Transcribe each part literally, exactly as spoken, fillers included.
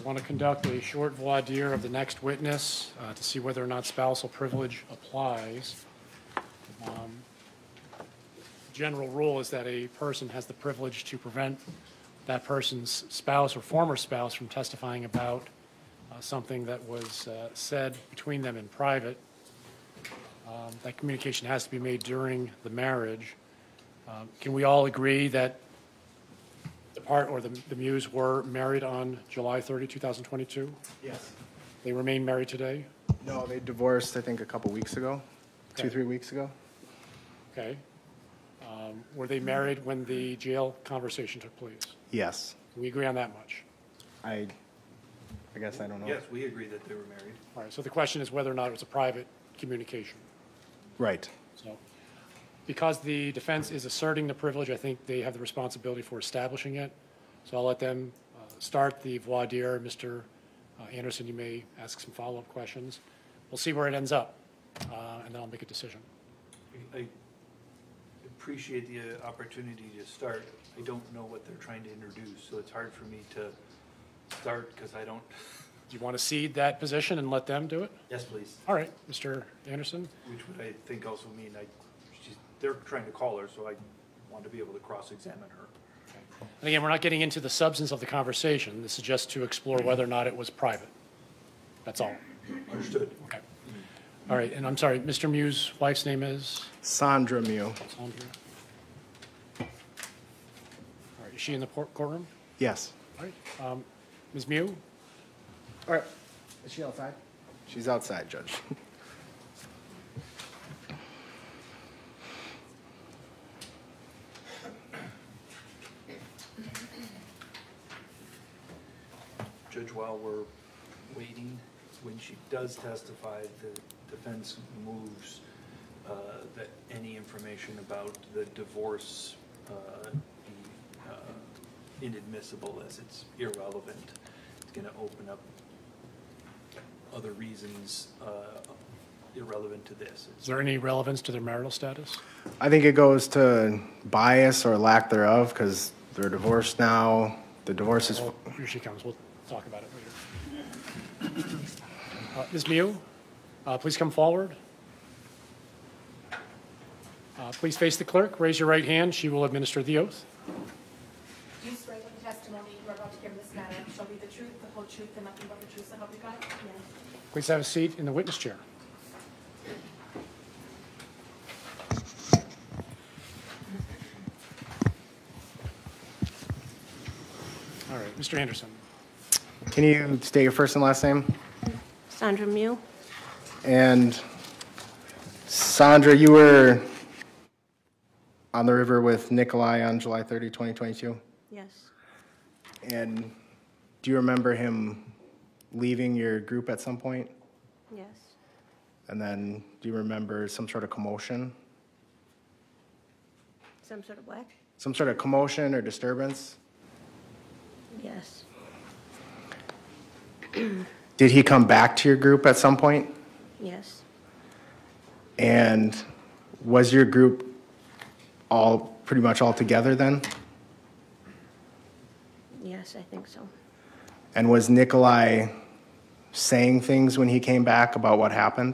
want to conduct a short voir dire of the next witness uh, to see whether or not spousal privilege applies. Um, General rule is that a person has the privilege to prevent that person's spouse or former spouse from testifying about uh, something that was uh, said between them in private. Um, that communication has to be made during the marriage. Um, can we all agree that the part or the, the Mews were married on July thirtieth, two thousand twenty-two? Yes. They remain married today? No, they divorced, I think, a couple weeks ago, Okay. two, three weeks ago. Okay. Um, were they married when the jail conversation took place? Yes. Can we agree on that much? I, I guess I don't know. Yes, we agree that they were married. All right, so the question is whether or not it was a private communication. Right. So, because the defense is asserting the privilege, I think they have the responsibility for establishing it. So I'll let them uh, start the voir dire. Mister Uh, Anderson, you may ask some follow-up questions. We'll see where it ends up, uh, and then I'll make a decision. I appreciate the uh, opportunity to start. I don't know what they're trying to introduce, so it's hard for me to start because I don't. Do you want to cede that position and let them do it? Yes, please. All right, Mister Anderson. Which would I think also mean I, she's, they're trying to call her, so I want to be able to cross-examine her. And again, we're not getting into the substance of the conversation. This is just to explore whether or not it was private. That's all. Understood. Okay. All right, and I'm sorry, Mister Mew's wife's name is? Sandra Mew. Sandra. All right, is she in the court- courtroom? Yes. All right, um, Miz Mew? All right. Is she outside? She's outside, Judge. Judge, while we're waiting, when she does testify, the defense moves uh, that any information about the divorce uh, be uh, inadmissible as it's irrelevant. It's going to open up other reasons uh, irrelevant to this. Is there any relevance to their marital status? I think it goes to bias or lack thereof because they're divorced now. The divorce is. Well, here she comes. We'll talk about it later. Uh, Miz Mew, uh, please come forward. Uh, please face the clerk. Raise your right hand. She will administer the oath. Do you swear that the testimony you are about to give in this matter shall be the truth, the whole truth, and nothing but the truth, so help you God? Yes. Please have a seat in the witness chair. All right, Mister Anderson. Can you state your first and last name? Sandra Mew. And Sandra, you were on the river with Nikolai on July thirtieth, twenty twenty-two? Yes. And do you remember him leaving your group at some point? Yes. And then do you remember some sort of commotion? Some sort of what? Some sort of commotion or disturbance? Yes. Did he come back to your group at some point? Yes. And was your group all, pretty much all together then? Yes, I think so. And was Nikolai saying things when he came back about what happened?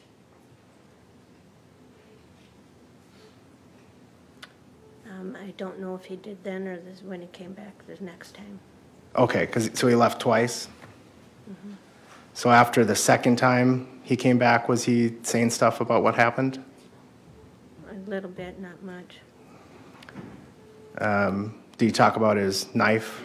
Um, I don't know if he did then or this when he came back the next time. Okay, 'cause, so he left twice? So after the second time he came back, was he saying stuff about what happened? A little bit, not much. Um, did he talk about his knife?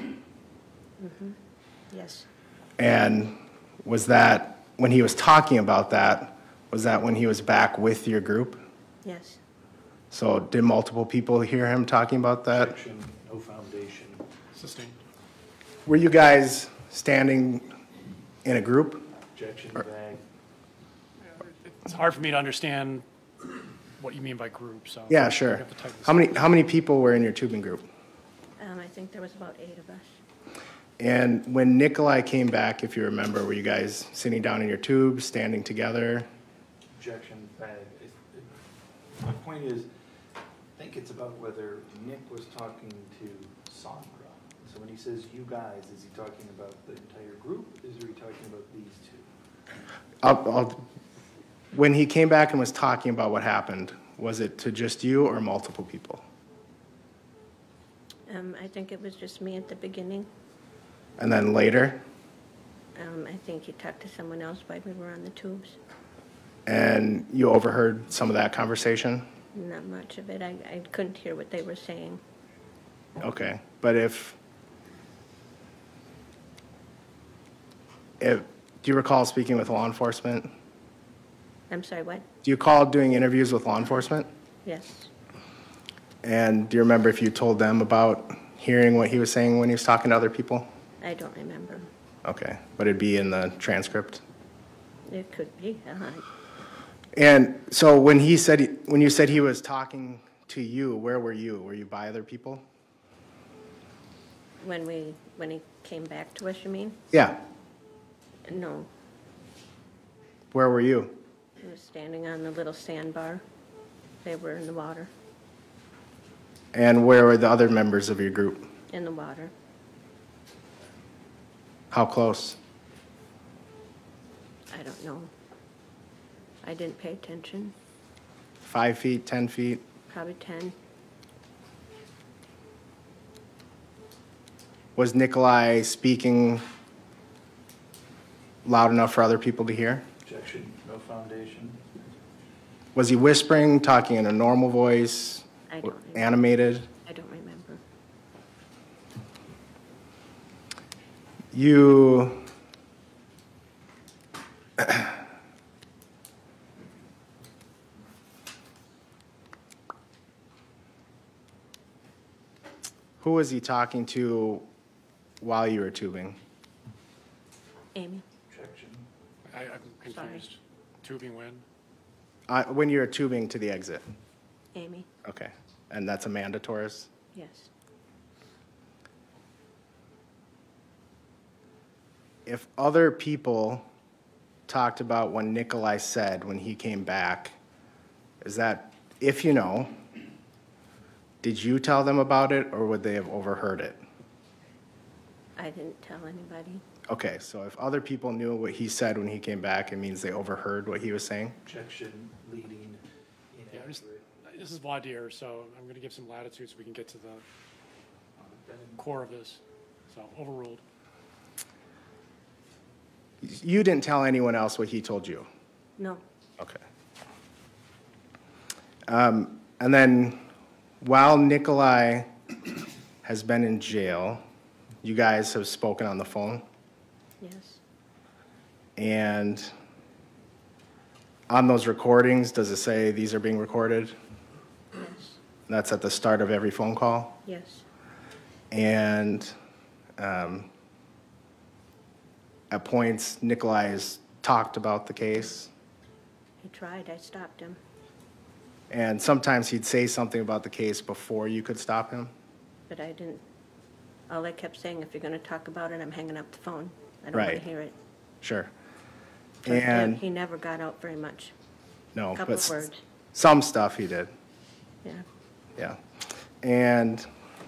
Yes. And was that, when he was talking about that, was that when he was back with your group? Yes. So did multiple people hear him talking about that? Objection, no foundation. Sustained. Were you guys standing in a group? Objection, bag. It's hard for me to understand what you mean by group, so. Yeah, you sure. have to type this How up. many, how many people were in your tubing group? Um, I think there was about eight of us. And when Nikolai came back, if you remember, were you guys sitting down in your tubes, standing together? Objection, bag. It- it- My point is, I think it's about whether Nick was talking to Sandra. So when he says you guys, is he talking about the entire group? Is he talking about these two? I'll, I'll, when he came back and was talking about what happened, was it to just you or multiple people? Um, I think it was just me at the beginning. And then later? Um, I think he talked to someone else while we were on the tubes. And you overheard some of that conversation? Not much of it. I, I couldn't hear what they were saying. Okay, but if, if, do you recall speaking with law enforcement? I'm sorry, what? Do you recall doing interviews with law enforcement? Yes. And do you remember if you told them about hearing what he was saying when he was talking to other people? I don't remember. Okay, but it'd be in the transcript? It could be. Uh-huh. And so when he said, when you said he was talking to you, where were you? Were you by other people? When we, when he came back to us, you mean? Yeah. No. Where were you? He was standing on the little sandbar. They were in the water. And where were the other members of your group? In the water. How close? I don't know. I didn't pay attention. Five feet, ten feet? Probably ten. Was Nikolai speaking loud enough for other people to hear? Objection, no foundation. Was he whispering, talking in a normal voice, I don't remember. animated? I don't remember. You, who was he talking to while you were tubing? Amy? Objection. I, I'm confused. Tubing when? Uh, when you were tubing to the exit? Amy? Okay, and that's Amanda Torres? Yes. If other people talked about what Nikolai said when he came back, is that, if you know, did you tell them about it or would they have overheard it? I didn't tell anybody. Okay, so if other people knew what he said when he came back, it means they overheard what he was saying? Objection, leading, Yeah, just- inaccurate. This is voir dire, so I'm going to give some latitude so we can get to the Then core of this. So overruled. You didn't tell anyone else what he told you? No. Okay. Um, and then while Nikolai has been in jail, you guys have spoken on the phone? Yes. And on those recordings, does it say these are being recorded? Yes. That's at the start of every phone call? Yes. And um, at points, Nikolai has talked about the case, He tried. I stopped him. and sometimes he'd say something about the case before you could stop him? But I didn't. All I kept saying, if you're going to talk about it, I'm hanging up the phone. I don't want Right. to hear it. Sure. But And, he never got out very much. no, Couple but of words. s- some stuff he did, Yeah. yeah. And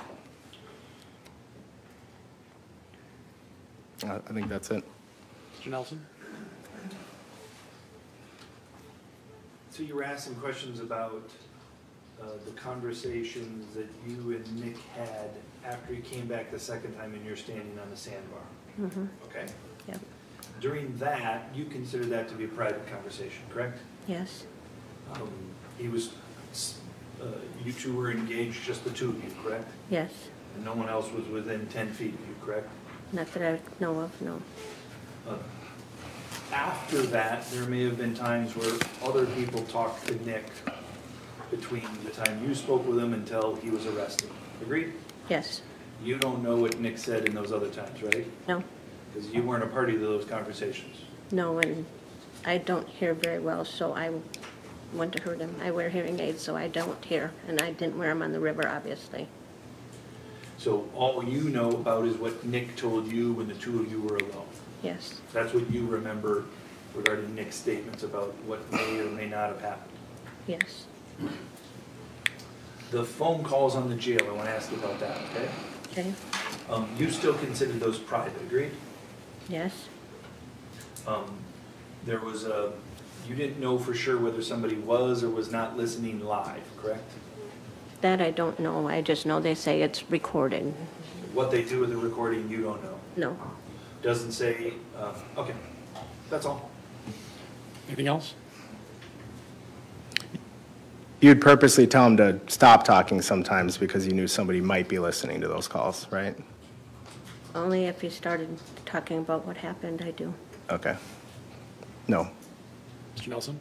uh, I think that's it. Mister Nelson? So you were asking questions about uh, the conversations that you and Nick had after he came back the second time and you're standing on the sandbar, Mm-hmm. okay? Yep. During that, you consider that to be a private conversation, correct? Yes. Um, He was, uh, you two were engaged, just the two of you, correct? Yes. And no one else was within ten feet of you, correct? Not that I know of, no. Uh, After that, there may have been times where other people talked to Nick between the time you spoke with him until he was arrested. Agreed? Yes. You don't know what Nick said in those other times, right? No. Because you weren't a party to those conversations. No, and I don't hear very well, so I went to hurt him. I wear hearing aids, so I don't hear, and I didn't wear them on the river, obviously. So all you know about is what Nick told you when the two of you were alone. Yes. That's what you remember regarding Nick's statements about what may or may not have happened. Yes. The phone calls on the jail, I want to ask you about that, okay? Okay. Um, you still consider those private, agreed? Yes? Um, there was a, you didn't know for sure whether somebody was or was not listening live, correct? That I don't know. I just know they say it's recorded. What they do with the recording, you don't know. No. Doesn't say, uh, okay, that's all. Anything else? You'd purposely tell him to stop talking sometimes because you knew somebody might be listening to those calls, right? Only if you started talking about what happened, I do. Okay. No. Mister Nelson?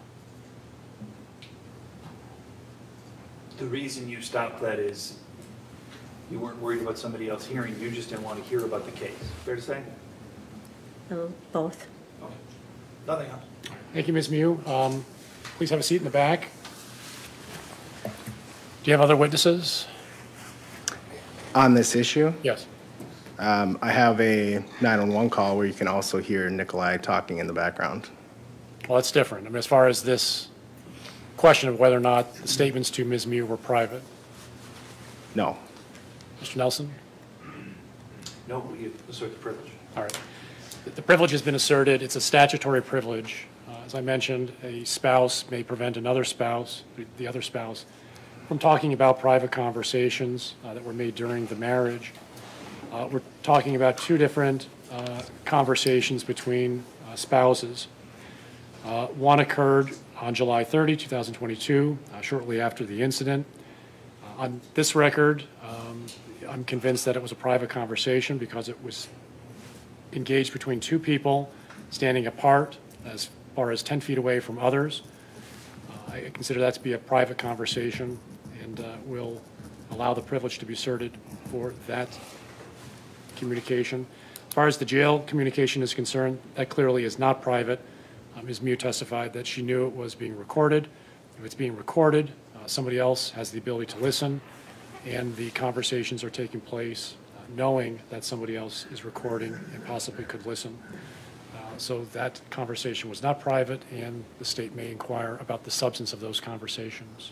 The reason you stopped that is you weren't worried about somebody else hearing, you just didn't want to hear about the case. Fair to say? Uh, Both. Okay. Nothing else. Thank you, Miz Mew. Um, Please have a seat in the back. Do you have other witnesses? On this issue, Yes. um, I have a nine one one call where you can also hear Nikolai talking in the background. Well, that's different. I mean, as far as this question of whether or not the statements to Miz Mew were private. No. Mister Nelson? No, we assert the privilege. All right. The privilege has been asserted. It's a statutory privilege. Uh, As I mentioned, a spouse may prevent another spouse, the- the other spouse, from talking about private conversations uh, that were made during the marriage. Uh, We're talking about two different uh, conversations between uh, spouses. Uh, One occurred on July thirtieth, two thousand twenty-two, uh, shortly after the incident. Uh, On this record, um, I'm convinced that it was a private conversation because it was engaged between two people standing apart as far as ten feet away from others. Uh, I consider that to be a private conversation and uh, will allow the privilege to be asserted for that communication. As far as the jail communication is concerned, that clearly is not private. Uh, Miz Mew testified that she knew it was being recorded. If it's being recorded, uh, somebody else has the ability to listen, and the conversations are taking place uh, knowing that somebody else is recording and possibly could listen. Uh, So that conversation was not private, and the state may inquire about the substance of those conversations.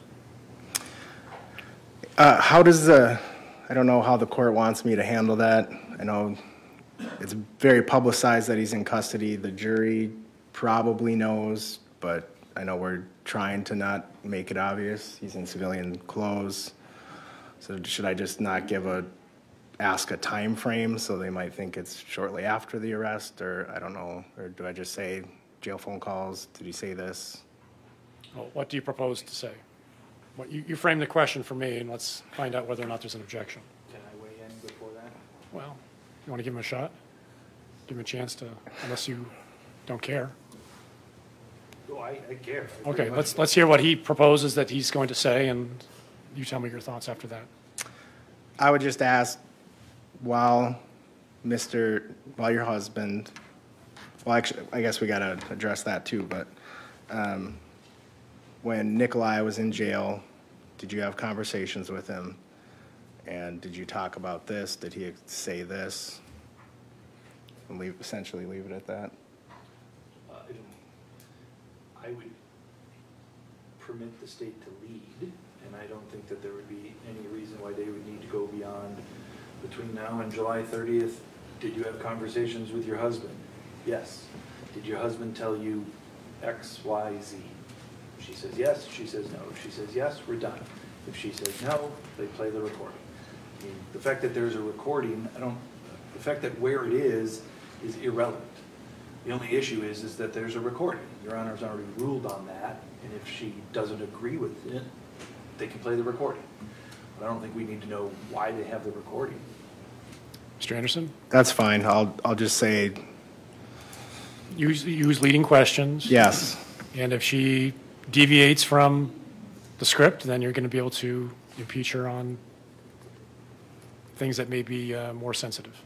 Uh, how does the, I don't know how the court wants me to handle that. I know it's very publicized that he's in custody. The jury probably knows, but I know we're trying to not make it obvious. He's in civilian clothes. So should I just not give a, ask a time frame so they might think it's shortly after the arrest, or I don't know, or do I just say jail phone calls? Did he say this? Well, what do you propose to say? What, you, you framed the question for me, and let's find out whether or not there's an objection. Can I weigh in before that? Well, you want to give him a shot? Give him a chance to, unless you don't care. Oh, I, I care. I Okay, very much let's, do. let's hear what he proposes that he's going to say, and you tell me your thoughts after that. I would just ask, while Mister, while your husband, well, actually, I guess we got to address that too, but um, when Nikolai was in jail, did you have conversations with him? And did you talk about this? Did he say this? And leave, essentially leave it at that? Uh, I don't- I would permit the state to lead, and I don't think that there would be any reason why they would need to go beyond between now and July thirtieth. Did you have conversations with your husband? Yes. Did your husband tell you X, Y, Z? She says yes, she says no. If she says yes, we're done. If she says no, they play the recording. I mean, the fact that there's a recording, I don't, the fact that where it is, is irrelevant. The only issue is, is that there's a recording. Your Honor's already ruled on that, and if she doesn't agree with it, they can play the recording. But I don't think we need to know why they have the recording. Mister Anderson? That's fine. I'll, I'll just say Use, use leading questions. yes. And if she deviates from the script, then you're going to be able to impeach her on things that may be uh, more sensitive.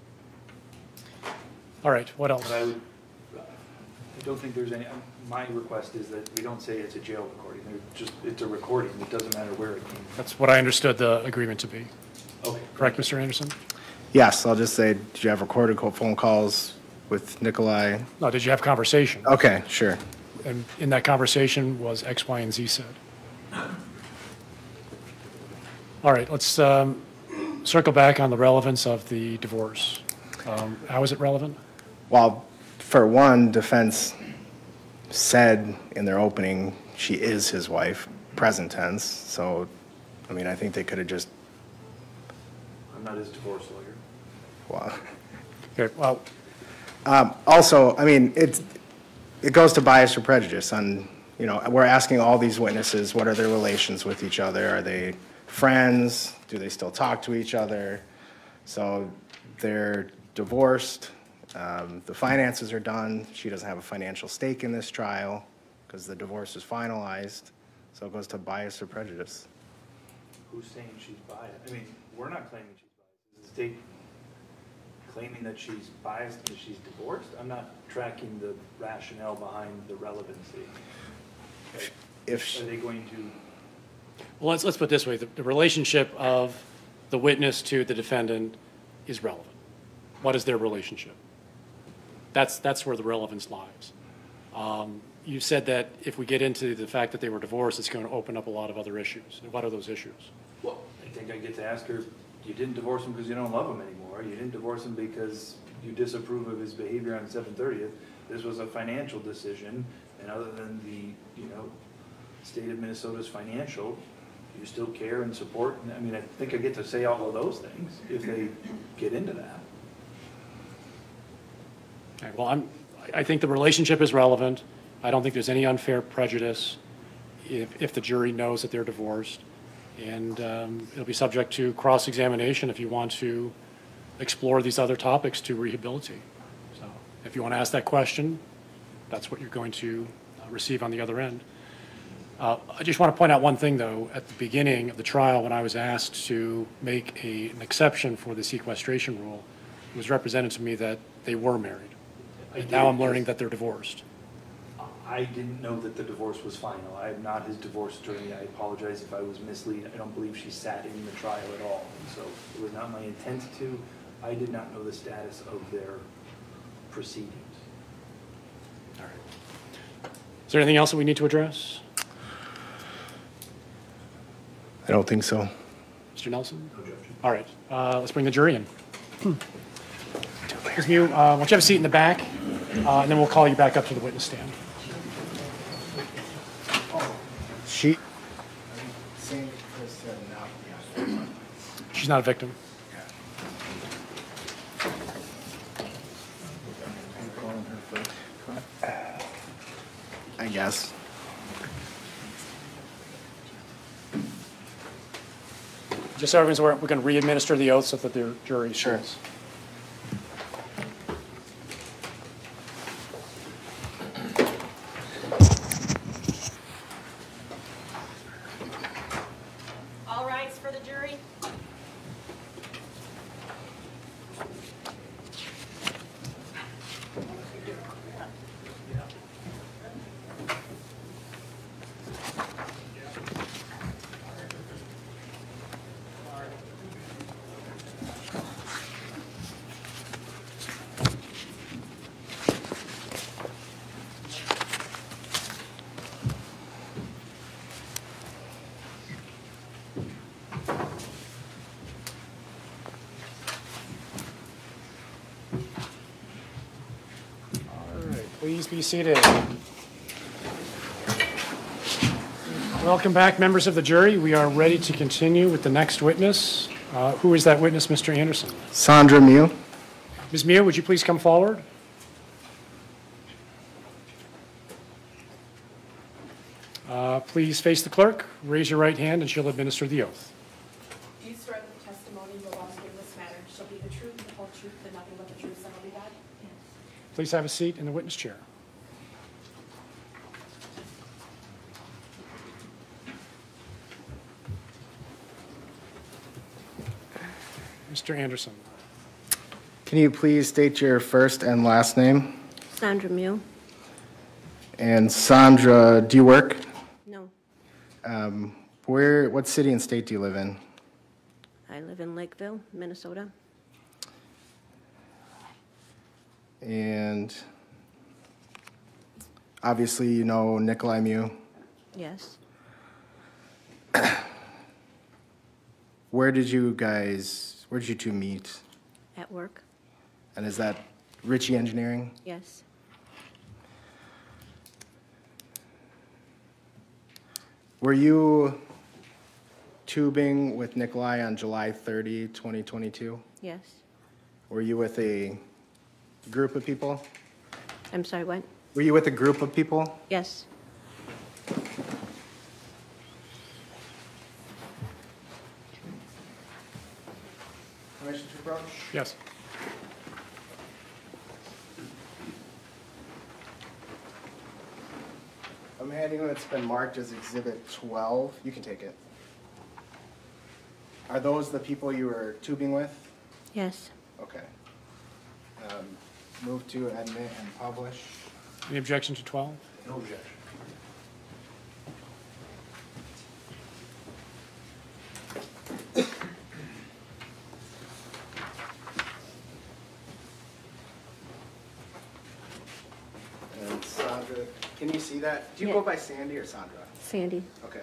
All right, what else? But I would, I don't think there's any, my request is that we don't say it's a jail recording. They're just, it's a recording. It doesn't matter where it came from. That's what I understood the agreement to be. Okay. Correct, Mister Anderson? Yes, I'll just say, did you have recorded co- phone calls with Nikolai? No, did you have conversation? Okay, sure. And in that conversation was X, Y, and Z said. All right, let's, um, circle back on the relevance of the divorce. Um, How is it relevant? Well, for one, defense said in their opening she is his wife, present tense. So, I mean, I think they could have just, I'm not his divorce lawyer. well, Okay, well, um, also, I mean, it's, it goes to bias or prejudice on, you know, we're asking all these witnesses, what are their relations with each other? Are they friends? Do they still talk to each other? So they're divorced. Um, the finances are done. She doesn't have a financial stake in this trial because the divorce is finalized. So it goes to bias or prejudice. Who's saying she's biased? I mean, we're not claiming she's biased. Is the state claiming that she's biased because she's divorced? I'm not tracking the rationale behind the relevancy. Okay. If she- Are they going to, well, let's, let's put it this way. The, the relationship of the witness to the defendant is relevant. What is their relationship? That's, that's where the relevance lies. Um, you said that if we get into the fact that they were divorced, it's going to open up a lot of other issues. What are those issues? well, I think I get to ask her, you didn't divorce him because you don't love him anymore. You didn't divorce him because you disapprove of his behavior on seven thirtieth. This was a financial decision, and other than the, you know, state of Minnesota's financial, you still care and support. And I mean, I think I get to say all of those things if they get into that. Okay, well, I'm, I think the relationship is relevant. I don't think there's any unfair prejudice if, if the jury knows that they're divorced. And um, it'll be subject to cross-examination if you want to explore these other topics to rehabilitate. So if you want to ask that question, that's what you're going to uh, receive on the other end. Uh, I just want to point out one thing, though. At the beginning of the trial, when I was asked to make a, an exception for the sequestration rule, it was represented to me that they were married. And now I'm learning that they're divorced. I didn't know that the divorce was final. I am not his divorce attorney. I apologize if I was misleading. I don't believe she sat in the trial at all. And so it was not my intent to. I did not know the status of their proceedings. All right. Is there anything else that we need to address? I don't think so. Mister Nelson? No objection. All right. Uh, let's bring the jury in. Miz Mew, uh, why don't you have a seat in the back, uh, and then we'll call you back up to the witness stand. She, She's not a victim. I guess. Just so everyone's aware, we're going to re-administer the oath so that the jury Sure. shows. All rise for the jury. All right, please be seated. Welcome back, members of the jury. We are ready to continue with the next witness. Uh, who is that witness, Mister Anderson? Sandra Mew. Miz Mew, would you please come forward? Uh, please face the clerk, raise your right hand, and she'll administer the oath. Do you swear that the testimony you are about to give in this matter shall be the truth, the whole truth, and nothing but the truth, so help you God? Please have a seat in the witness chair. Mister Anderson. Can you please state your first and last name? Sandra Mew? And Sandra, do you work? No, Um, where, what city and state do you live in? I live in Lakeville, Minnesota. And obviously you know Nikolai Mew. Yes. Where did you guys Where'd you two meet? At work? And is that Ritchie Engineering? Yes. Were you tubing with Nikolai on July thirtieth, twenty twenty-two? Yes. Were you with a group of people? I'm sorry, what? Were you with a group of people? Yes. Permission to approach? Yes. I'm handing what's been marked as Exhibit twelve. You can take it. Are those the people you were tubing with? Yes. Okay. Um, Move to admit and publish. Any objection to twelve? No objection. And Sandra, can you see that? Do you Yeah. go by Sandy or Sandra? Sandy. Okay.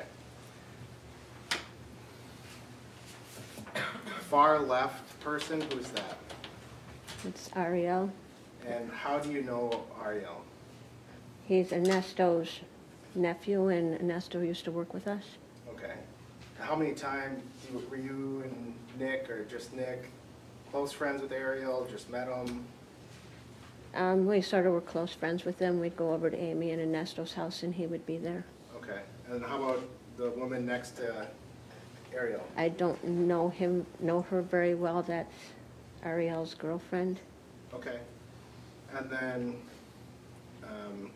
Far left person, who's that? It's Ariel. And how do you know Ariel? He's Ernesto's nephew, and Ernesto used to work with us. Okay. How many times were you and Nick, or just Nick, close friends with Ariel, just met him? Um, we sort of were close friends with them. We'd go over to Amy and Ernesto's house, and he would be there. Okay. And how about the woman next to Ariel? I don't know him, know her very well. That's Ariel's girlfriend. Okay. And then, um,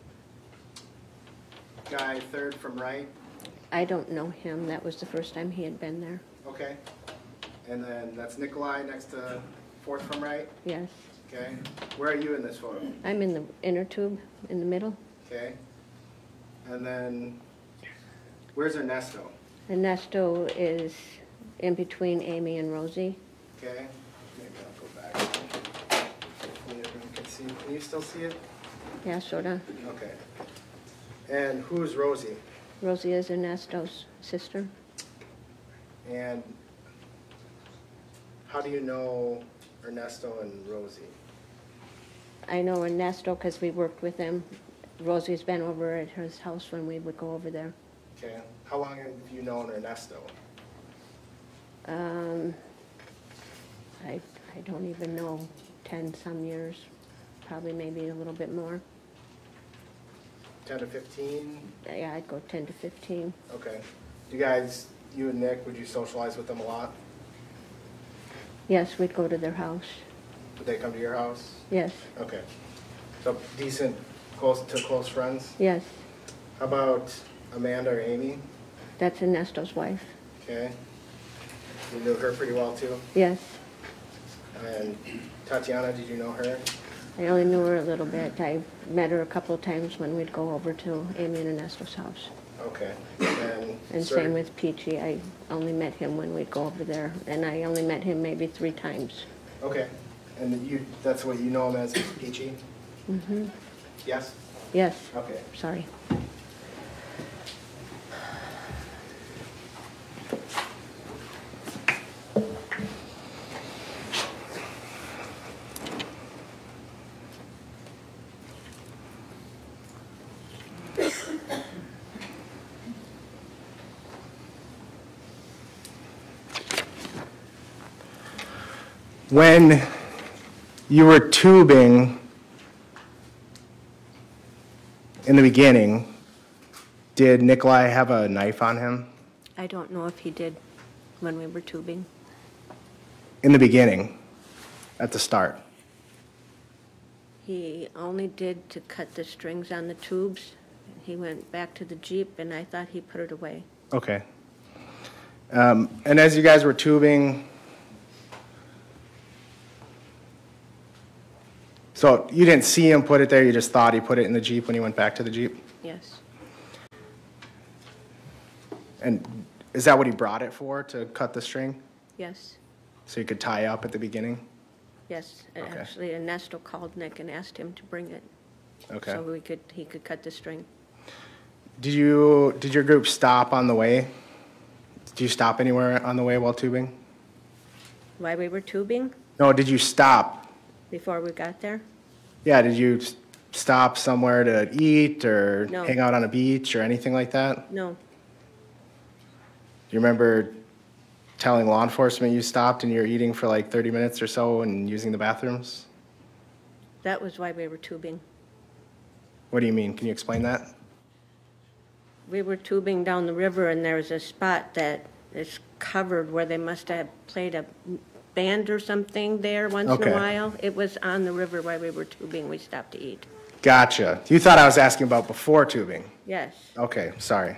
guy third from right? I don't know him. That was the first time he had been there. Okay. And then that's Nikolai next to fourth from right? Yes. Okay. Where are you in this photo? I'm in the inner tube, in the middle. Okay. And then, where's Ernesto? Ernesto is in between Amy and Rosie. Okay. Maybe I'll go back. Hopefully everyone can see. Can you still see it? Yeah, sort of. Okay. And who's Rosie? Rosie is Ernesto's sister. And how do you know Ernesto and Rosie? I know Ernesto because we worked with him. Rosie's been over at his house when we would go over there. Okay. How long have you known Ernesto? Um, I, I don't even know, ten some years, probably maybe a little bit more. ten to fifteen? Yeah, I'd go ten to fifteen. Okay. You guys, you and Nick, would you socialize with them a lot? Yes, we'd go to their house. Would they come to your house? Yes, Okay. So decent, close to close friends? yes. How about Amanda or Amy? That's Ernesto's wife. Okay. You knew her pretty well too? Yes. And Tatiana, did you know her? I only knew her a little bit. I met her a couple of times when we'd go over to Amy and Ernesto's house. Okay. And, And sir- same with Peachy. I only met him when we'd go over there. And I only met him maybe three times. Okay. And you, that's what you know him as, Peachy? Mm-hmm. Yes? Yes, Okay. sorry. When you were tubing in the beginning, did Nikolai have a knife on him? I don't know if he did when we were tubing. In the beginning, at the start? He only did to cut the strings on the tubes. He went back to the Jeep, and I thought he put it away. Okay. Um, and as you guys were tubing, so you didn't see him put it there, you just thought he put it in the Jeep when he went back to the Jeep? Yes, And is that what he brought it for, to cut the string? yes, So you could tie up at the beginning? yes. And Okay. actually, Ernesto called Nick and asked him to bring it. Okay. So we could, he could cut the string. Did you, did your group stop on the way? Did you stop anywhere on the way while tubing? Why we were tubing No, did you stop? before we got there? Yeah, did you s- stop somewhere to eat or No. hang out on a beach or anything like that? Do No, you remember telling law enforcement you stopped and you were eating for like thirty minutes or so and using the bathrooms? that was why we were tubing. What do you mean? Can you explain that? We were tubing down the river, and there was a spot that is covered where they must have played a band or something there once in Okay. a while. It was on the river while we were tubing. We stopped to eat. Gotcha. You thought I was asking about before tubing? Yes. Okay, sorry.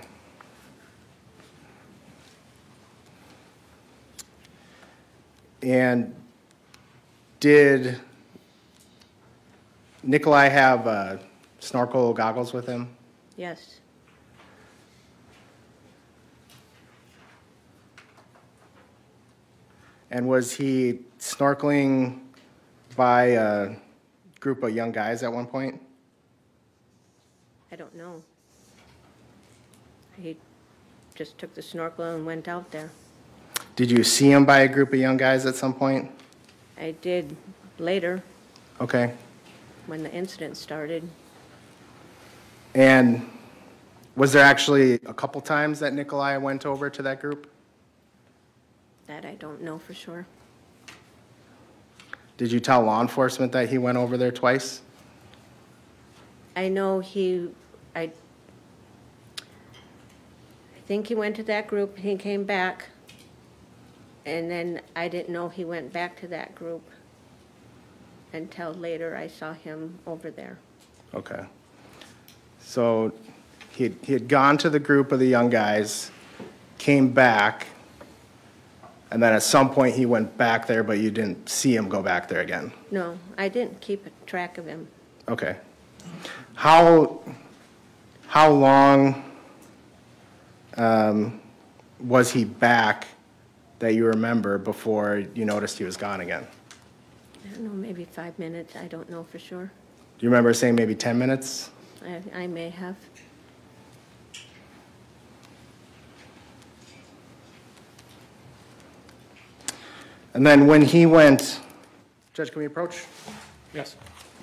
And did Nikolai have uh, snorkel goggles with him? Yes. And was he snorkeling by a group of young guys at one point? I don't know. He just took the snorkel and went out there. Did you see him by a group of young guys at some point? I did later, Okay. when the incident started. And was there actually a couple times that Nikolai went over to that group? That I don't know for sure. Did you tell law enforcement that he went over there twice? I know he, I, I think he went to that group, he came back, and then I didn't know he went back to that group until later I saw him over there. Okay. So he had, he had gone to the group of the young guys, came back, and then at some point he went back there, but you didn't see him go back there again. No, I didn't keep a track of him. Okay. How, how long um, was he back that you remember before you noticed he was gone again? I don't know, maybe five minutes, I don't know for sure. Do you remember saying maybe ten minutes? I, I may have. And then when he went, Judge, can we approach? Yes.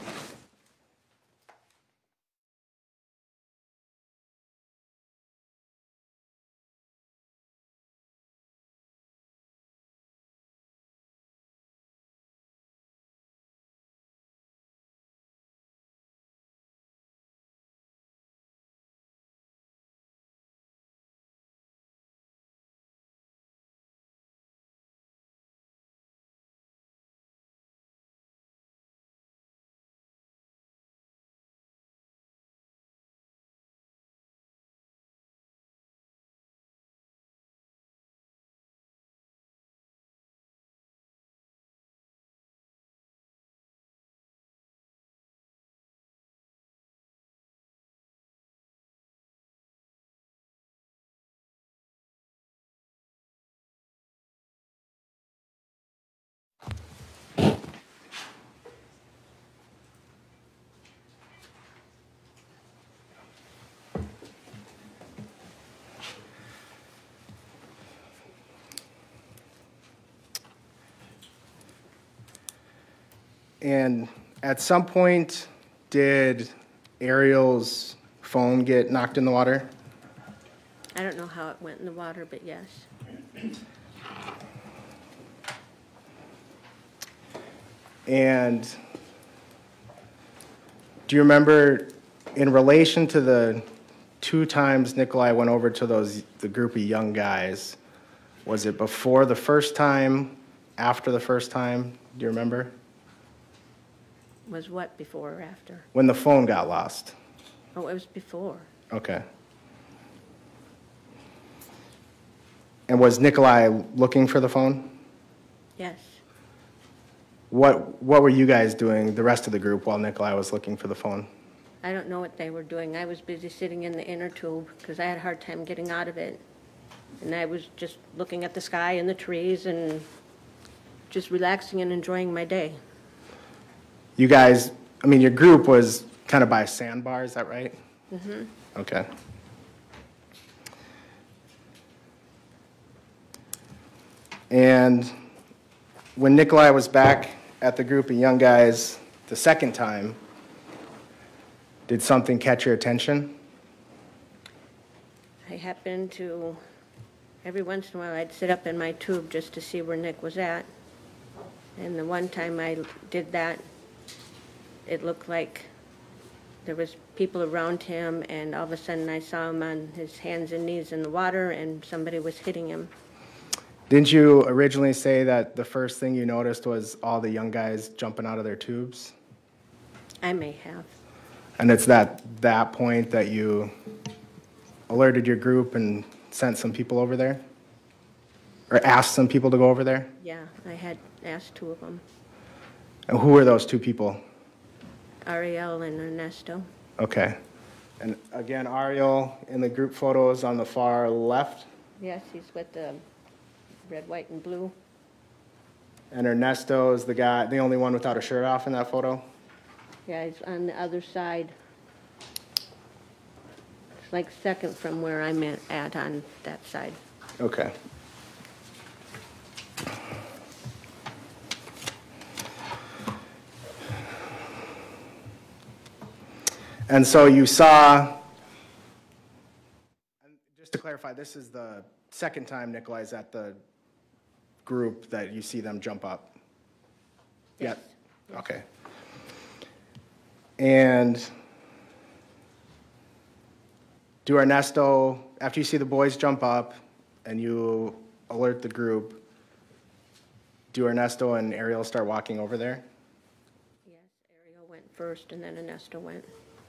And at some point, did Ariel's phone get knocked in the water? I don't know how it went in the water, but yes. And do you remember, in relation to the two times Nikolai went over to those, the group of young guys, was it before the first time, after the first time? Do you remember? Was what, before or after? When the phone got lost? Oh, it was before. Okay. And was Nikolai looking for the phone? Yes. What, what were you guys doing, the rest of the group, while Nikolai was looking for the phone? I don't know what they were doing. I was busy sitting in the inner tube because I had a hard time getting out of it. And I was just looking at the sky and the trees and just relaxing and enjoying my day. You guys, I mean, your group was kind of by a sandbar, is that right? Mm-hmm. Okay. And when Nikolai was back at the group of young guys the second time, did something catch your attention? I happened to, every once in a while, I'd sit up in my tube just to see where Nick was at. And the one time I did that, it looked like there was people around him, and all of a sudden I saw him on his hands and knees in the water, and somebody was hitting him. Didn't you originally say that the first thing you noticed was all the young guys jumping out of their tubes? I may have. And it's that, that point that you alerted your group and sent some people over there? Or asked some people to go over there? Yeah, I had asked two of them, And who were those two people? Ariel and Ernesto. Okay. And again, Ariel in the group photos on the far left, Yes, he's with the red, white, and blue. and Ernesto is the guy, the only one without a shirt off in that photo? Yeah, he's on the other side. It's like second from where I'm at, at on that side. Okay. And so you saw, and just to clarify, this is the second time Nikolai's at the group that you see them jump up? Yes. Yeah. Okay. And do Ernesto, after you see the boys jump up and you alert the group, do Ernesto and Ariel start walking over there? Yes, Ariel went first, and then Ernesto went.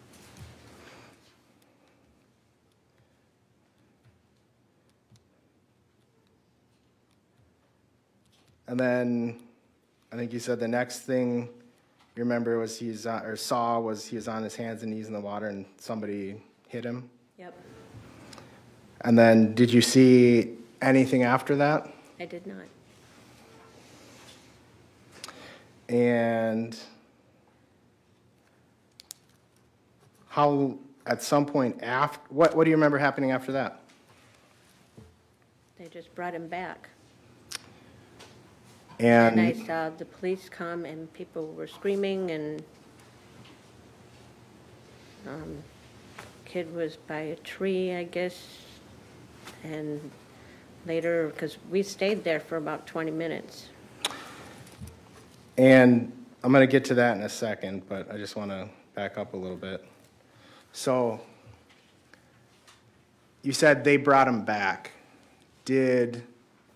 And then I think you said the next thing you remember was he's on, or saw was he was on his hands and knees in the water and somebody hit him. Yep, And then did you see anything after that? I did not. And how, at some point after, what, what do you remember happening after that? They just brought him back. And I And, saw the police come, and people were screaming, and um, kid was by a tree, I guess, and later, because we stayed there for about twenty minutes. and I'm going to get to that in a second, but I just want to back up a little bit. So you said they brought him back. Did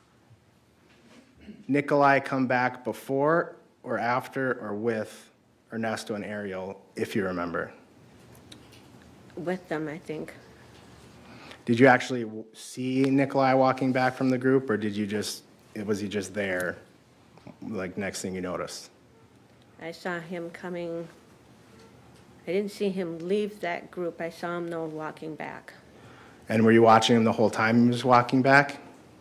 Nikolai come back before or after or with Ernesto and Ariel, if you remember? With them, I think. Did you actually w- see Nikolai walking back from the group, or did you just, was he just there, like, next thing you noticed? I saw him coming, I didn't see him leave that group. I saw him, though, walking back. And were you watching him the whole time he was walking back?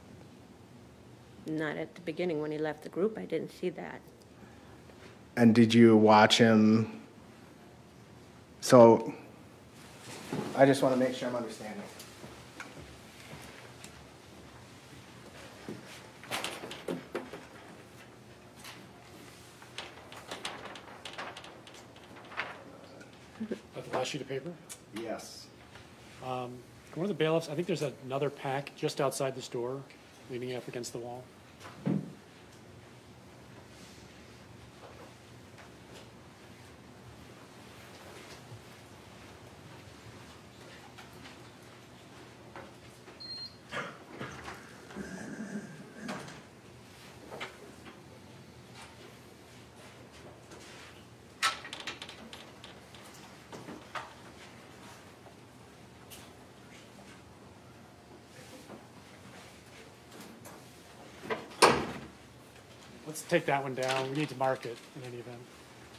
Not at the beginning when he left the group. I didn't see that. And did you watch him? So I just want to make sure I'm understanding. That the last sheet of paper? Yes. Um, One of the bailiffs, I think there's another pack just outside the store, leaning up against the wall. Let's take that one down. We need to mark it in any event.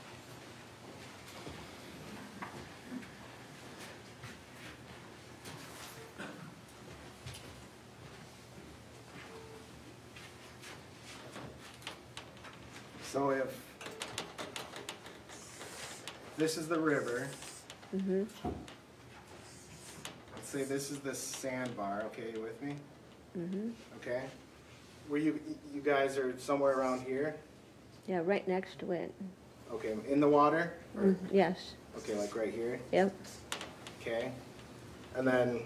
So if this is the river, Mm-hmm. let's say this is the sandbar, okay, you with me? Mm-hmm. Okay? Where you, you guys are somewhere around here? Yeah, right next to it. Okay, in the water? Or- Mm, Yes, Okay, like right here? yep. Okay. And then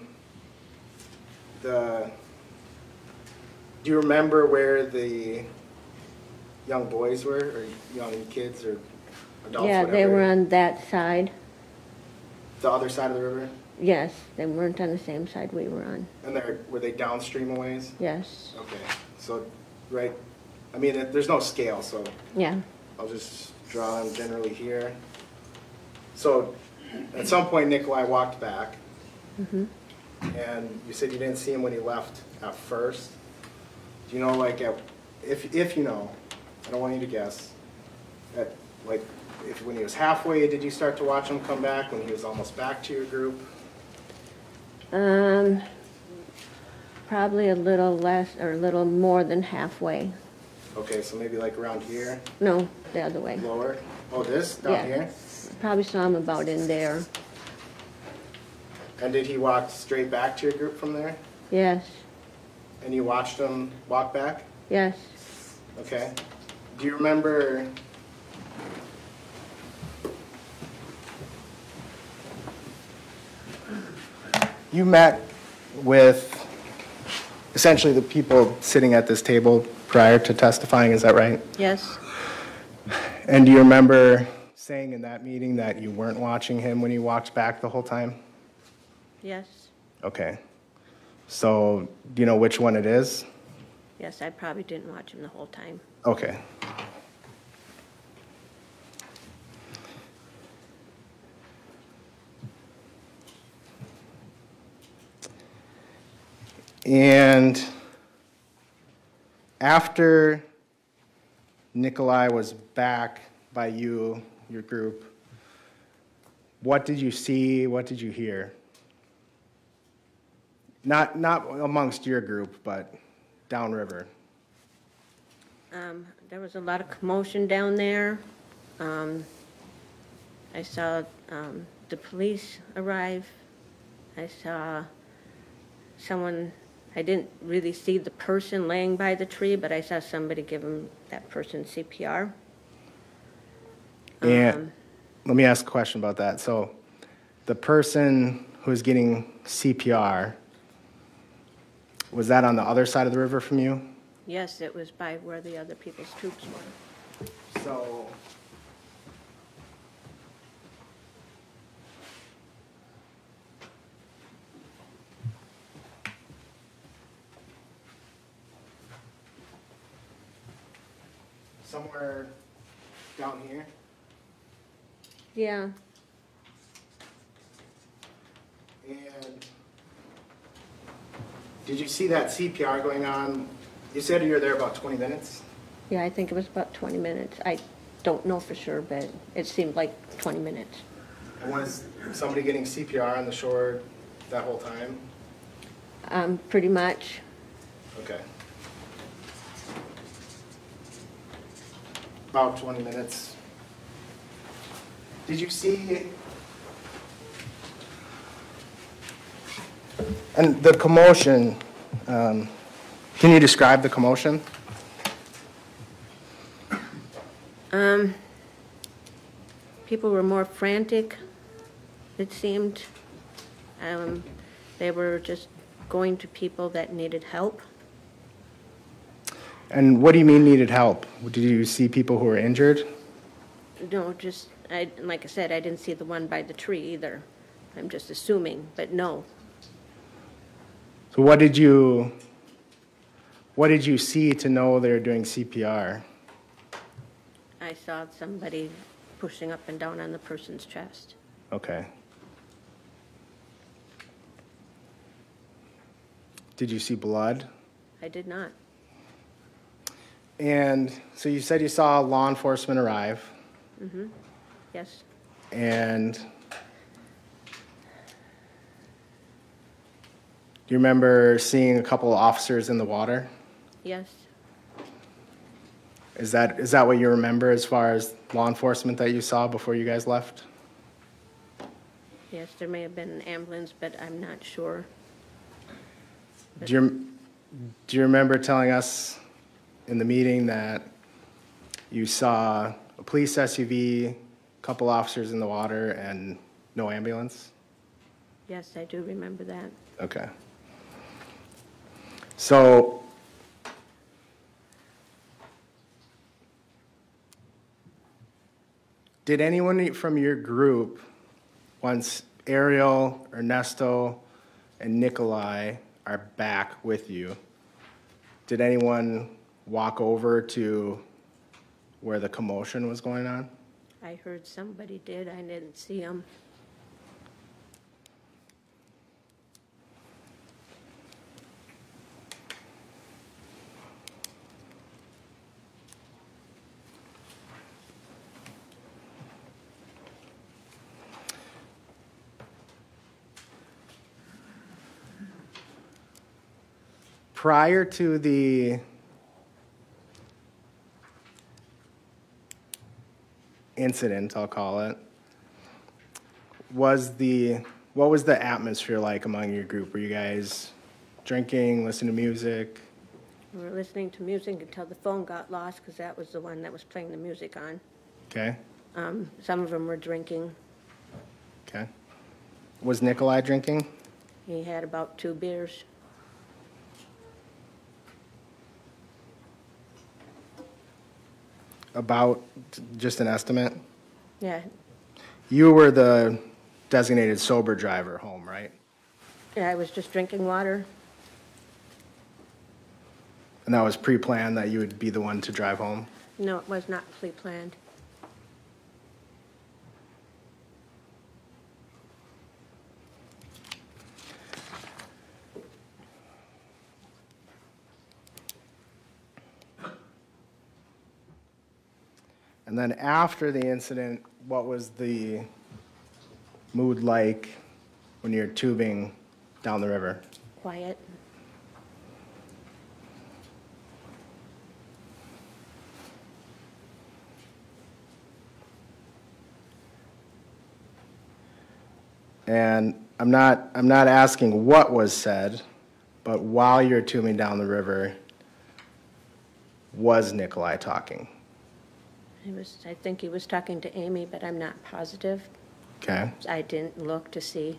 the, do you remember where the young boys were, or young kids, or adults, Yeah, whatever? they were on that side. The other side of the river? Yes, they weren't on the same side we were on. And they're, were they downstream a ways? Yes, Okay, so, right, I mean, it- there's no scale, so yeah. I'll just draw them generally here. So, at some point Nikolai walked back. Mhm. And you said you didn't see him when he left at first. Do you know, like, at, if, if you know, I don't want you to guess, at, like, if, when he was halfway, did you start to watch him come back, when he was almost back to your group? Um, probably a little less, or a little more than halfway. Okay, so maybe like around here, No, the other way. lower? Oh, this, down Yeah. here? Probably saw him about in there. And did he walk straight back to your group from there? Yes, And you watched him walk back? yes. Okay. Do you remember? You met with essentially the people sitting at this table prior to testifying, is that right? Yes, And do you remember saying in that meeting that you weren't watching him when he walked back the whole time? yes, Okay. So, do you know which one it is? yes, I probably didn't watch him the whole time. Okay. And after Nikolai was back by you, your group, what did you see? What did you hear? Not, not amongst your group, but downriver. Um, there was a lot of commotion down there. Um, I saw, um, the police arrive. I saw someone, I didn't really see the person laying by the tree, but I saw somebody give him, that person C P R. And Um, let me ask a question about that. So the person who's getting C P R, was that on the other side of the river from you? Yes, it was by where the other people's troops were. So somewhere down here? Yeah, And did you see that C P R going on? You said you were there about twenty minutes? yeah, I think it was about twenty minutes. I don't know for sure, but it seemed like twenty minutes. And was somebody getting C P R on the shore that whole time? Um, pretty much. Okay. About twenty minutes. Did you see? And the commotion, um, can you describe the commotion? Um, people were more frantic, it seemed. Um, they were just going to people that needed help. And what do you mean needed help? Did you see people who were injured? No, just, I, like I said, I didn't see the one by the tree either. I'm just assuming, but no. So what did you, what did you see to know they were doing C P R? I saw somebody pushing up and down on the person's chest. Okay. Did you see blood? I did not. And so you said you saw law enforcement arrive, Yes, and do you remember seeing a couple of officers in the water? yes, Is that, is that what you remember as far as law enforcement that you saw before you guys left? yes, there may have been an ambulance, but I'm not sure. Do you, do you remember telling us in the meeting that you saw a police S U V, a couple officers in the water, and no ambulance? Yes, I do remember that. Okay. So, did anyone from your group, once Ariel, Ernesto, and Nikolai are back with you, did anyone walk over to where the commotion was going on? I heard somebody did, I didn't see them. Prior to the incident, I'll call it, was the, what was the atmosphere like among your group? Were you guys drinking, listening to music? We were listening to music until the phone got lost, because that was the one that was playing the music on. Okay, Um, some of them were drinking. okay. Was Nikolai drinking? He had about two beers. About, just an estimate? Yeah, You were the designated sober driver home, right? yeah, I was just drinking water. And that was pre-planned that you would be the one to drive home? No, it was not pre-planned. And then after the incident, what was the mood like when you're tubing down the river? Quiet. And I'm not, I'm not asking what was said, but while you're tubing down the river, was Nikolai talking? He was, I think he was talking to Amy, but I'm not positive. Okay. I didn't look to see.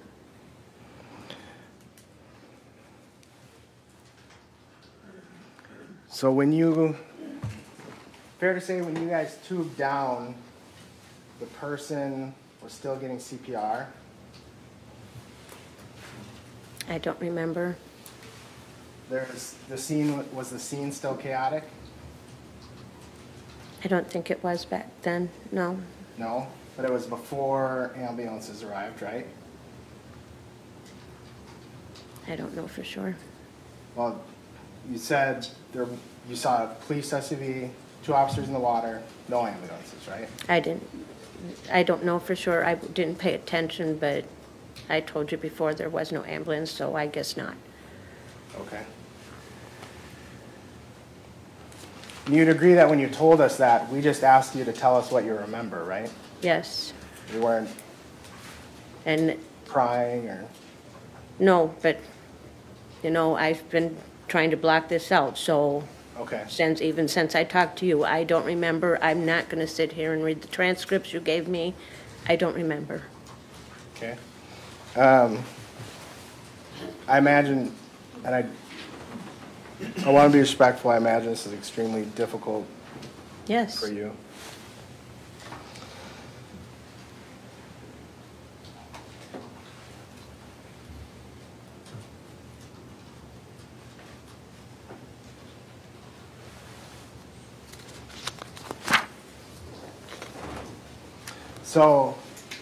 So when you, fair to say when you guys tubed down, the person was still getting C P R? I don't remember. There's, the scene, was the scene still chaotic? I don't think it was back then, no. No, but it was before ambulances arrived, right? I don't know for sure. Well, you said there, you saw a police S U V, two officers in the water, no ambulances, right? I didn't, I don't know for sure. I didn't pay attention, but I told you before there was no ambulance, so I guess not. Okay. You'd agree that when you told us that, we just asked you to tell us what you remember, right? Yes, You weren't and crying or, no, but, you know, I've been trying to block this out, so okay, since, even since I talked to you, I don't remember. I'm not going to sit here and read the transcripts you gave me. I don't remember. okay. Um, I imagine, and I, I want to be respectful, I imagine this is extremely difficult Yes. for you. So,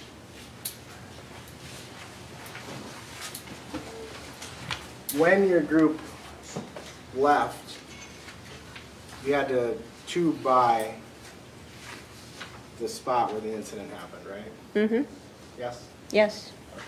when your group left, you had to tube by the spot where the incident happened, right? Mm-hmm. Yes? Yes. Okay.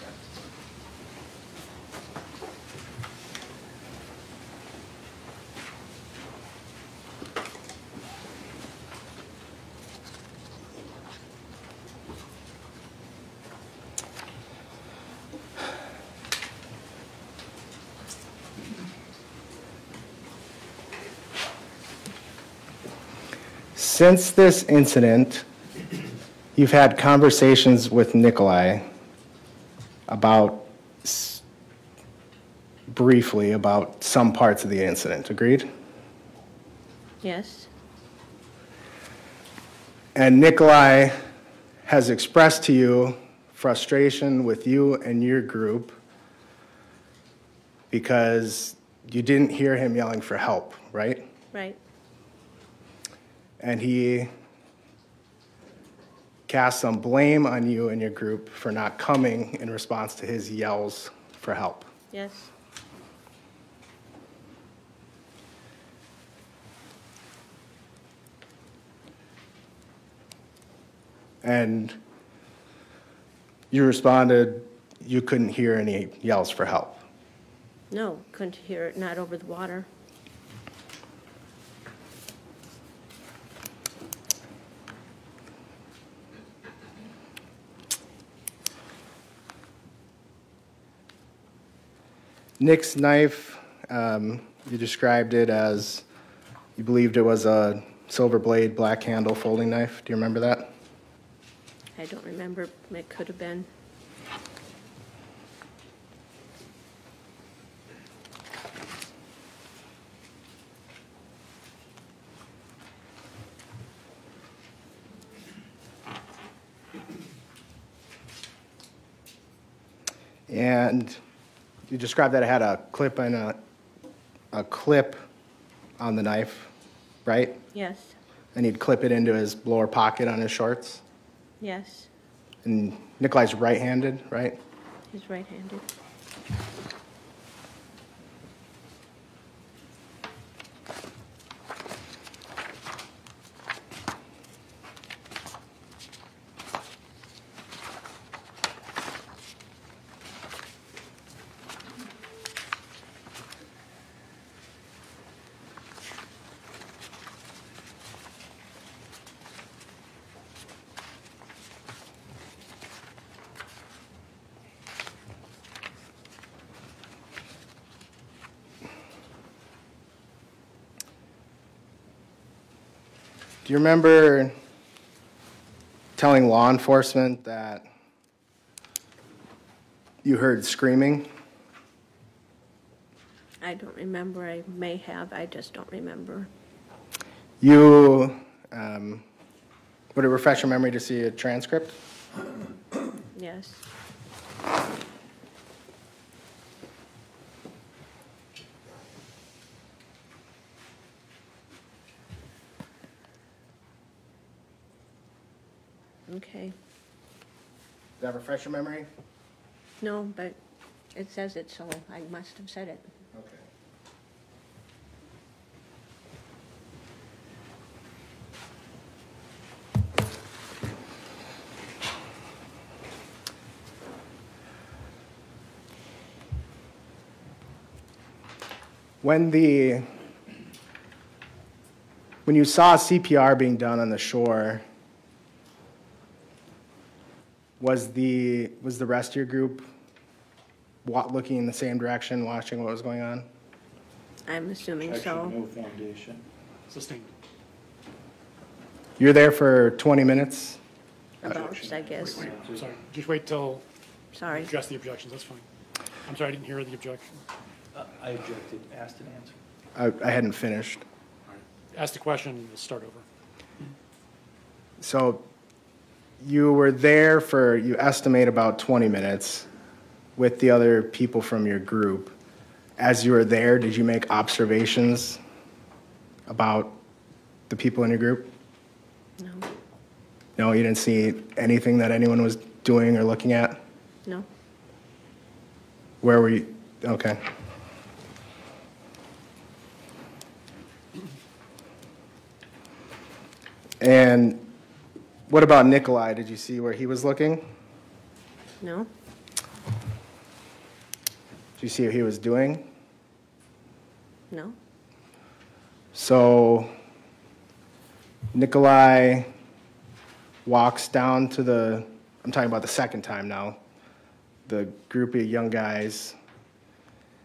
Since this incident, you've had conversations with Nikolai about, s- briefly, about some parts of the incident, agreed? Yes, And Nikolai has expressed to you frustration with you and your group because you didn't hear him yelling for help, right? right, And he cast some blame on you and your group for not coming in response to his yells for help. yes, And you responded you couldn't hear any yells for help. no, couldn't hear it, not over the water. Nick's knife, um, you described it as, you believed it was a silver blade, black handle folding knife. Do you remember that? I don't remember, it could have been. And you described that it had a clip and a, a clip on the knife, right? Yes, And he'd clip it into his lower pocket on his shorts. yes, And Nikolai's right-handed, right? he's right-handed. Do you remember telling law enforcement that you heard screaming? I don't remember, I may have, I just don't remember. You, um, would it refresh your memory to see a transcript? Yes, okay. Does that refresh your memory? No, but it says it, so I must have said it. Okay. When the, when you saw C P R being done on the shore, was the, was the rest of your group wa- looking in the same direction, watching what was going on? I'm assuming Actually, so. no foundation. Sustained. You're there for twenty minutes? About, I guess. Wait, wait, sorry, just wait till you Sorry. address the objections, that's fine. I'm sorry, I didn't hear the objection. Uh, I objected, asked and answered. I, I hadn't finished. All right. Ask the question, we'll start over. So you were there for, you estimate about twenty minutes with the other people from your group. As you were there, did you make observations about the people in your group? No, No, you didn't see anything that anyone was doing or looking at? no, Where were you? Okay. And what about Nikolai? Did you see where he was looking? no, Did you see what he was doing? no, So Nikolai walks down to the, I'm talking about the second time now, the group of young guys.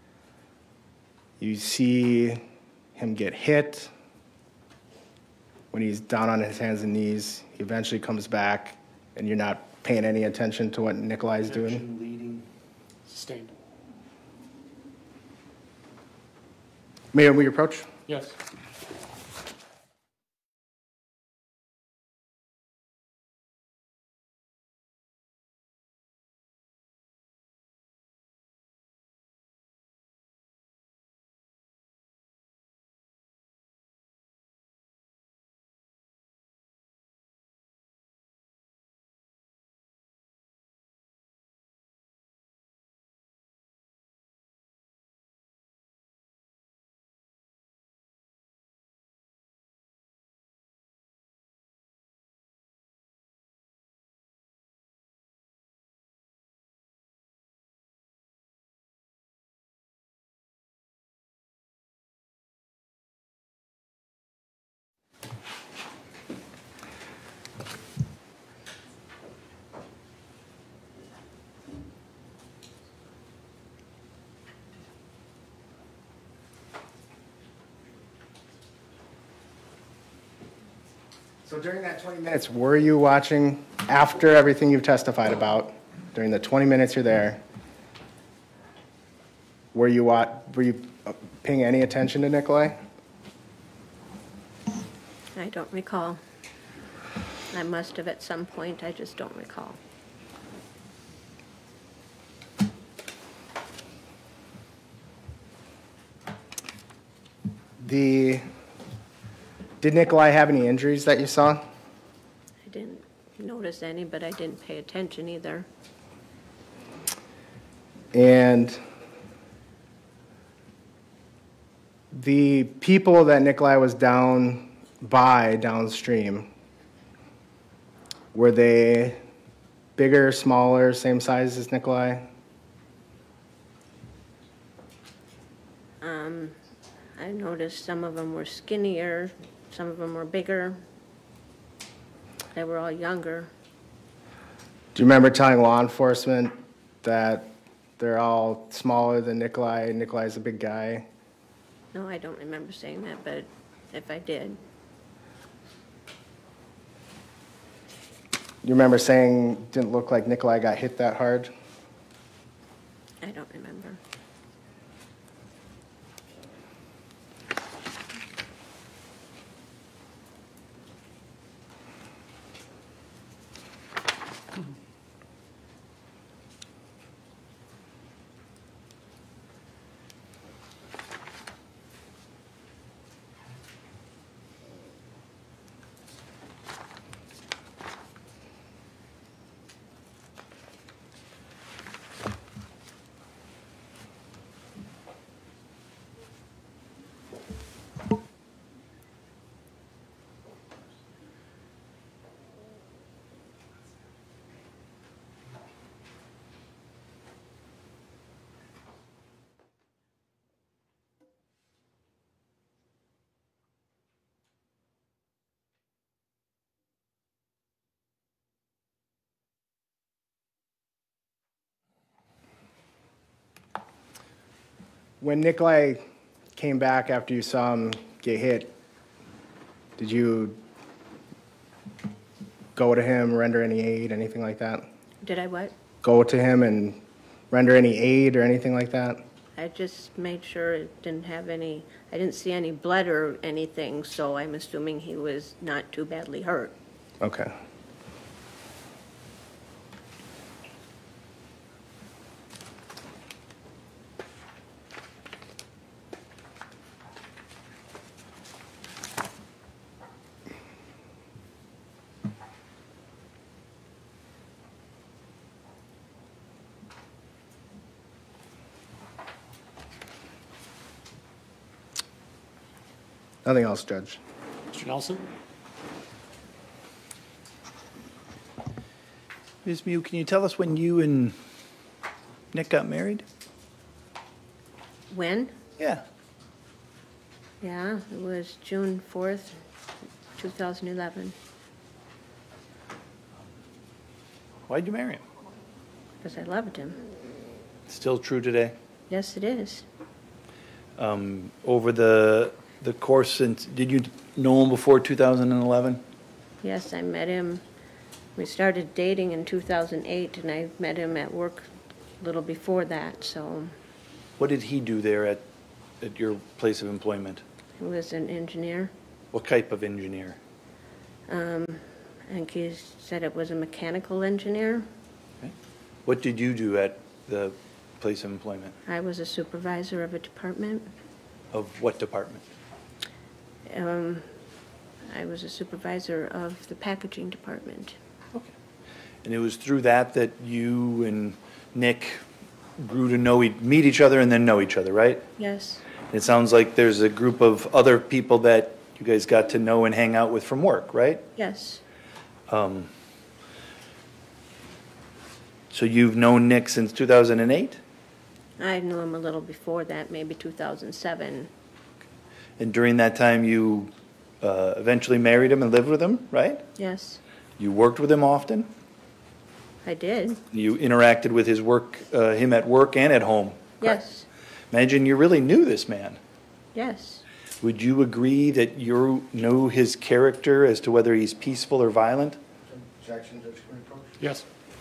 You see him get hit when he's down on his hands and knees, he eventually comes back, and you're not paying any attention to what Nikolai's doing? Objection, leading. Sustained. May we approach? Yes. So during that twenty minutes, were you watching, after everything you've testified about, during the twenty minutes you're there, were you wa, were you paying any attention to Nikolai? I don't recall. I must have at some point, I just don't recall. The, did Nikolai have any injuries that you saw? I didn't notice any, but I didn't pay attention either. And the people that Nikolai was down by downstream, were they bigger, smaller, same size as Nikolai? Um, I noticed some of them were skinnier, some of them were bigger. They were all younger. Do you remember telling law enforcement that they're all smaller than Nikolai? Nikolai's a big guy. No, I don't remember saying that, but if I did. You remember saying it didn't look like Nikolai got hit that hard? I don't remember. When Nikolai came back after you saw him get hit, did you go to him, render any aid, anything like that? Did I what? Go to him and render any aid or anything like that? I just made sure it didn't have any, I didn't see any blood or anything, so I'm assuming he was not too badly hurt. Okay. Nothing else, Judge. Mister Nelson? Miz Mew, can you tell us when you and Nick got married? When? Yeah. Yeah, it was June fourth, two thousand eleven, Why'd you marry him? because I loved him. Still true today? Yes, it is. Um, over the the course since, did you know him before two thousand eleven? Yes, I met him, we started dating in two thousand eight, and I met him at work a little before that, so What did he do there at, at your place of employment? he was an engineer. What type of engineer? I think he said it was a mechanical engineer. Okay. What did you do at the place of employment? I was a supervisor of a department. Of what department? Um, I was a supervisor of the packaging department. Okay. And it was through that that you and Nick grew to know, e- meet each other and then know each other, right? Yes, It sounds like there's a group of other people that you guys got to know and hang out with from work, right? yes, So you've known Nick since two thousand eight? I knew him a little before that, maybe two thousand seven. And during that time, you uh, eventually married him and lived with him, right? Yes, You worked with him often? I did. You interacted with his work, uh, him at work and at home? correct? Yes, Imagine you really knew this man. yes, Would you agree that you know his character as to whether he's peaceful or violent? Objection, Judge Quinn. Yes.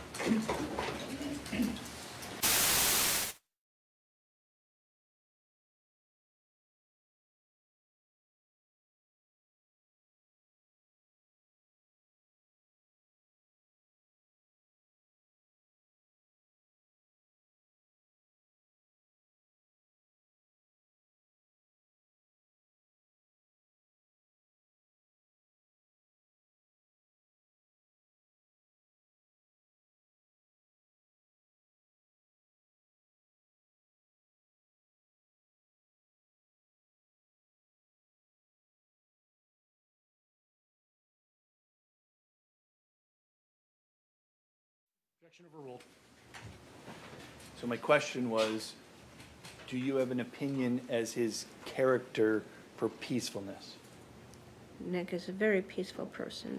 Objection overruled. So my question was, do you have an opinion as his character for peacefulness? Nick is a very peaceful person.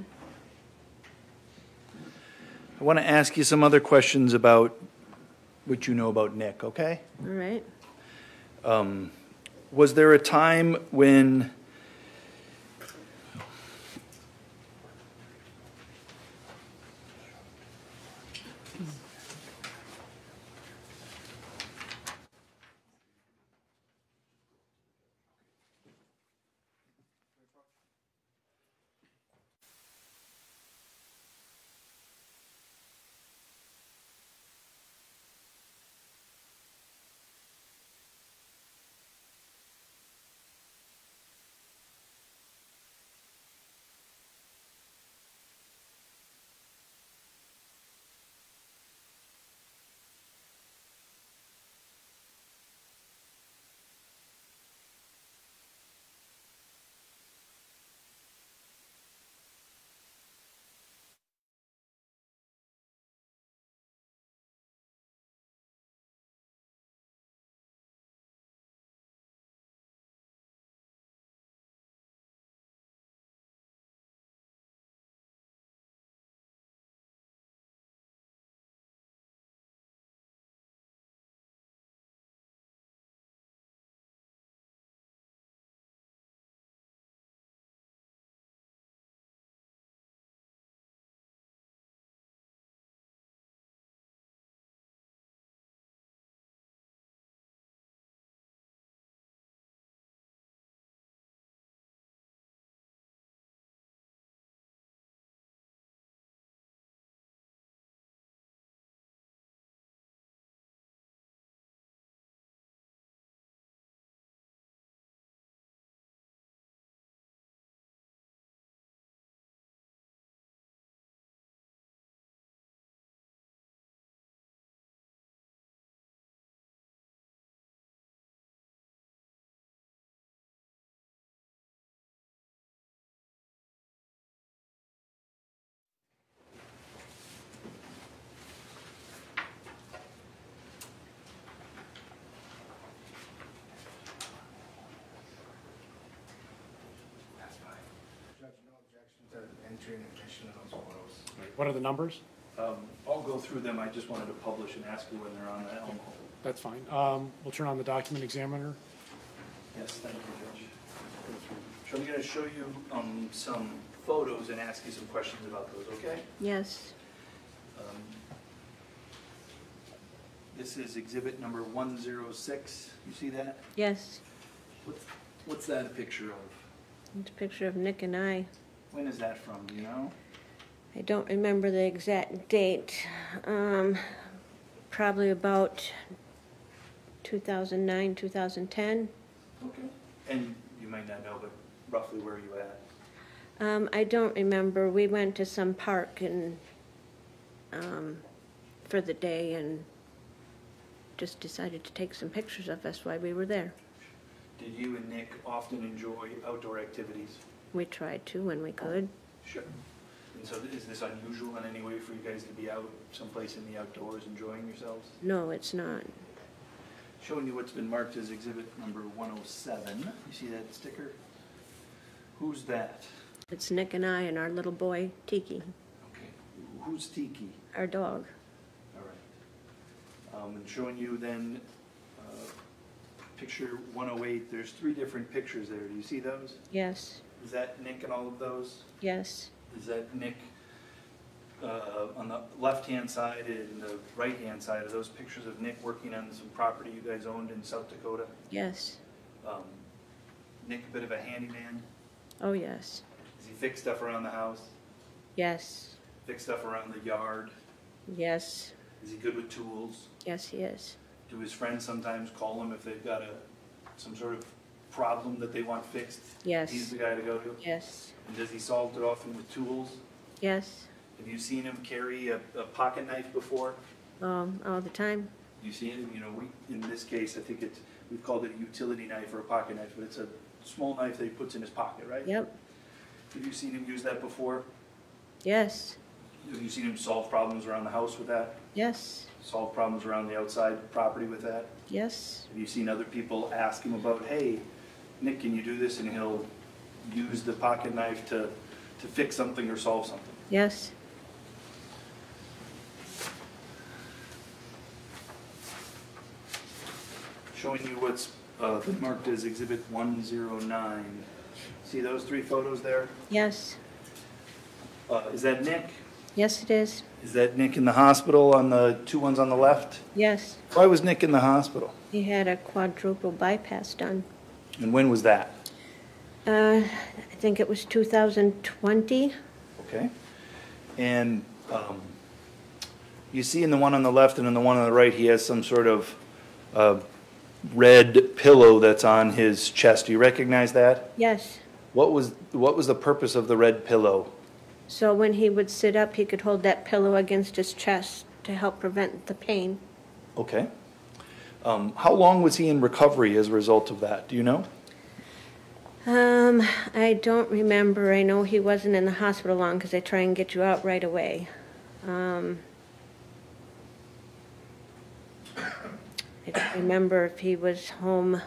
I want to ask you some other questions about what you know about Nick, okay? All right, Was there a time when Judge, no objection to entry and admission of those photos. What are the numbers? Um, I'll go through them, I just wanted to publish and ask you when they're on the Elm. That's fine. Um, We'll turn on the document examiner. Yes, thank you, Judge. So I'm going to show you um, some photos and ask you some questions about those, okay? Yes, Um, This is exhibit number one oh six. You see that? yes. What's, what's that a picture of? It's a picture of Nick and I. When is that from, do you know? I don't remember the exact date. Um, probably about two thousand nine, two thousand ten. Okay. And you might not know, but roughly where are you at? Um, I don't remember. We went to some park and, um, for the day and just decided to take some pictures of us while we were there. Did you and Nick often enjoy outdoor activities? We tried to when we could. Sure. And so is this unusual in any way for you guys to be out someplace in the outdoors enjoying yourselves? No, it's not. Showing you what's been marked as exhibit number one oh seven. You see that sticker? Who's that? It's Nick and I and our little boy, Tiki, Okay. Who's Tiki? our dog. All right. Um, and showing you then, uh, picture one oh eight, there's three different pictures there. Do you see those? Yes, Is that Nick in all of those? yes, Is that Nick, uh, on the left-hand side and the right-hand side? Are those pictures of Nick working on some property you guys owned in South Dakota? yes. Um, Nick, a bit of a handyman? Oh, yes, Does he fix stuff around the house? yes, Fix stuff around the yard? yes, Is he good with tools? yes, he is. Do his friends sometimes call him if they've got a, some sort of problem that they want fixed? Yes. He's the guy to go to? Yes, And does he solve it often with tools? yes, Have you seen him carry a, a pocket knife before? um, all the time. You see it, you know, we, in this case, I think it's, we've called it a utility knife or a pocket knife, but it's a small knife that he puts in his pocket, right? Yep, Have you seen him use that before? yes, Have you seen him solve problems around the house with that? yes, Solve problems around the outside property with that? yes, Have you seen other people ask him about, hey, Nick, can you do this? And he'll use the pocket knife to, to fix something or solve something. yes, Showing you what's uh, been marked as exhibit one oh nine. See those three photos there? yes, Uh, Is that Nick? yes, it is. Is that Nick in the hospital on the two ones on the left? Yes, Why was Nick in the hospital? he had a quadruple bypass done. And when was that? Uh, I think it was two thousand twenty. Okay. And um, you see in the one on the left and in the one on the right, he has some sort of uh, red pillow that's on his chest. Do you recognize that? Yes, What was, what was the purpose of the red pillow? so when he would sit up, he could hold that pillow against his chest to help prevent the pain. Okay. Um, How long was he in recovery as a result of that? Do you know? Um, I don't remember. I know he wasn't in the hospital long because they try and get you out right away. Um, I don't remember if he was home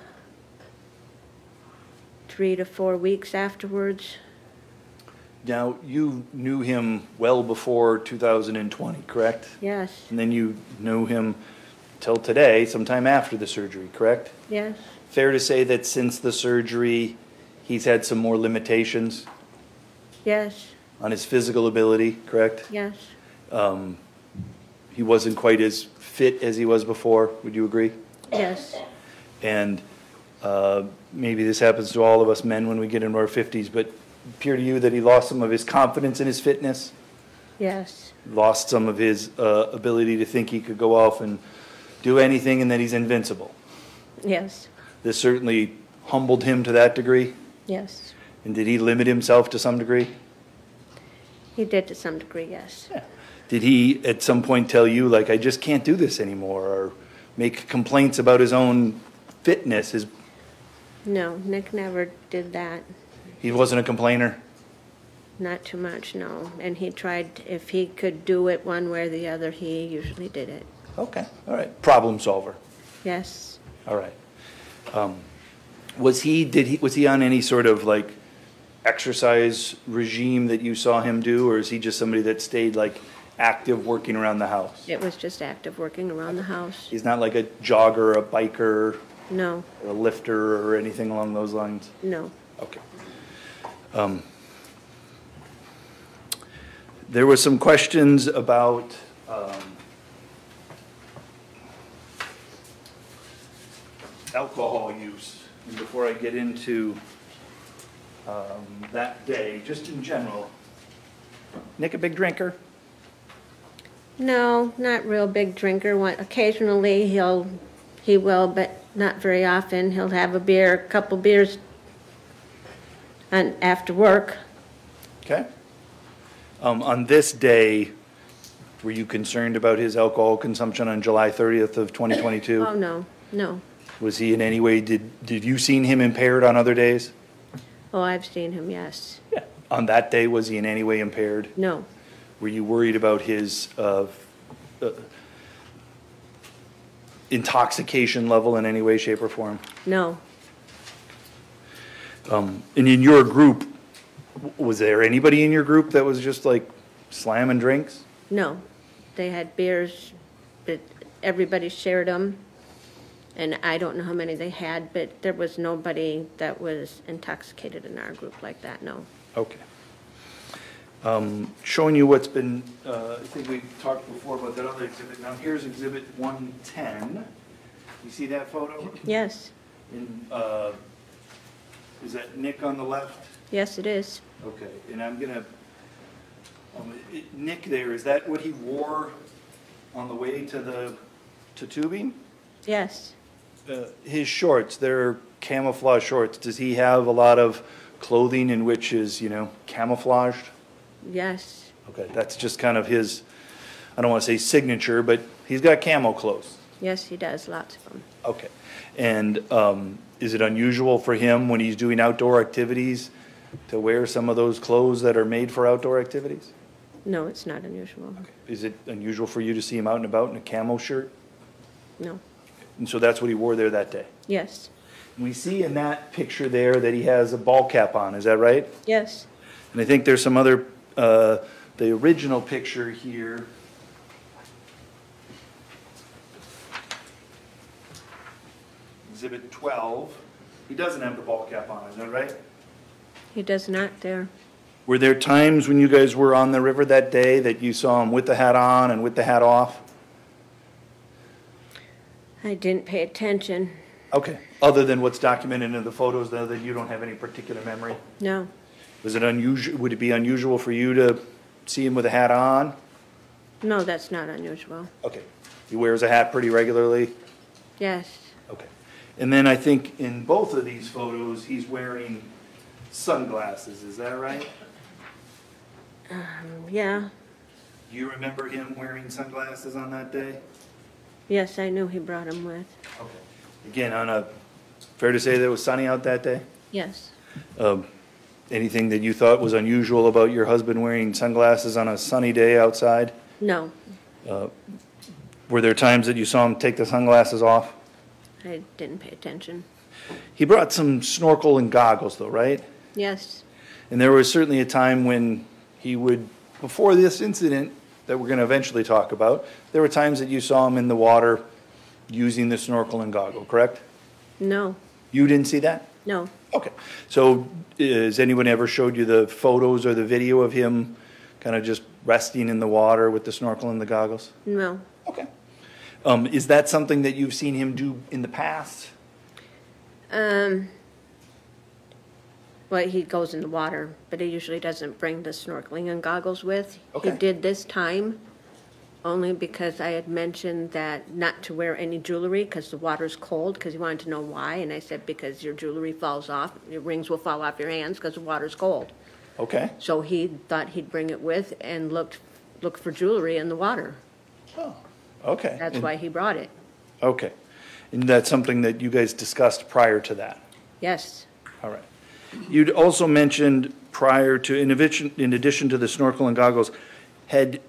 three to four weeks afterwards. Now, you knew him well before two thousand twenty, correct? Yes, And then you knew him till today, sometime after the surgery, correct? yes, Fair to say that since the surgery, he's had some more limitations yes, on his physical ability, correct? yes, Um, He wasn't quite as fit as he was before, would you agree? yes, And uh, maybe this happens to all of us men when we get into our fifties, but appear to you that he lost some of his confidence in his fitness? yes, Lost some of his uh, ability to think he could go off and do anything and that he's invincible? yes, This certainly humbled him to that degree? yes. And did he limit himself to some degree? He did to some degree, yes. Did he at some point tell you, like, I just can't do this anymore, or make complaints about his own fitness? His, No, Nick never did that. he wasn't a complainer? Not too much, no. And he tried, if he could do it one way or the other, he usually did it. Okay, all right. Problem solver. Yes. All right. Um, was he, did he, was he on any sort of like exercise regime that you saw him do, or is he just somebody that stayed like active working around the house? It was just active working around the house. He's not like a jogger, a biker, No, or a lifter, or anything along those lines? no. Okay. Um, There were some questions about um, alcohol use. And before I get into um, that day, just in general, Nick a big drinker? No, not real big drinker. One, occasionally he'll, he will, but not very often. He'll have a beer, a couple beers on, after work. Okay. Um, On this day, were you concerned about his alcohol consumption on July thirtieth of twenty twenty-two? Oh, no, no. Was he in any way, did, did you seen him impaired on other days? Oh, I've seen him, yes. Yeah. On that day, was he in any way impaired? No, Were you worried about his uh, uh, intoxication level in any way, shape, or form? no, Um, And in your group, w- was there anybody in your group that was just like slamming drinks? no. They had beers, but everybody shared them. And I don't know how many they had, but there was nobody that was intoxicated in our group like that, no. Okay. Um, Showing you what's been, uh, I think we talked before about that other exhibit. Now, here's exhibit one ten. You see that photo? Yes, And, uh, is that Nick on the left? yes, it is. Okay, and I'm gonna, um, it- Nick there, is that what he wore on the way to the, to tubing? Yes, Uh, His shorts, they're camouflage shorts. Does he have a lot of clothing in which is, you know, camouflaged? yes, Okay, that's just kind of his, I don't want to say signature, but he's got camo clothes. yes, he does, lots of them. Okay. And um, is it unusual for him when he's doing outdoor activities to wear some of those clothes that are made for outdoor activities? No, it's not unusual. Is it unusual for you to see him out and about in a camo shirt? No, And so that's what he wore there that day? yes, We see in that picture there that he has a ball cap on, is that right? yes, And I think there's some other, uh, the original picture here. Exhibit twelve, he doesn't have the ball cap on, is that right? he does not there. Were there times when you guys were on the river that day that you saw him with the hat on and with the hat off? I didn't pay attention, Okay, other than what's documented in the photos, though, that you don't have any particular memory? no, Was it unusual, would it be unusual for you to see him with a hat on? no, that's not unusual. Okay, he wears a hat pretty regularly? Yes, Okay. And then I think in both of these photos, he's wearing sunglasses, is that right? yeah, Do you remember him wearing sunglasses on that day? yes, I knew he brought him with. Okay. Again, on a, fair to say that it was sunny out that day? Yes, Um, Anything that you thought was unusual about your husband wearing sunglasses on a sunny day outside? no, Were there times that you saw him take the sunglasses off? I didn't pay attention. He brought some snorkel and goggles though, right? Yes, And there was certainly a time when he would, before this incident that we're going to eventually talk about, there were times that you saw him in the water using the snorkel and goggle, correct? no, You didn't see that? no, Okay. So has anyone ever showed you the photos or the video of him kind of just resting in the water with the snorkel and the goggles? no, Okay. Um, is that something that you've seen him do in the past? um, well, he goes in the water, but he usually doesn't bring the snorkeling and goggles with. Okay. He did this time, only because I had mentioned that not to wear any jewelry because the water's cold, because he wanted to know why, and I said, because your jewelry falls off, your rings will fall off your hands because the water's cold. Okay. So he thought he'd bring it with and looked, looked for jewelry in the water. Oh, okay. That's And- why he brought it. Okay. And that's something that you guys discussed prior to that? Yes, All right. You'd also mentioned prior to, in addition, in addition to the snorkel and goggles, had,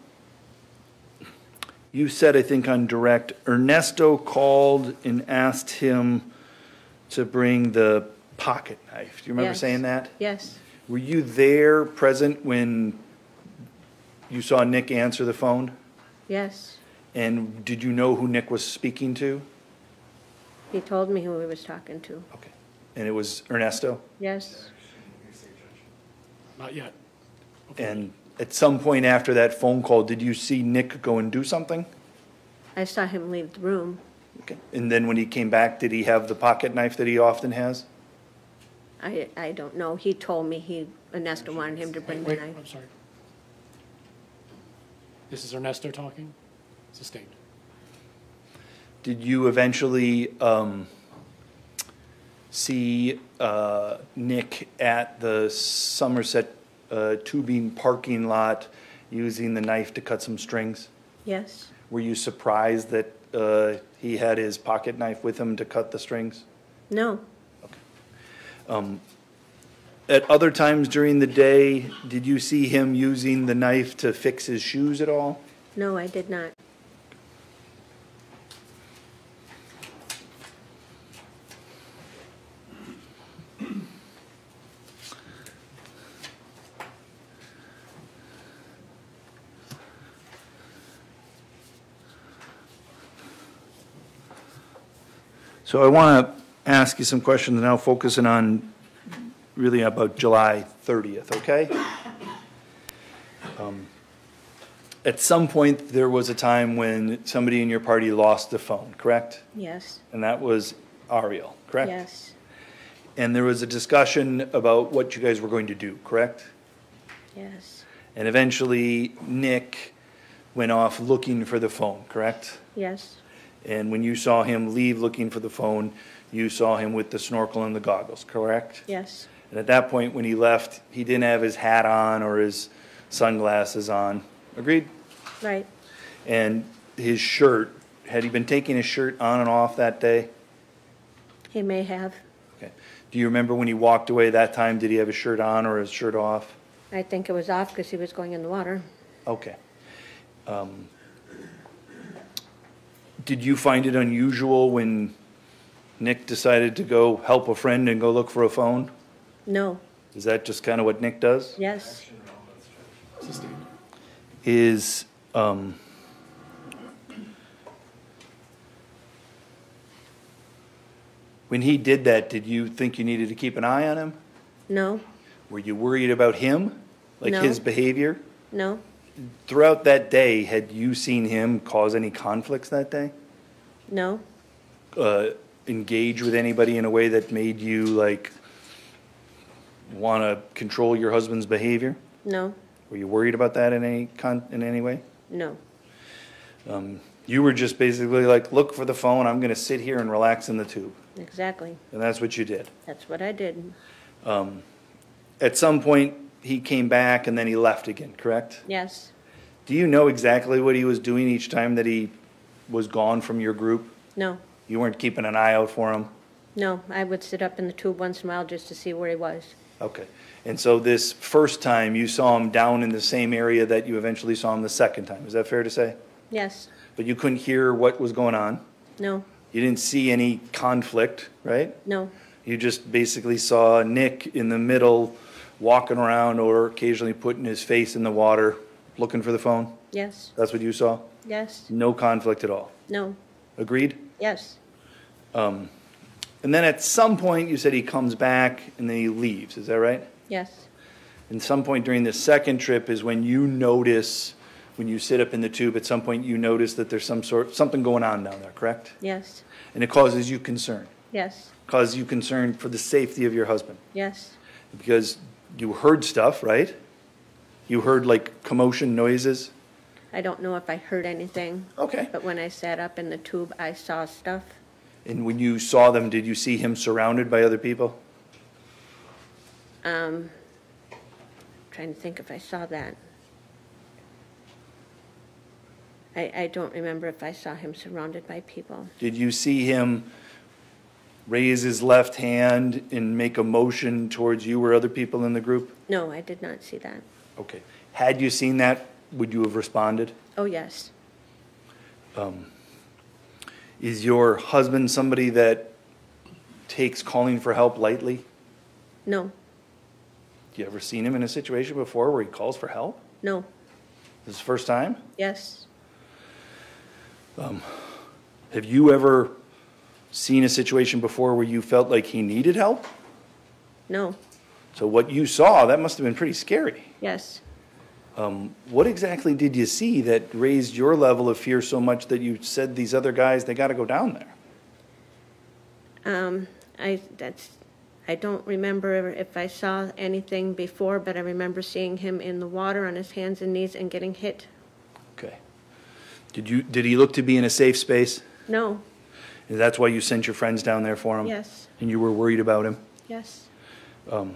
you said, I think on direct, Ernesto called and asked him to bring the pocket knife. Do you remember Yes. saying that? yes, Were you there, present, when you saw Nick answer the phone? yes. And did you know who Nick was speaking to? He told me who he was talking to. Okay. And it was Ernesto? Yes, Not yet. And at some point after that phone call, did you see Nick go and do something? I saw him leave the room. Okay. And then when he came back, did he have the pocket knife that he often has? I, I don't know. He told me he, Ernesto wanted him to bring the Wait, knife. I'm sorry. This is Ernesto talking? Sustained. Did you eventually um, see uh, Nick at the Somerset uh, tubing parking lot using the knife to cut some strings? Yes, Were you surprised that uh, he had his pocket knife with him to cut the strings? no, At other times during the day, did you see him using the knife to fix his shoes at all? no, I did not. So I want to ask you some questions now, focusing on really about July thirtieth, okay? Um, At some point, there was a time when somebody in your party lost the phone, correct? Yes, And that was Ariel, correct? yes, And there was a discussion about what you guys were going to do, correct? yes, And eventually, Nick went off looking for the phone, correct? yes, And when you saw him leave looking for the phone, you saw him with the snorkel and the goggles, correct? yes, And at that point, when he left, he didn't have his hat on or his sunglasses on. Agreed? right. And his shirt, had he been taking his shirt on and off that day? He may have. Okay. Do you remember when he walked away that time, did he have his shirt on or his shirt off? I think it was off because he was going in the water. Okay. Um, Did you find it unusual when Nick decided to go help a friend and go look for a phone? No, Is that just kind of what Nick does? yes, Sustained. Is, um, when he did that, did you think you needed to keep an eye on him? no, Were you worried about him? Like No. his behavior? no, Throughout that day, had you seen him cause any conflicts that day? no, Uh, engage with anybody in a way that made you like want to control your husband's behavior? no, Were you worried about that in any con, in any way? no, You were just basically like, look for the phone, I'm gonna sit here and relax in the tube. exactly. And that's what you did. That's what I did. At some point, he came back and then he left again, correct? Yes, Do you know exactly what he was doing each time that he was gone from your group? no, You weren't keeping an eye out for him? no. I would sit up in the tube once in a while just to see where he was. Okay. And so this first time, you saw him down in the same area that you eventually saw him the second time. Is that fair to say? Yes, But you couldn't hear what was going on? no, You didn't see any conflict, right? no, You just basically saw Nick in the middle, walking around or occasionally putting his face in the water, looking for the phone? yes, That's what you saw? yes, No conflict at all? no, Agreed? yes, And then at some point, you said he comes back and then he leaves, is that right? yes, And some point during the second trip is when you notice, when you sit up in the tube, at some point you notice that there's some sort, something going on down there, correct? yes, And it causes you concern, yes, causes you concern for the safety of your husband. yes, Because you heard stuff, right? You heard like commotion noises? I don't know if I heard anything, Okay. but when I sat up in the tube, I saw stuff. And when you saw them, did you see him surrounded by other people? Um, trying to think if I saw that. I, I don't remember if I saw him surrounded by people. Did you see him raise his left hand and make a motion towards you or other people in the group? No, I did not see that. Okay. Had you seen that, would you have responded? Oh, yes, Is your husband somebody that takes calling for help lightly? no, You ever seen him in a situation before where he calls for help? no, This is the first time? yes, Have you ever seen a situation before where you felt like he needed help? no, So what you saw, that must have been pretty scary. Yes. Um, what exactly did you see that raised your level of fear so much that you said these other guys, they got to go down there? Um, I, that's, I don't remember if I saw anything before, but I remember seeing him in the water on his hands and knees and getting hit. Okay. Did you, did he look to be in a safe space? No. And that's why you sent your friends down there for him? Yes. And you were worried about him? Yes. Um,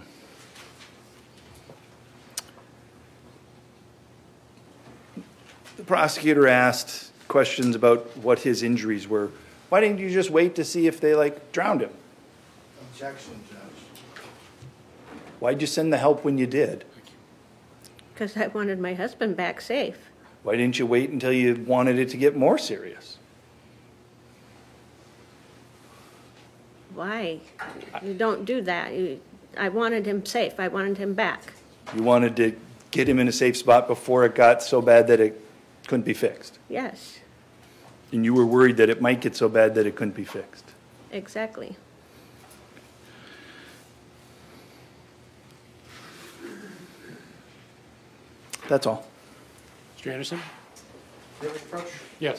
the prosecutor asked questions about what his injuries were. Why didn't you just wait to see if they, like, drowned him? Objection, Judge. Why'd you send the help when you did? Because I wanted my husband back safe. Why didn't you wait until you wanted it to get more serious? Why? You don't do that. You, I wanted him safe. I wanted him back. You wanted to get him in a safe spot before it got so bad that it couldn't be fixed. Yes, And you were worried that it might get so bad that it couldn't be fixed. exactly. That's all. Mister Anderson? You have an approach? Yes.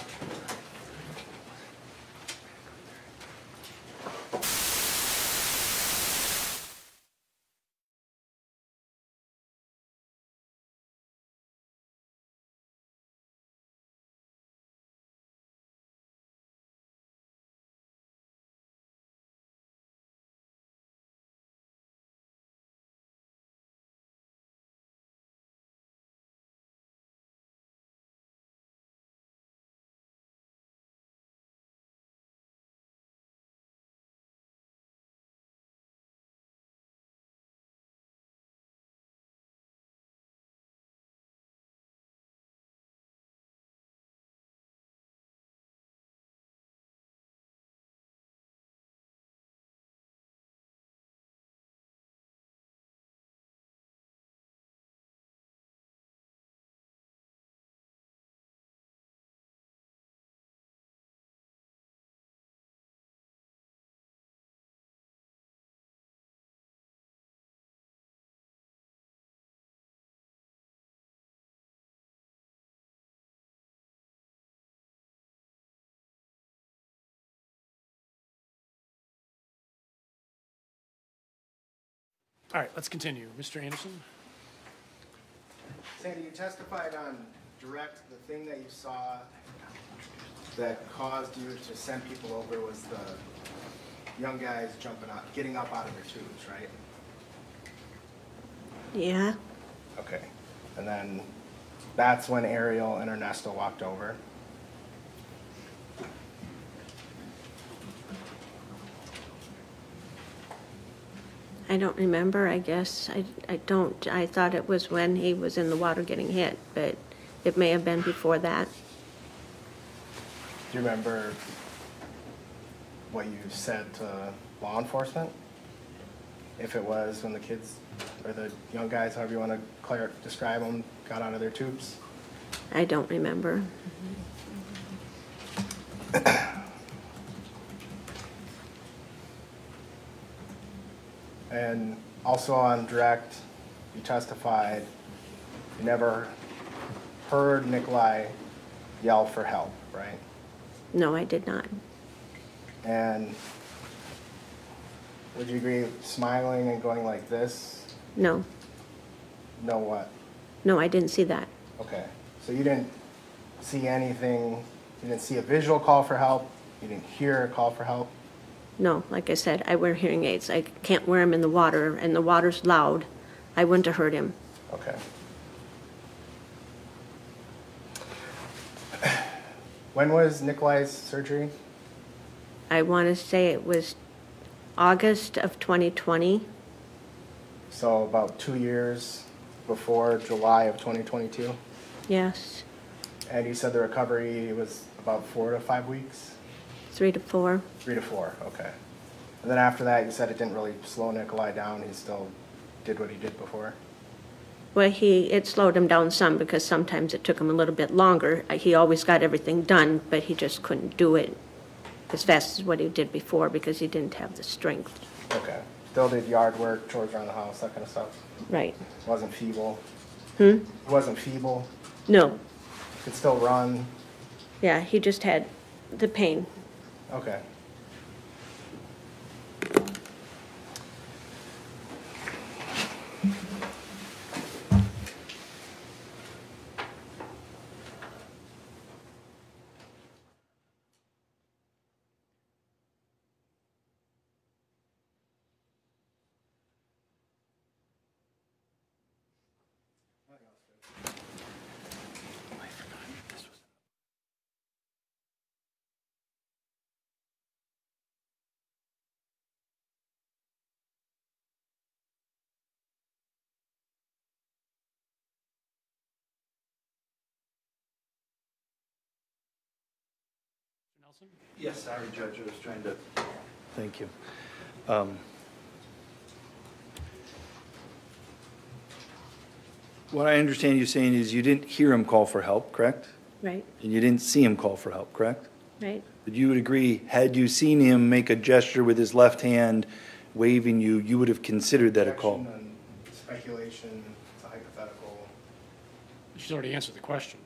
All right, let's continue. Mister Anderson? Sandy, you testified on direct, the thing that you saw that caused you to send people over was the young guys jumping up, getting up out of their tubes, right? Yeah, Okay. And then that's when Ariel and Ernesto walked over. I don't remember, I guess. I, I don't, I thought it was when he was in the water getting hit, but it may have been before that. Do you remember what you said to law enforcement? If it was when the kids, or the young guys, however you want to clar- describe them, got out of their tubes? I don't remember. And also on direct, you testified, you never heard Nikolai yell for help, right? No, I did not. And would you agree smiling and going like this? No, No what? no, I didn't see that. Okay, so you didn't see anything, you didn't see a visual call for help, you didn't hear a call for help? No, like I said, I wear hearing aids. I can't wear them in the water, and the water's loud. I wouldn't have heard him. Okay. When was Nikolai's surgery? I want to say it was August of twenty twenty. So about two years before July of twenty twenty-two? Yes, And you said the recovery was about four to five weeks? three to four. Three to four, okay. And then after that, you said it didn't really slow Nikolai down, he still did what he did before? Well, he, it slowed him down some because sometimes it took him a little bit longer. Uh, He always got everything done, but he just couldn't do it as fast as what he did before because he didn't have the strength. Okay. Still did yard work, chores around the house, that kind of stuff. Right. Wasn't feeble. Hmm? Wasn't feeble. No. Could still run. Yeah, he just had the pain. Okay. Nelson? Yes, sorry, Judge, I was trying to, thank you. Um, What I understand you saying is you didn't hear him call for help, correct? Right, And you didn't see him call for help, correct? right. But you would agree, had you seen him make a gesture with his left hand waving you, you would have considered that a call? Objection and speculation, it's a hypothetical. She's already answered the question.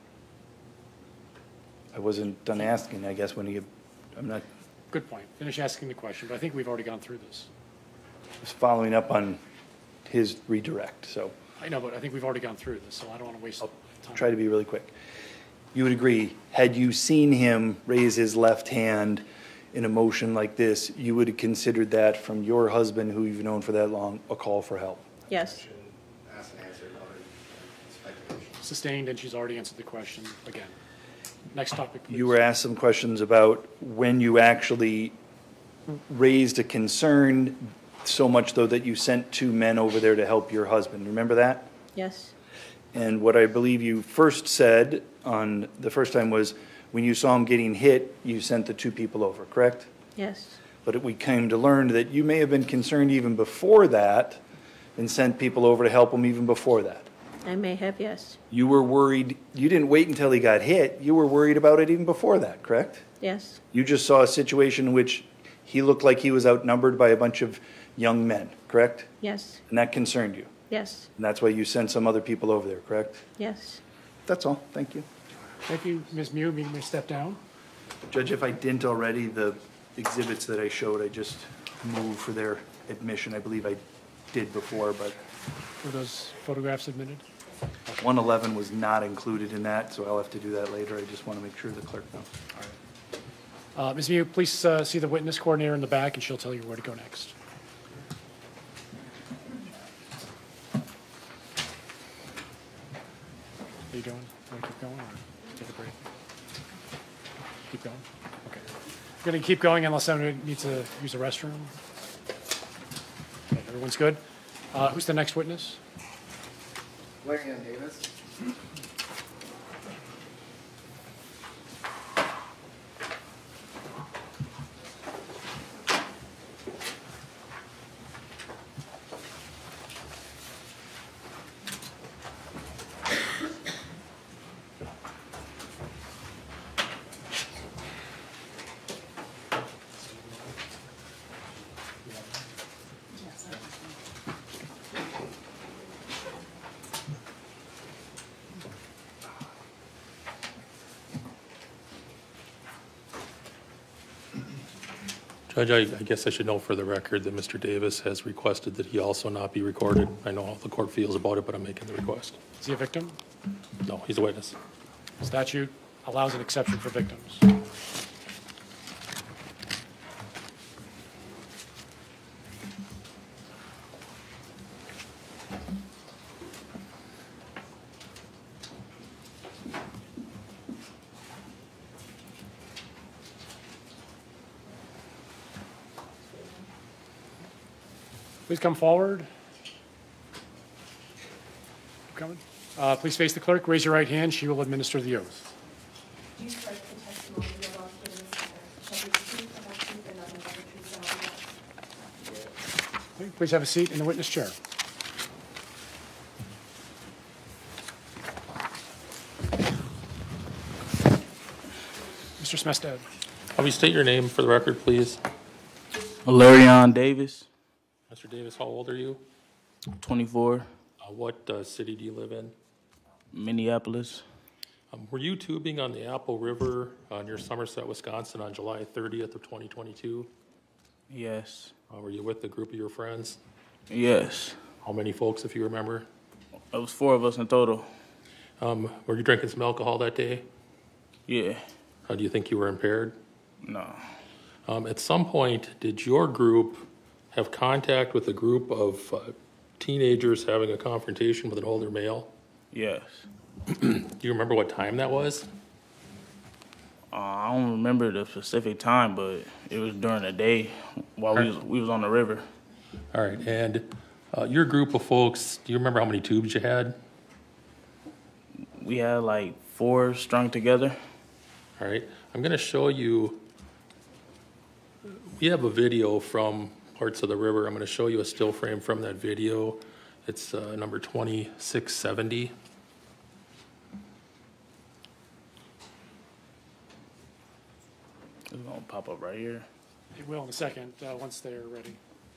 I wasn't done asking, I guess, when he, I'm not, Good point. Finish asking the question, but I think we've already gone through this. just following up on his redirect, so I know, but I think we've already gone through this, so I don't want to waste time. try to be really quick. You would agree, had you seen him raise his left hand in a motion like this, you would have considered that from your husband, who you've known for that long, a call for help? Yes, Objection, asked and answered, already. Speculation. Sustained, and she's already answered the question again. Next topic, please. You were asked some questions about when you actually raised a concern, so much though that you sent two men over there to help your husband. Remember that? yes, And what I believe you first said on the first time was, when you saw him getting hit, you sent the two people over, correct? yes, But we came to learn that you may have been concerned even before that and sent people over to help him even before that. I may have, yes, You were worried, you didn't wait until he got hit, you were worried about it even before that, correct? yes, You just saw a situation in which he looked like he was outnumbered by a bunch of young men, correct? yes, And that concerned you. yes, And that's why you sent some other people over there, correct? yes. That's all. Thank you. Thank you, Miz Mew. You may step down. Judge, if I didn't already, the exhibits that I showed, I just moved for their admission. I believe I did before, but Were those photographs submitted? one eleven was not included in that, so I'll have to do that later. I just want to make sure the clerk knows. Uh, Miz Mew, please uh, see the witness coordinator in the back, and she'll tell you where to go next. Are you doing? Want to keep going, or take a break? Keep going? Okay. We're going to keep going unless someone needs to use the restroom. Okay, everyone's good? Uh, Who's the next witness? Larry Ann Davis. Judge, I, I guess I should note for the record that Mister Davis has requested that he also not be recorded. I know how the court feels about it, but I'm making the request. Is he a victim? No, he's a witness. Statute allows an exception for victims. Please come forward. Keep coming. Uh, Please face the clerk, raise your right hand, she will administer the oath. Do you swear that the testimony you are about to give in this matter shall be the truth, the whole truth, and nothing but the truth, so help you God? Okay, please have a seat in the witness chair. Mister Smestad. Will you state your name for the record, please? Larry Ann Davis. Mister Mister Davis, how old are you? twenty-four, Uh, What uh, city do you live in? Minneapolis. Um, Were you tubing on the Apple River uh, near Somerset, Wisconsin on July thirtieth of twenty twenty-two? Yes. Uh, Were you with a group of your friends? Yes. How many folks, if you remember? It was four of us in total. Um, Were you drinking some alcohol that day? Yeah. How do you think you were impaired? No. Um, At some point, did your group have contact with a group of uh, teenagers having a confrontation with an older male? Yes. Do you remember what time that was? Uh, I don't remember the specific time, but it was during the day while we was, we was on the river. All right, and uh, your group of folks, do you remember how many tubes you had? We had like four strung together. All right, I'm going to show you, we have a video from parts of the river. I'm going to show you a still frame from that video. It's uh, number twenty-six seventy. It's gonna pop up right here. It will in a second, uh, once they're ready.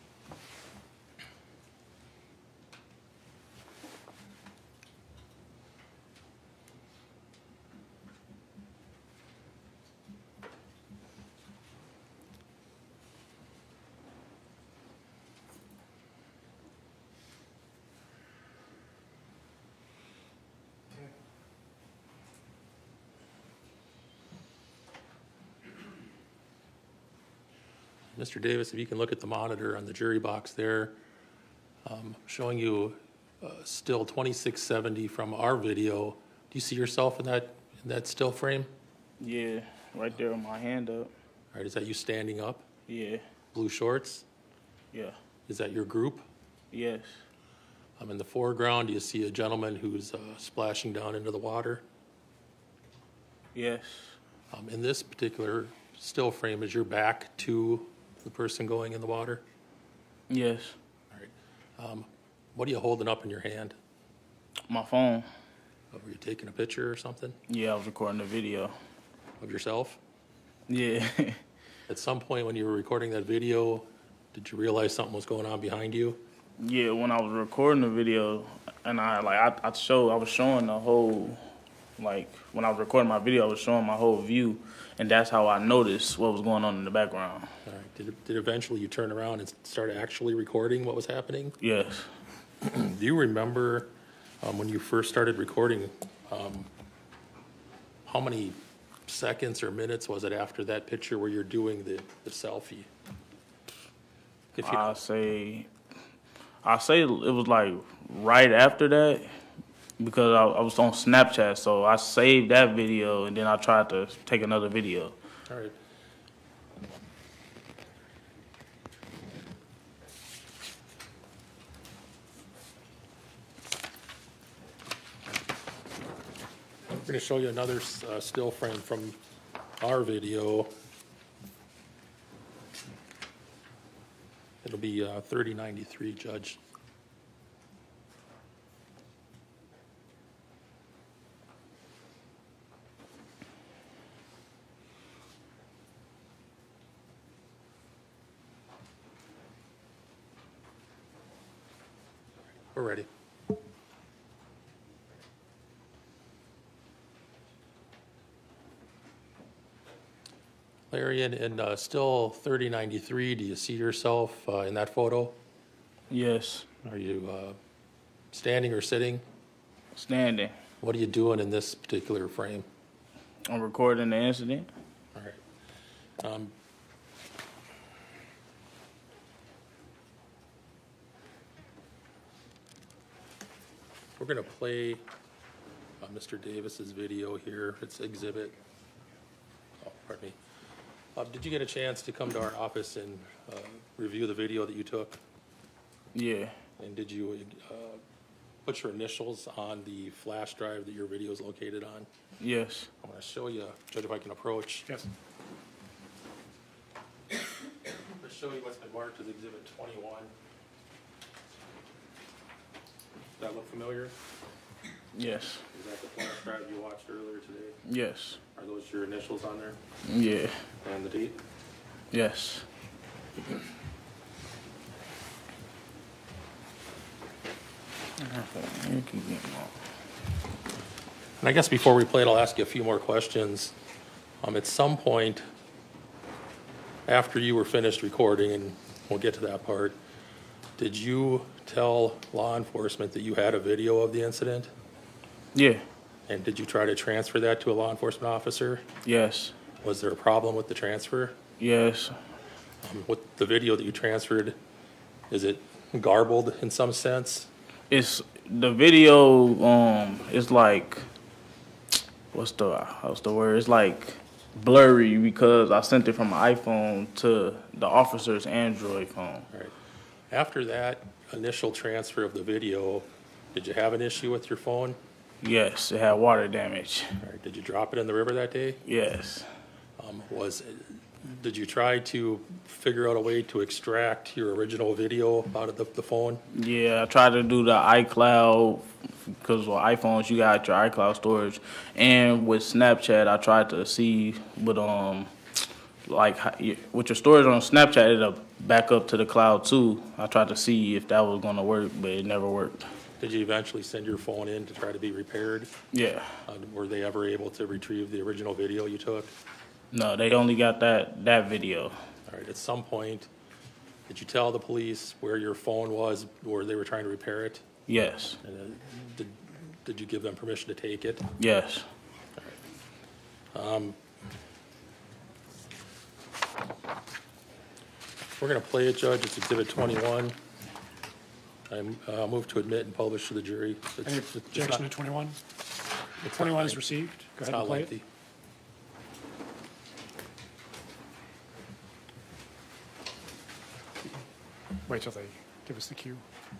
Mister Davis, if you can look at the monitor on the jury box there, um, showing you uh, still twenty-six seventy from our video. Do you see yourself in that, in that still frame? Yeah, right there with my hand up. All right, is that you standing up? Yeah. Blue shorts? Yeah. Is that your group? Yes. Um, in the foreground, do you see a gentleman who's uh, splashing down into the water? Yes. Um, in this particular still frame, is your back to the person going in the water? Yes. All right. Um, what are you holding up in your hand? My phone. Uh, Were you taking a picture or something Yeah, I was recording the video. of yourself? Yeah. At some point when you were recording that video, did you realize something was going on behind you? Yeah, when I was recording the video, and I like I, I showed I was showing the whole, like when I was recording my video, I was showing my whole view, and that's how I noticed what was going on in the background. All right. Did, did eventually you turn around and start actually recording what was happening? Yes. Do you remember um, when you first started recording, um, how many seconds or minutes was it after that picture where you're doing the, the selfie? If you, I say, I say it was like right after that because I, I was on Snapchat, so I saved that video and then I tried to take another video. all right. I'm going to show you another uh, still frame from our video. It'll be uh, thirty ninety-three, Judge. We're ready. Larry, in, in uh, still thirty ninety-three, do you see yourself uh, in that photo? Yes. Are you uh, standing or sitting? Standing. What are you doing in this particular frame? I'm recording the incident. All right. Um, we're going to play uh, Mister Davis's video here. It's exhibit. Oh, pardon me. Uh, did you get a chance to come to our office and uh, review the video that you took? Yeah. And did you uh, put your initials on the flash drive that your video is located on? Yes. I'm going to show you, Judge, if I can approach. Yes. I'm going to show you what's been marked as Exhibit twenty-one. Does that look familiar? Yes. Is that the flash drive you watched earlier today? Yes. Are those your initials on there Yeah. and the date? Yes. And I guess before we play it, I'll ask you a few more questions. Um, at some point, after you were finished recording, and we'll get to that part, did you tell law enforcement that you had a video of the incident? Yeah. And did you try to transfer that to a law enforcement officer? Yes. Was there a problem with the transfer? Yes. Um, what the video that you transferred, is it garbled in some sense? It's the video. Um, it's like what's the what's the word? It's like blurry because I sent it from my iPhone to the officer's Android phone. All right. After that initial transfer of the video, did you have an issue with your phone? Yes, it had water damage. All right. Did you drop it in the river that day? Yes. Um, was did you try to figure out a way to extract your original video out of the, the phone? Yeah, I tried to do the iCloud because with iPhones you got your iCloud storage, and with Snapchat I tried to see with um like with your storage on Snapchat it'll back up to the cloud too. I tried to see if that was gonna work, but it never worked. Did you eventually send your phone in to try to be repaired? Yeah. Uh, were they ever able to retrieve the original video you took? No, they only got that that video. All right. At some point, did you tell the police where your phone was, where they were trying to repair it? Yes. And, uh, did did you give them permission to take it? Yes. Um, we're going to play it, Judge. It's Exhibit twenty-one. I uh, move to admit and publish to the jury. It's, Any it's objection not, to twenty-one? it's twenty-one not, is received. Go it's ahead not and play lengthy. it. Wait till they give us the cue.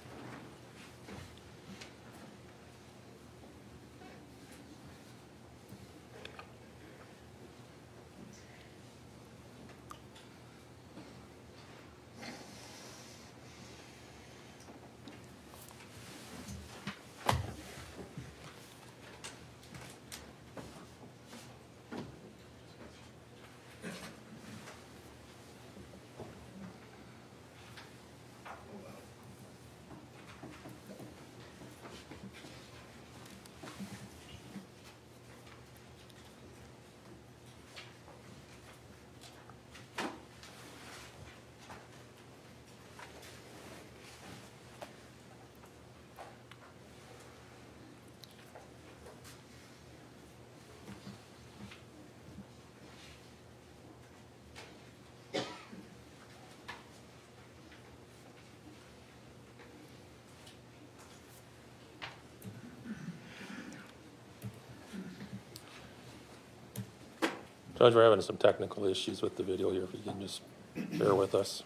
Judge, we're having some technical issues with the video here. If you can just bear with us.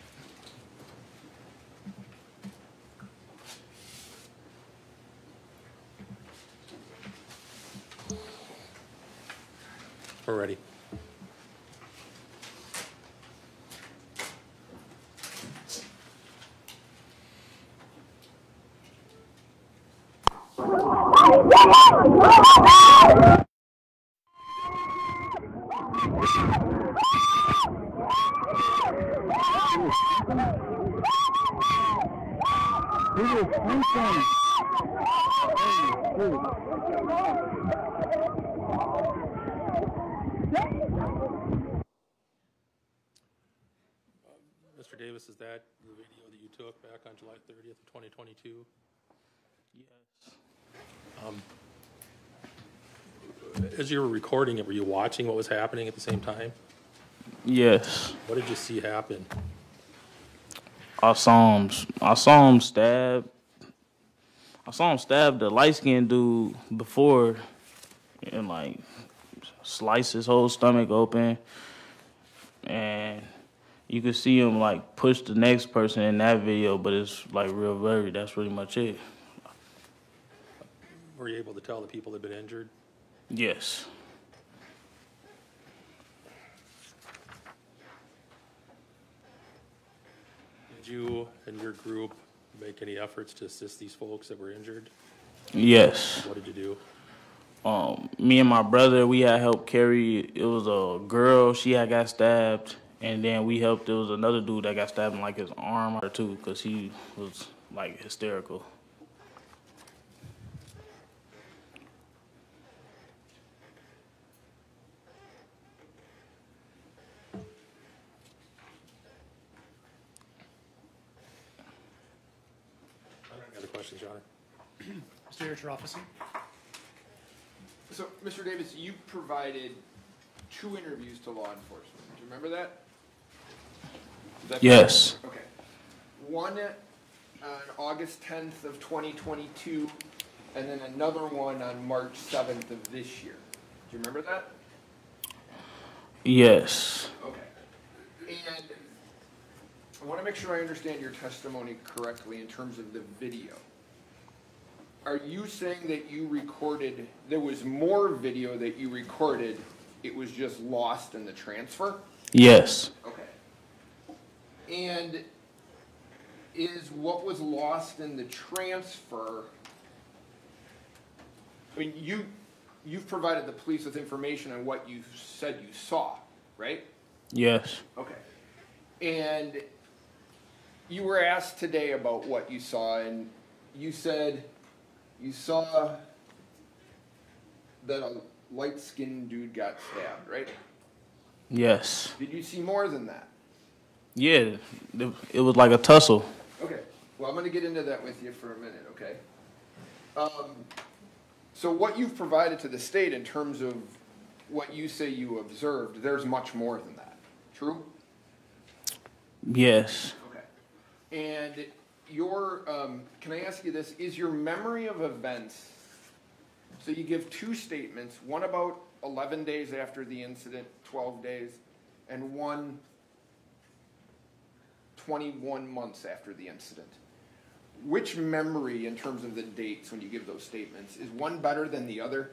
We're ready. Mister Davis, is that the video that you took back on July thirtieth of twenty twenty-two? Yes. Um, as you were recording it, were you watching what was happening at the same time? Yes. What did you see happen? I saw him. I saw him stab. I saw him stab the light skinned dude before, and like slice his whole stomach open, and you could see him like push the next person in that video, but it's like real blurry. That's pretty much it. Were you able to tell the people that had been injured? Yes. Did you and your group make any efforts to assist these folks that were injured? Yes. What did you do? Um, me and my brother, we had helped carry. It was a girl. She had got stabbed, and then we helped. There was another dude that got stabbed in like his arm or two because he was like hysterical. questions, Your Honor. Mister Your officer. So, Mister Davis, you provided two interviews to law enforcement. Do you remember that? Is that Yes. correct? Okay. One on August tenth of twenty twenty-two, and then another one on March seventh of this year. Do you remember that? Yes. Okay. And I want to make sure I understand your testimony correctly in terms of the video. Are you saying that you recorded, there was more video that you recorded, it was just lost in the transfer? Yes. Okay. And is what was lost in the transfer, I mean, you, you've provided the police with information on what you said you saw, right? Yes. Okay. And you were asked today about what you saw, and you said you saw that a light-skinned dude got stabbed, right? Yes. Did you see more than that? Yeah, it, it was like a tussle. Okay. Well, I'm going to get into that with you for a minute, okay? Um, so what you've provided to the state in terms of what you say you observed, there's much more than that. True? Yes. Okay. And your, um, can I ask you this, is your memory of events, so you give two statements, one about eleven days after the incident, twelve days, and one twenty-one months after the incident. Which memory, in terms of the dates when you give those statements, is one better than the other?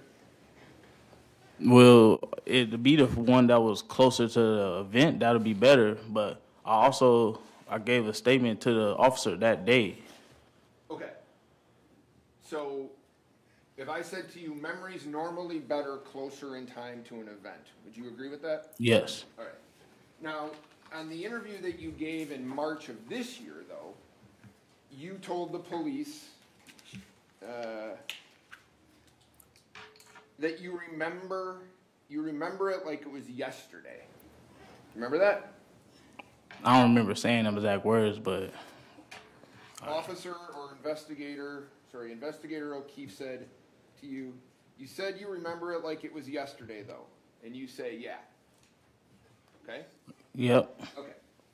Well, it'd be the one that was closer to the event, that'd be better, but I also, I gave a statement to the officer that day. Okay. So, if I said to you, memory's normally better closer in time to an event, would you agree with that? Yes. All right. Now, on the interview that you gave in March of this year, though, you told the police uh, that you remember, you remember it like it was yesterday. Remember that? I don't remember saying them exact words, but Officer or investigator, sorry, Investigator O'Keefe said to you, you said you remember it like it was yesterday, though, and you say, yeah. Okay? yep. Okay.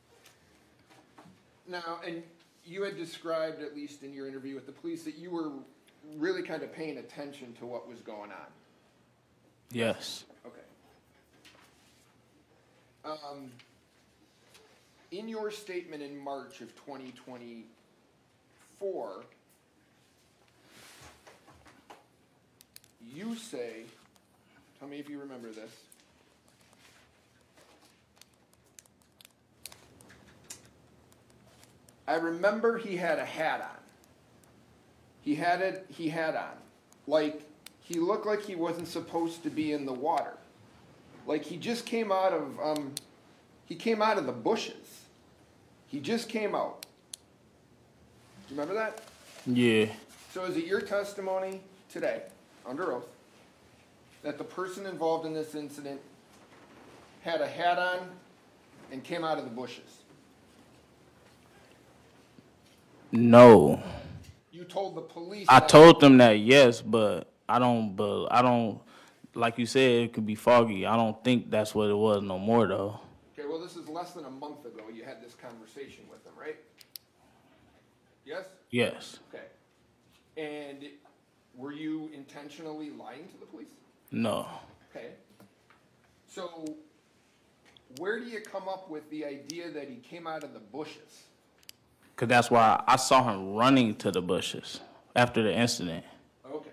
Now, and you had described, at least in your interview with the police, that you were really kind of paying attention to what was going on. Yes. Okay. Um, in your statement in March of twenty twenty-four, you say, tell me if you remember this, I remember he had a hat on. He had it, he had on. Like, he looked like he wasn't supposed to be in the water. Like he just came out of, um, he came out of the bushes. He just came out. Do you remember that? Yeah. So is it your testimony today, under oath, that the person involved in this incident had a hat on and came out of the bushes? No. You told the police. I that- told them that yes, but I don't, but I don't, like you said, it could be foggy. I don't think that's what it was no more, though. Okay, well, this is less than a month ago you had this conversation with them, right? Yes? Yes. Okay. And were you intentionally lying to the police? No. Okay. So where do you come up with the idea that he came out of the bushes? Because that's why I saw him running to the bushes after the incident. Okay.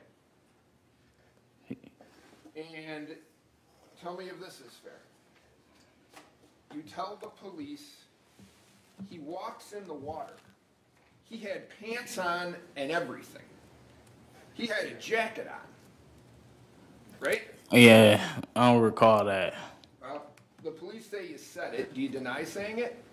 And tell me if this is fair. You tell the police he walks in the water. He had pants on and everything. He had a jacket on. Right? Yeah, I don't recall that. Well, the police say you said it. Do you deny saying it?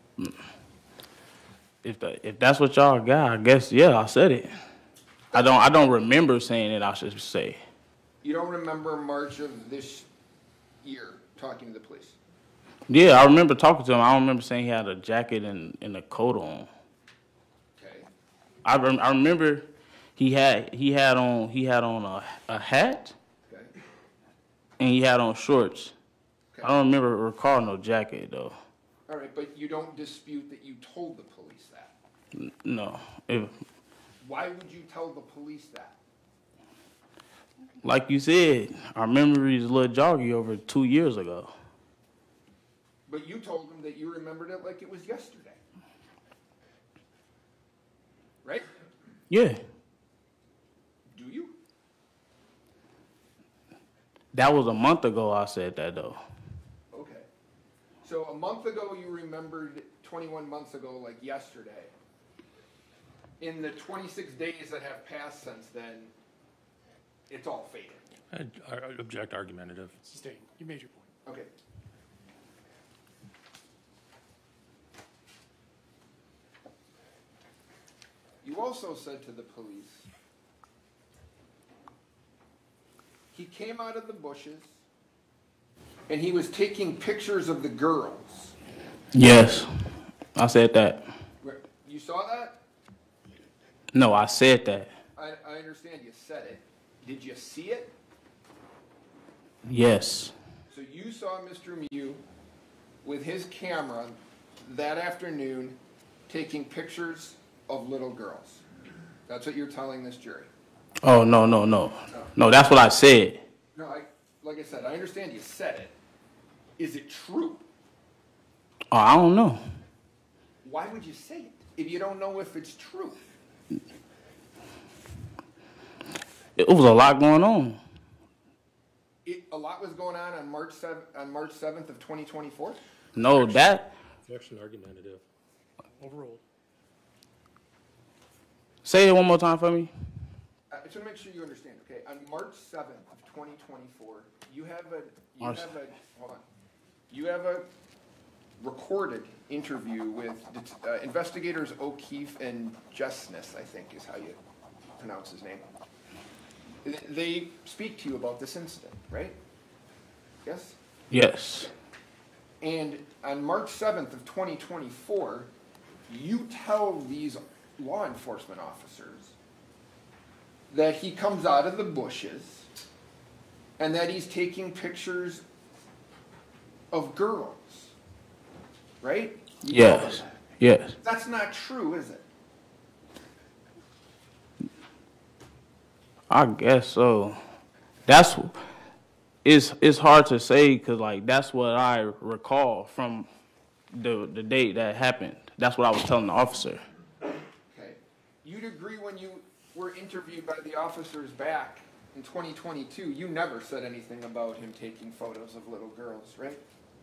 If the, if that's what y'all got, I guess yeah, I said it. I don't I don't remember saying it. I should say. You don't remember March of this year talking to the police? Yeah, I remember talking to him. I don't remember saying he had a jacket and, and a coat on. Okay. I, rem- I remember he had he had on he had on a, a hat Okay. and he had on shorts. Okay. I don't remember recall no jacket though. All right, but you don't dispute that you told the police that. N- No, If- Why would you tell the police that? like you said, our memory is a little joggy over two years ago. But you told them that you remembered it like it was yesterday. Right? Yeah, Do you? that was a month ago. I said that though. Okay. So a month ago, you remembered twenty-one months ago like yesterday. In the twenty-six days that have passed since then, it's all faded. I- I object argumentative. Sustained. You made your point. Okay. You also said to the police, he came out of the bushes and he was taking pictures of the girls. Yes, I said that. Where- You saw that? No, I said that. I, I understand you said it. Did you see it? Yes, So you saw Mister Mew with his camera that afternoon taking pictures of little girls. That's what you're telling this jury. oh no no no no. That's what I said. No, I, like I said, I understand you said it. Is it true? Oh, I don't know. Why would you say it if you don't know if it's true? It was a lot going on. It, a lot was going on on March seventh, on March seventh of twenty twenty-four. No, that. Objection argumentative. Overruled. Say it one more time for me. I just want to make sure you understand, okay? On March seventh of twenty twenty-four, you have a, you March- have a, hold on. You have a recorded interview with uh, investigators O'Keefe and Justness, I think is how you pronounce his name. Th- They speak to you about this incident, right? Yes? Yes. And on March seventh of twenty twenty-four, you tell these law enforcement officers that he comes out of the bushes and that he's taking pictures of girls, right? You tell them Yes. that. Yes. That's not true, is it? I guess so. That's it's it's hard to say because like that's what I recall from the the date that happened. That's what I was telling the officer. Okay. You'd agree when you were interviewed by the officers back in twenty twenty-two, you never said anything about him taking photos of little girls, right?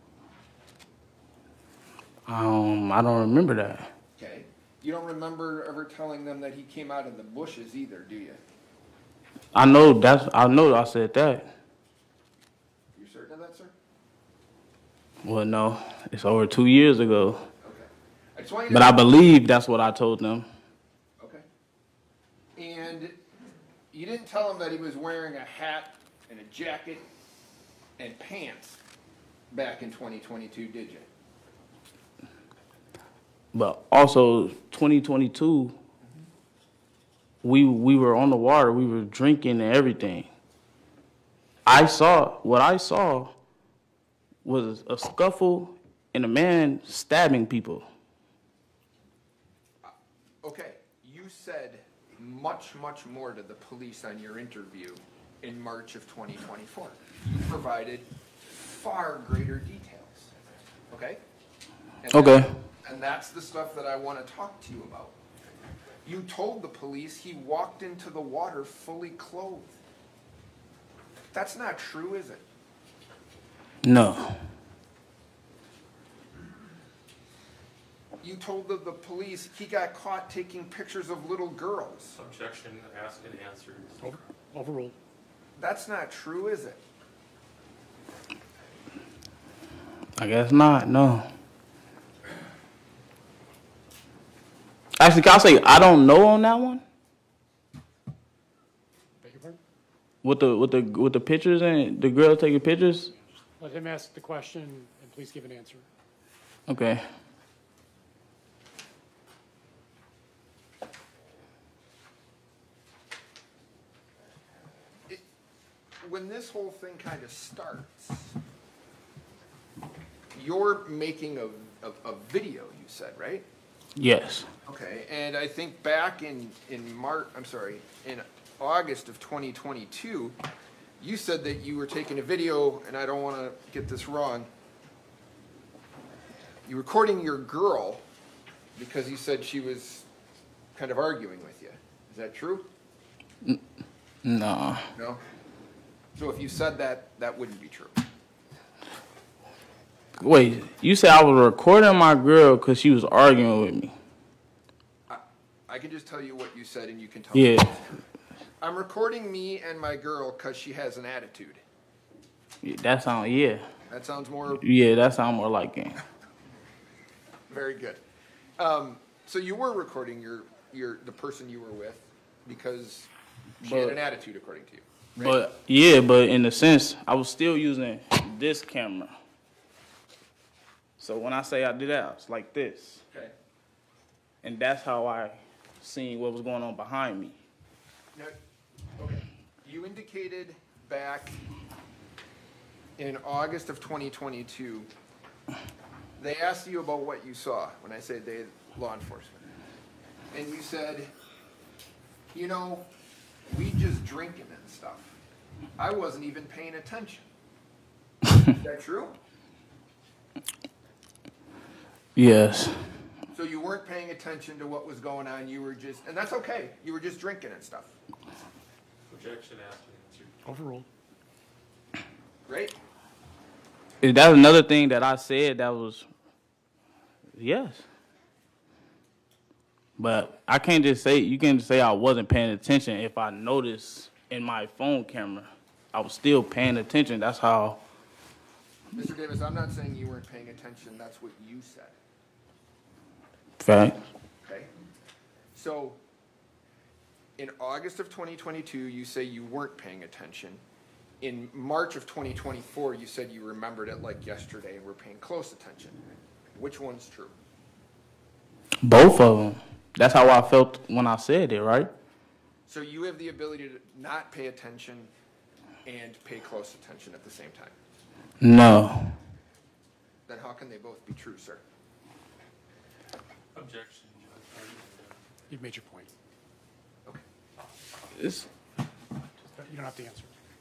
Um, I don't remember that. Okay. You don't remember ever telling them that he came out of the bushes either, do you? I know that's I know I said that. You certain of that, sir? Well, no, it's over two years ago. Okay. I just want you to. But I believe that's what I told them. Okay. And you didn't tell him that he was wearing a hat and a jacket and pants back in twenty twenty-two, did you? But also, twenty twenty-two, we we were on the water. We were drinking and everything. I saw what I saw was a scuffle and a man stabbing people. Okay, you said much, much more to the police on your interview in March of twenty twenty-four. You provided far greater details, okay? And Okay. that- and that's the stuff that I want to talk to you about. You told the police he walked into the water fully clothed. That's not true, is it? No. You told the, the police he got caught taking pictures of little girls. Objection, ask and answer. Over- Overruled. That's not true, is it? I guess not. No. Actually, can I say I don't know on that one Beg your pardon? with the with the with the pictures and the girl taking pictures. Let him ask the question and please give an answer. Okay. when this whole thing kind of starts, you're making a, a, a video, you said, right? Yes. Okay, and I think back in, in March, I'm sorry, in August of twenty twenty-two, you said that you were taking a video, and I don't want to get this wrong. You were recording your girl because you said she was kind of arguing with you. Is that true? No. No? So if you said that, that wouldn't be true. Wait, you said I was recording my girl because she was arguing with me. I, I can just tell you what you said, and you can tell me. Yeah. I'm recording me and my girl because she has an attitude. Yeah, that sound yeah. That sounds more... Yeah, that sound more like it. Very good. Um, so you were recording your, your the person you were with because she had But- an attitude, according to you. Right? But yeah, but in a sense, I was still using this camera. So when I say I did that, it's like this. Okay. And that's how I seen what was going on behind me. Now, okay. You indicated back in August of twenty twenty-two, they asked you about what you saw when I say they, law enforcement. And you said, you know, we just drinking and stuff. I wasn't even paying attention. Is that true? Yes. So you weren't paying attention to what was going on. You were just, and that's okay. You were just drinking and stuff. Objection asked and answered. Overruled. Right? That's another thing that I said that was, yes. But I can't just say, you can't just say I wasn't paying attention if I noticed in my phone camera. I was still paying attention. That's how. Mister Davis, I'm not saying you weren't paying attention. That's what you said. Fact. Okay? So, in August of twenty twenty-two, you say you weren't paying attention. In March of twenty twenty-four, you said you remembered it like yesterday and were paying close attention. Which one's true? Both of them. That's how I felt when I said it, right? So you have the ability to not pay attention and pay close attention at the same time. No. Then how can they both be true, sir? Objection. You've made your point. Okay. It's, You don't have to answer.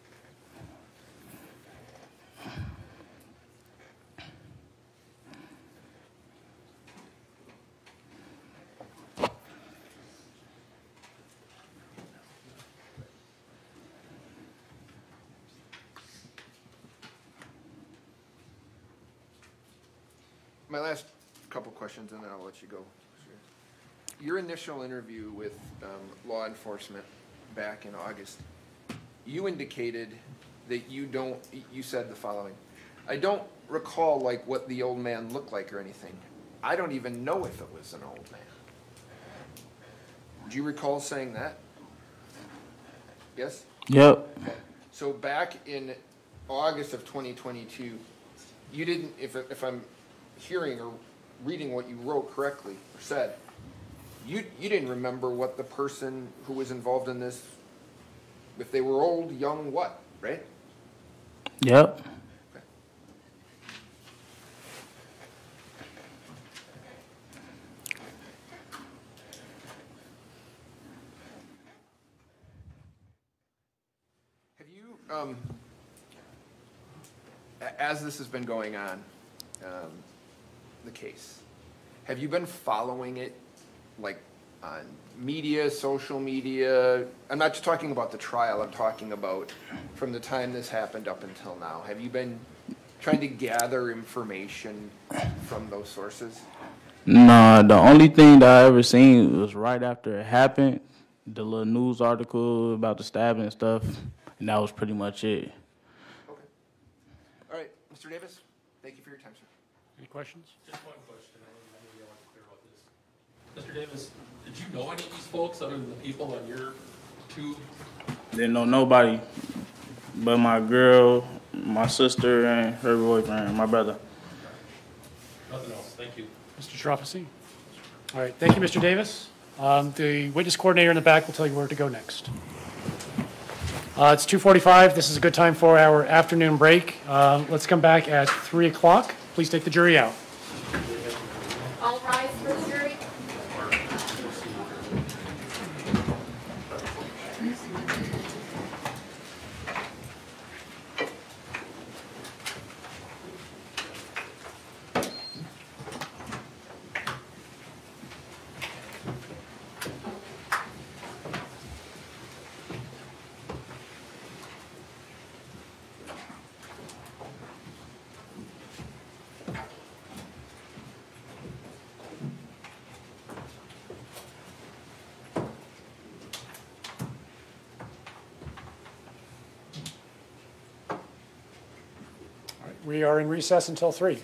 My last couple questions, and then I'll let you go. Your initial interview with um, law enforcement back in August, you indicated that you don't, you said the following, I don't recall like what the old man looked like or anything. I don't even know if it was an old man. Do you recall saying that? Yes? yep. Okay. So back in August of twenty twenty-two, you didn't, if, if I'm hearing or reading what you wrote correctly or said, you, you didn't remember what the person who was involved in this, if they were old, young, what, right? Yep. Okay. Have you, um, a- as this has been going on, um, the case, have you been following it, like, on media, social media? I'm not just talking about the trial, I'm talking about from the time this happened up until now. Have you been trying to gather information from those sources? Nah, the only thing that I ever seen was right after it happened, the little news article about the stabbing and stuff, and that was pretty much it. Okay. All right, Mister Davis, thank you for your time, sir. Any questions? Just one question, I don't know, maybe I want to clear about this. Mister Davis, did you know any of these folks other than the people on your tube? Didn't know nobody but my girl, my sister, and her boyfriend, my brother. Nothing else, thank you. Mister Trofasi? All right, thank you, Mister Davis. Um, The witness coordinator in the back will tell you where to go next. Uh, It's two forty-five. This is a good time for our afternoon break. Uh, Let's come back at three o'clock. Please take the jury out. All rise for the jury. We are in recess until three.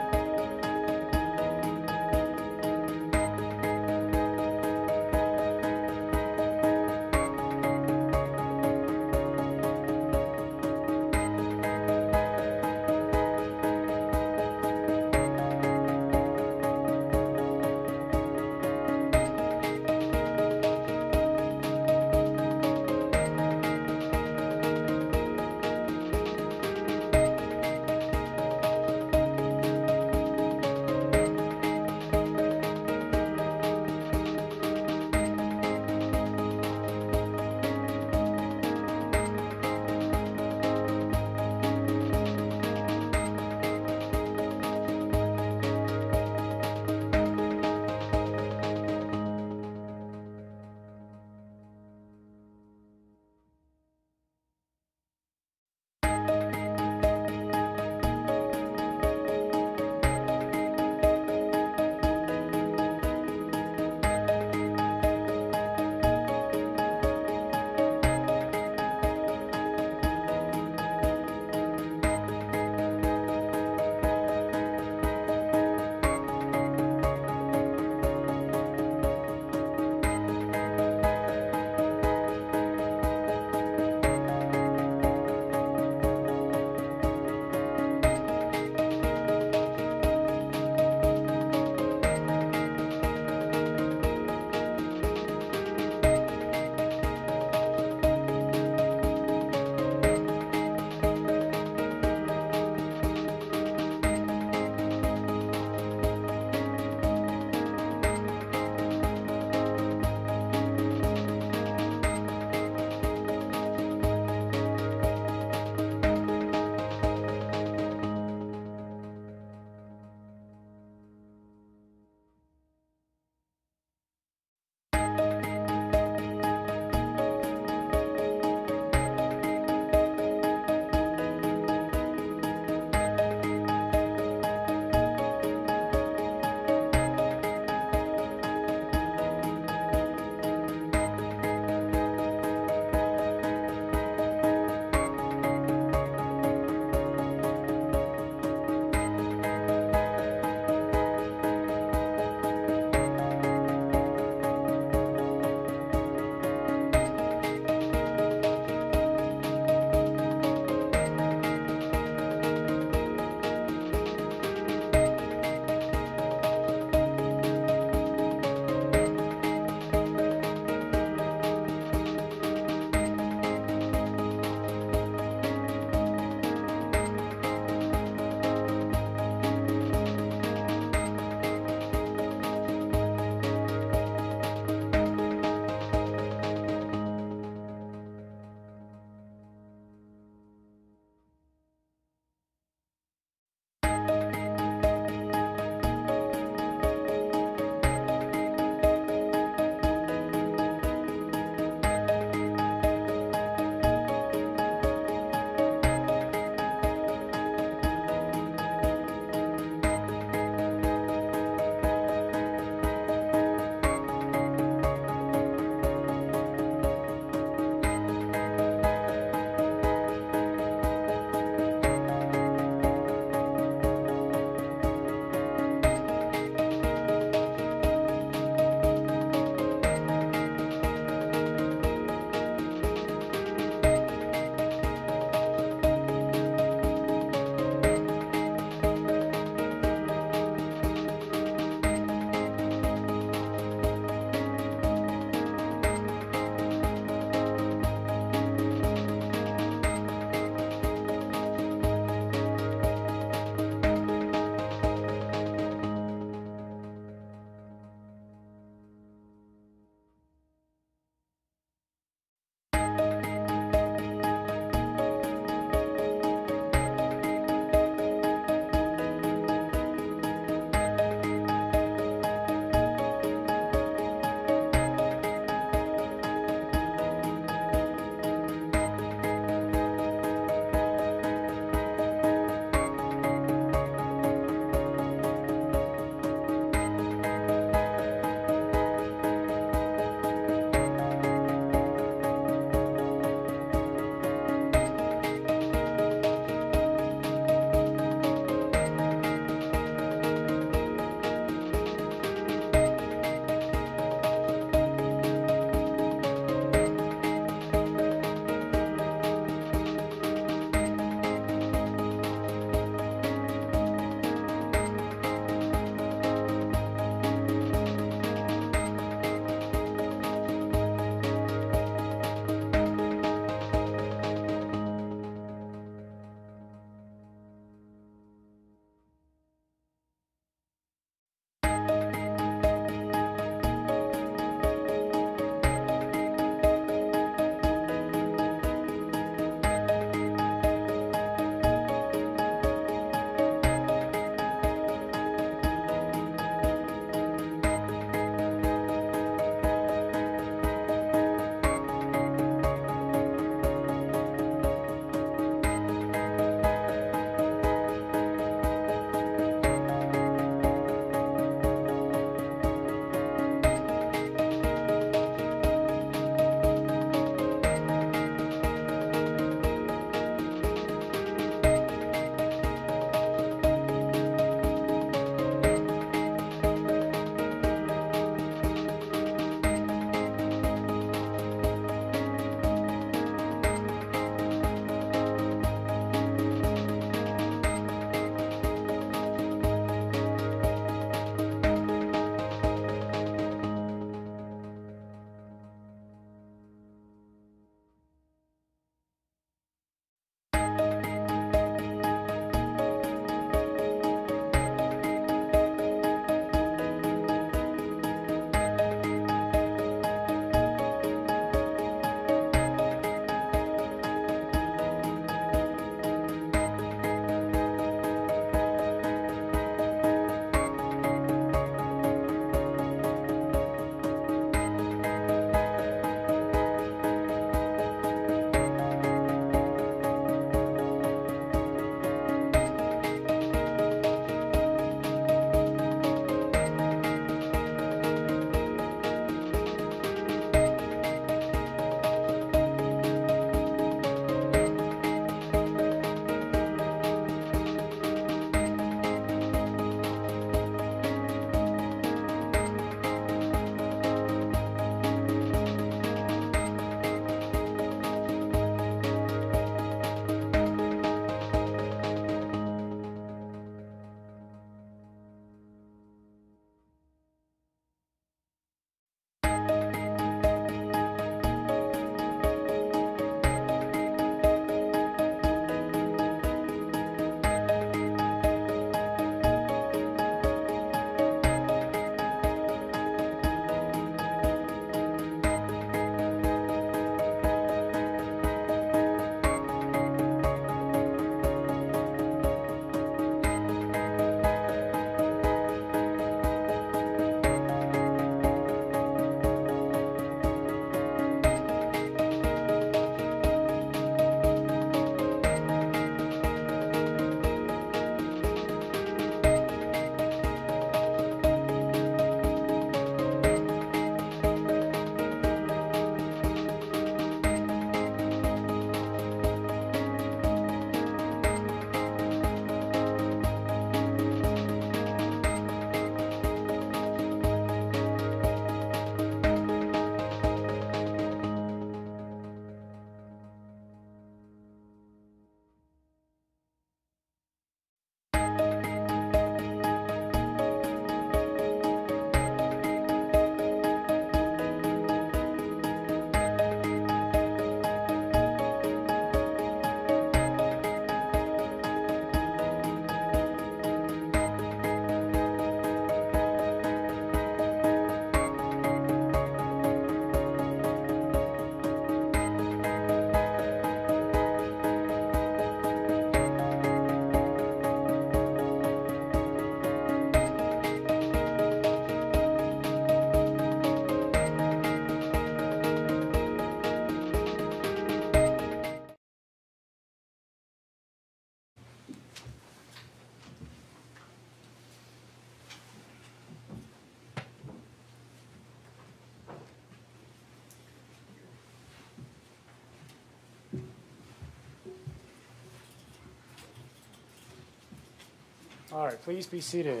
All right, please be seated.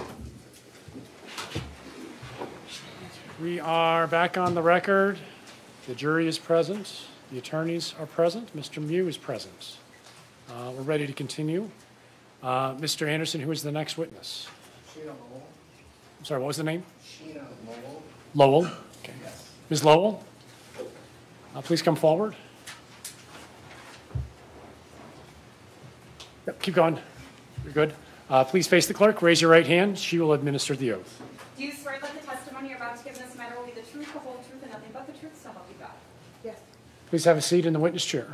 We are back on the record. The jury is present. The attorneys are present. Mister Mew is present. Uh, We're ready to continue. Uh, Mister Anderson, who is the next witness? Sheena Lowell. I'm sorry, what was the name? Sheena Lowell. Lowell? Okay. Yes. Miz Lowell, uh, please come forward. Yep, keep going. You're good. Uh, Please face the clerk, raise your right hand. She will administer the oath. Do you swear that the testimony you're about to give in this matter will be the truth, the whole truth, and nothing but the truth, so help you God? Yes. Please have a seat in the witness chair.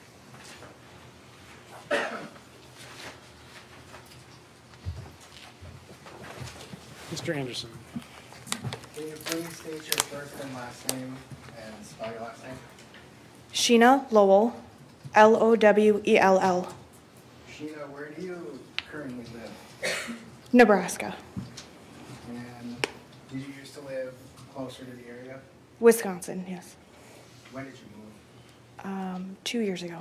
Mister Anderson. Can you please state your first and last name and spell your last name? Sheena Lowell, L O W E L L, Sheena, where do you currently live? Nebraska, And did you used to live closer to the area? Wisconsin, yes. When did you move? Um, two years ago.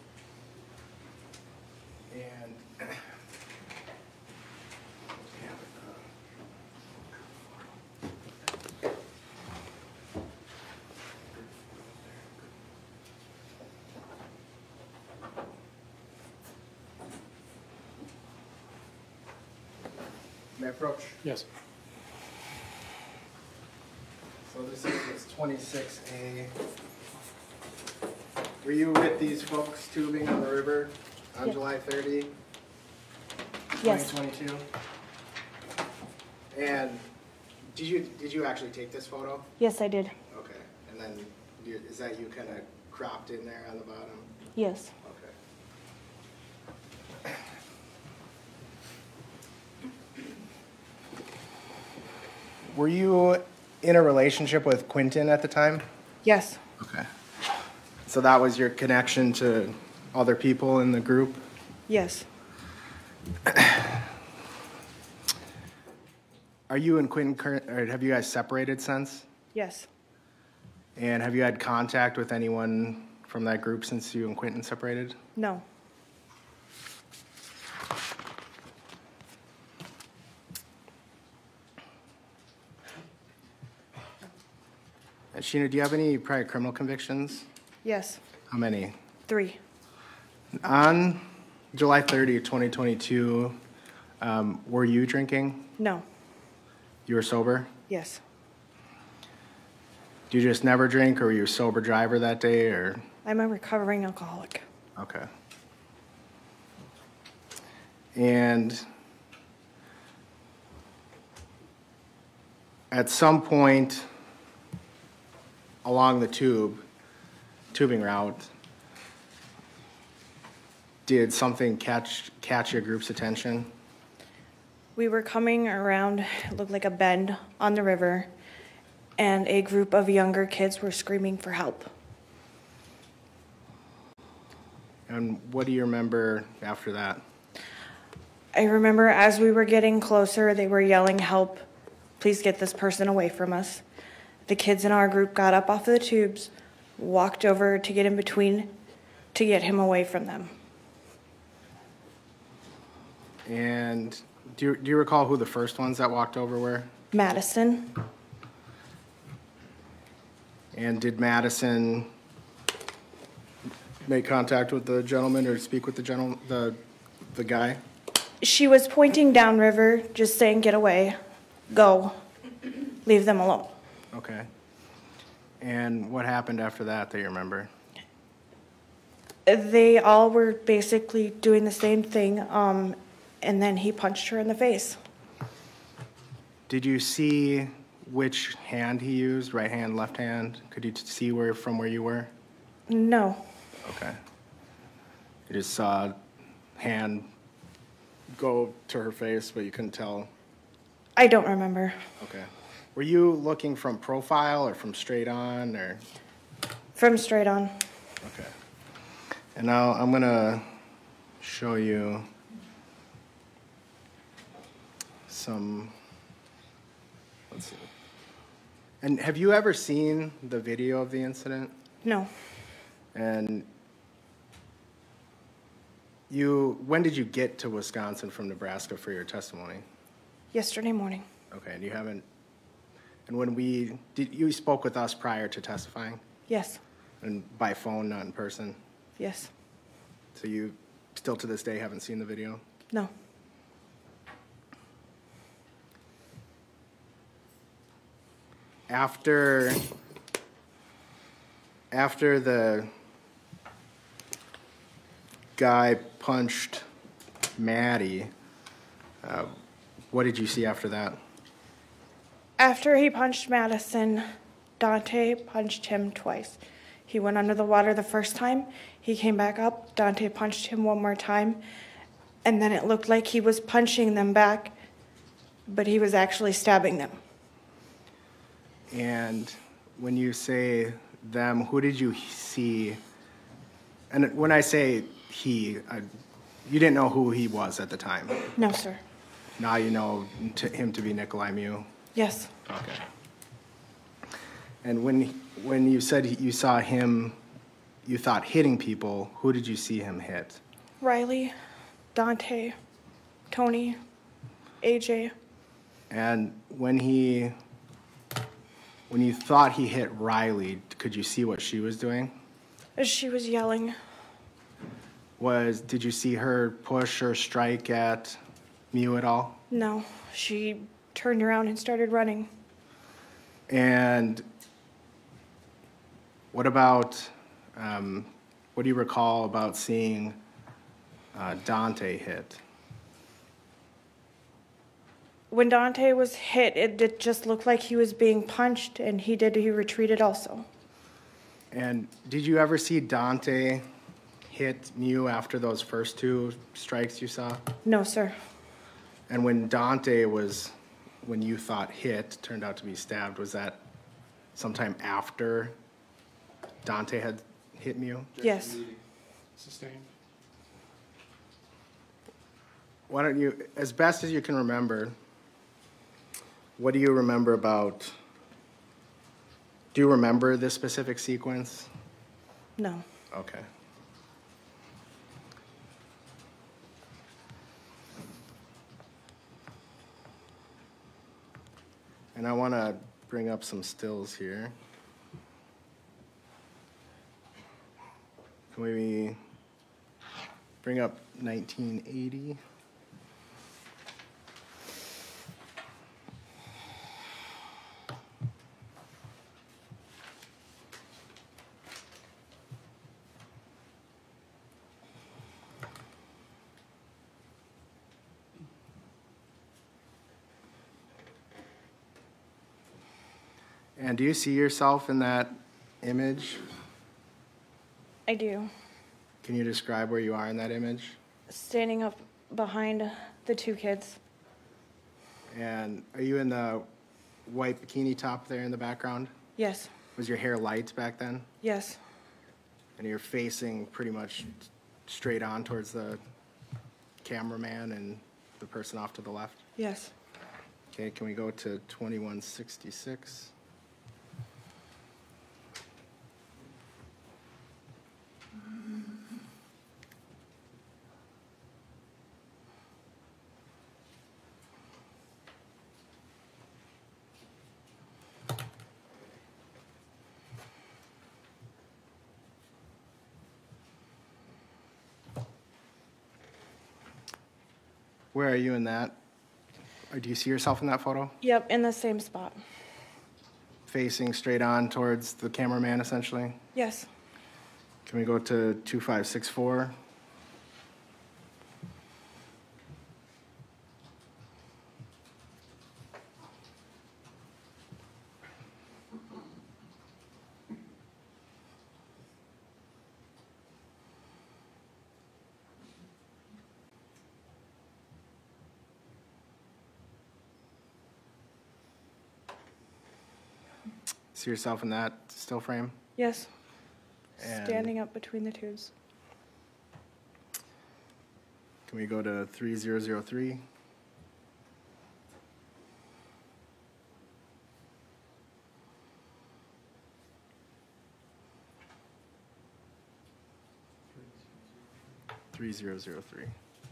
And may I approach? Yes. So this is twenty-six A. Were you with these folks tubing on the river on Yes. July thirtieth, Yes. twenty twenty-two? And did you, did you actually take this photo? Yes, I did. Okay, and then you- is that you kind of cropped in there on the bottom? Yes. Okay. Were you in a relationship with Quentin at the time? Yes. Okay. So that was your connection to other people in the group? Yes. Are you and Quentin, current, or have you guys separated since? Yes. And have you had contact with anyone from that group since you and Quentin separated? No. And Sheena, do you have any prior criminal convictions? Yes. How many? Three. On July thirtieth, twenty twenty-two, um, were you drinking? No. You were sober? Yes. Do you just never drink, or were you a sober driver that day, or? I'm a recovering alcoholic. Okay. And at some point along the tube, tubing route, did something catch catch your group's attention? We were coming around, it looked like a bend on the river, and a group of younger kids were screaming for help. And what do you remember after that? I remember as we were getting closer, they were yelling, "Help, please get this person away from us." The kids in our group got up off of the tubes, walked over to get in between to get him away from them. And do you, do you recall who the first ones that walked over were? Madison, And did Madison make contact with the gentleman or speak with the gentleman, the, the guy? she was pointing downriver, just saying, "Get away, go, leave them alone." Okay. And what happened after that that you remember? They all were basically doing the same thing, um, and then he punched her in the face. Did you see which hand he used, right hand, left hand? Could you see where from where you were? No. Okay. You just saw hand go to her face, but you couldn't tell. I don't remember. Okay. Were you looking from profile or from straight on, or? From straight on. Okay. And now I'm gonna show you some, let's see. And have you ever seen the video of the incident? No. And You, when did you get to Wisconsin from Nebraska for your testimony? Yesterday morning. Okay, and you haven't, and when we, did, you spoke with us prior to testifying? Yes. And by phone, not in person? Yes. So you still to this day haven't seen the video? No. After, after the guy punched Maddie, uh, what did you see after that? After he punched Madison, Dante punched him twice. He went under the water the first time. He came back up. Dante punched him one more time. And then it looked like he was punching them back, but he was actually stabbing them. And when you say them, who did you see? And when I say he, I, you didn't know who he was at the time. No, sir. Now you know to him to be Nikolai Mew. Yes. Okay. And when when you said you saw him, you thought hitting people, who did you see him hit? Riley, Dante, Tony, A J. And when he, when you thought he hit Riley, could you see what she was doing? She was yelling. Was, did you see her push or strike at Mew at all? No, she turned around and started running. And what about, um, what do you recall about seeing uh, Dante hit? When Dante was hit, it, it just looked like he was being punched, and he did, he retreated also. And did you ever see Dante hit Mew after those first two strikes you saw? No, sir. And when Dante was, when you thought hit, turned out to be stabbed, was that sometime after Dante had hit Mew? Yes. Sustained. Why don't you, as best as you can remember, what do you remember about, do you remember this specific sequence? No. Okay. And I want to bring up some stills here. Can we bring up nineteen eighty? And do you see yourself in that image? I do. Can you describe where you are in that image? Standing up behind the two kids. And are you in the white bikini top there in the background? Yes. Was your hair light back then? Yes. And you're facing pretty much straight on towards the cameraman and the person off to the left? Yes. Okay, can we go to twenty-one sixty-six? Where are you in that? Or do you see yourself in that photo? Yep, in the same spot. Facing straight on towards the cameraman, essentially? Yes. Can we go to two five six four? See yourself in that still frame? Yes. And Standing up between the tubes. can we go to three zero zero three? three zero zero three.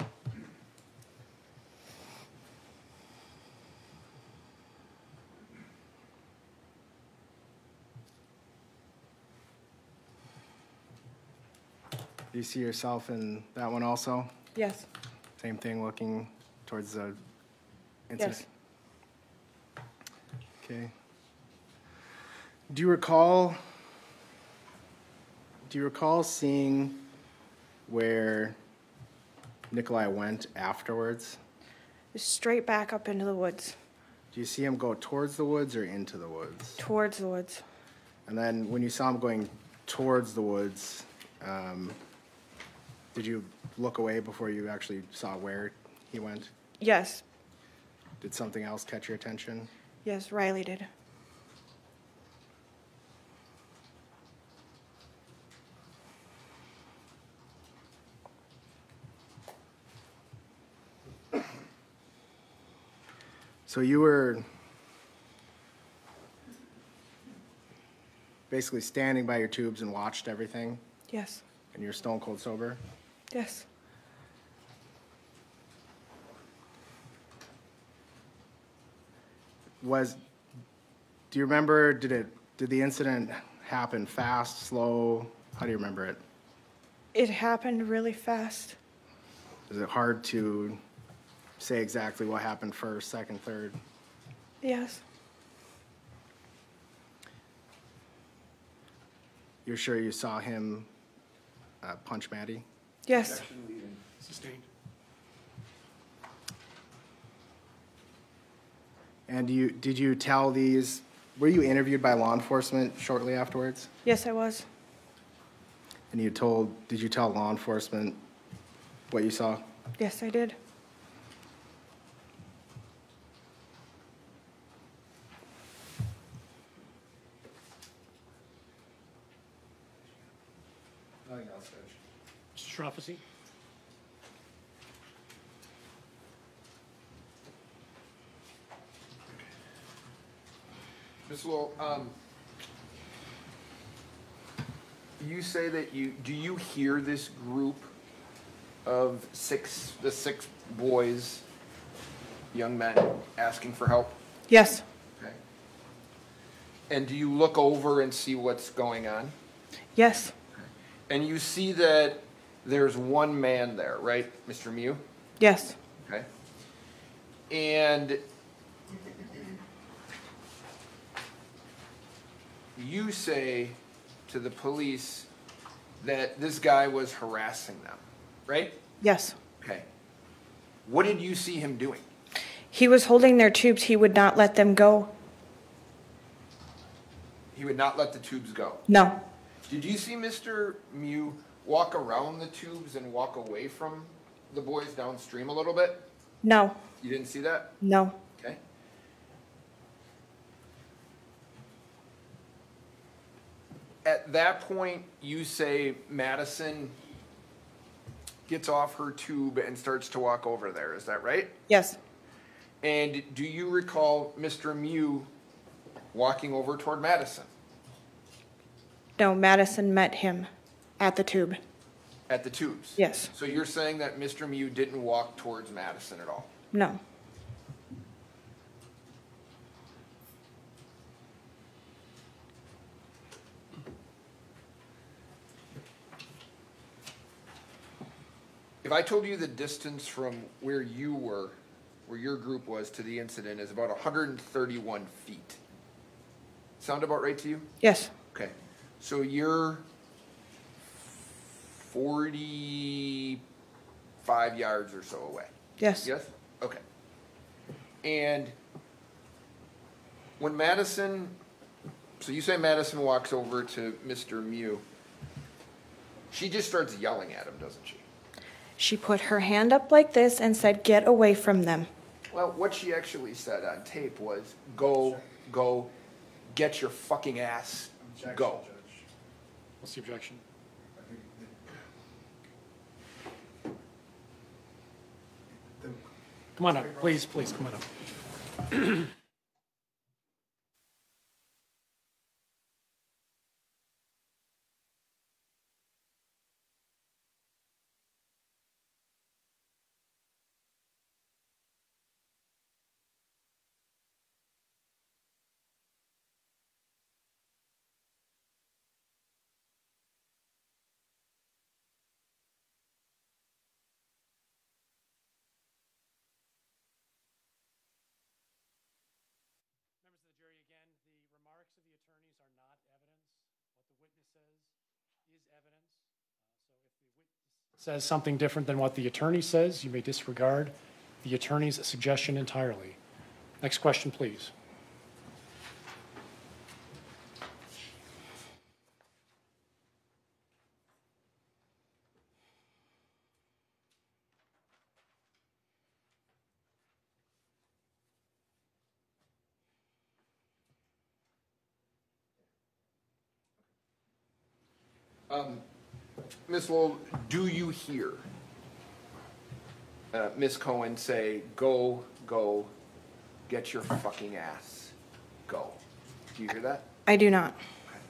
Do you see yourself in that one also? Yes. Same thing, looking towards the incident? Yes. Okay. Do you recall, do you recall seeing where Nikolai went afterwards? Straight back up into the woods, Do you see him go towards the woods or into the woods? towards the woods. And then when you saw him going towards the woods, um, did you look away before you actually saw where he went? Yes. Did something else catch your attention? Yes, Riley did. So you were basically standing by your tubes and watched everything, Yes. and you're stone cold sober? Yes. Was, do you remember, did it, did the incident happen fast, slow? How do you remember it? It happened really fast. Is it hard to say exactly what happened first, second, third? Yes. You're sure you saw him uh, punch Maddie? Yes. Sustained. And you, did you tell these, were you interviewed by law enforcement shortly afterwards? Yes, I was. And you told, did you tell law enforcement what you saw? Yes, I did. Mister Shropshire? Miz Lowell, um, you say that you, do you hear this group of six, the six boys, young men, asking for help? Yes. Okay. And do you look over and see what's going on? Yes. And you see that there's one man there, right, Mister Mew? Yes. Okay. And you say to the police that this guy was harassing them, right? Yes. Okay. What did you see him doing? He was holding their tubes. He would not let them go. He would not let the tubes go. No. Did you see Mister Mew walk around the tubes and walk away from the boys downstream a little bit? No. You didn't see that? No. Okay. At that point, you say Madison gets off her tube and starts to walk over there. Is that right? Yes. And do you recall Mister Mew walking over toward Madison No, Madison met him at the tube. at the tubes? Yes. So you're saying that Mister Mew didn't walk towards Madison at all? No. If I told you the distance from where you were, where your group was to the incident is about one hundred thirty-one feet. Sound about right to you? Yes. Okay. So you're forty-five yards or so away. Yes. Yes? Okay. And when Madison, so you say Madison walks over to Mister Mew, she just starts yelling at him, doesn't she? She put her hand up like this and said, "Get away from them." Well, what she actually said on tape was, go, go, get your fucking ass, go. What's the objection? Come on up, please, please, come on up. is evidence. Uh, So if the witness says something different than what the attorney says, you may disregard the attorney's suggestion entirely. Next question, please. Um, Miz Lowell, do you hear uh, Miz Cohen say, "Go, go, get your fucking ass, go"? Do you hear that? I do not.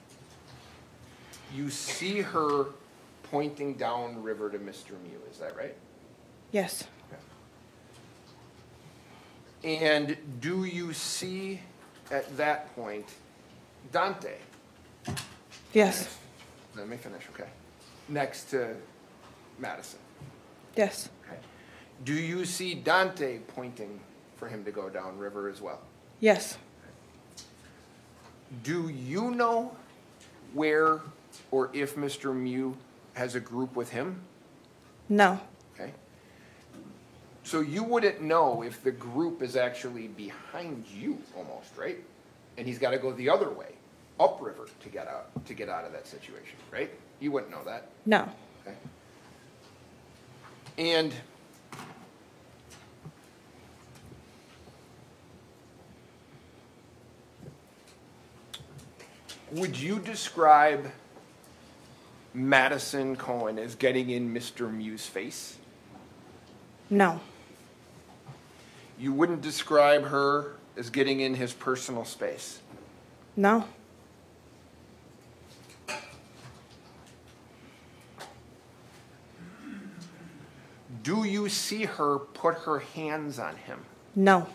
You see her pointing downriver to Mister Mew, is that right? Yes. And do you see at that point Dante? Yes. Let me finish, okay? Next to Madison. Yes. Okay. Do you see Dante pointing for him to go downriver as well? Yes. Do you know where or if Mister Mew has a group with him? No. Okay. So you wouldn't know if the group is actually behind you almost, right? And he's got to go the other way, upriver, to get out to get out of that situation, right? You wouldn't know that. No. Okay. And would you describe Madison Cohen as getting in Mister Mew's face? No. You wouldn't describe her as getting in his personal space? No. Do you see her put her hands on him? No.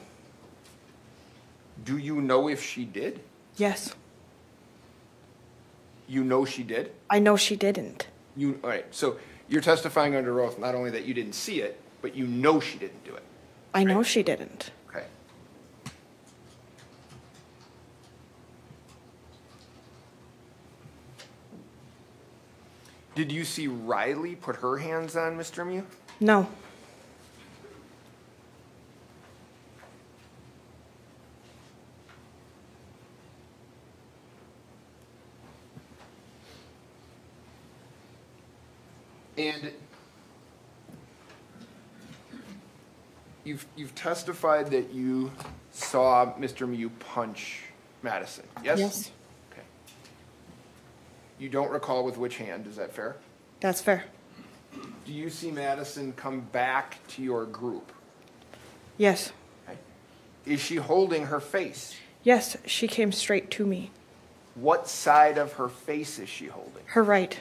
Do you know if she did? Yes. You know she did? I know she didn't. You, all right, so you're testifying under oath not only that you didn't see it, but you know she didn't do it. I know she didn't. Okay. Did you see Riley put her hands on Mister Mew? No. And you've, you've testified that you saw Mister Mew punch Madison, yes? Yes. Okay. You don't recall with which hand, is that fair? That's fair. Do you see Madison come back to your group? Yes. Okay. Is she holding her face? Yes, she came straight to me. What side of her face is she holding? Her right.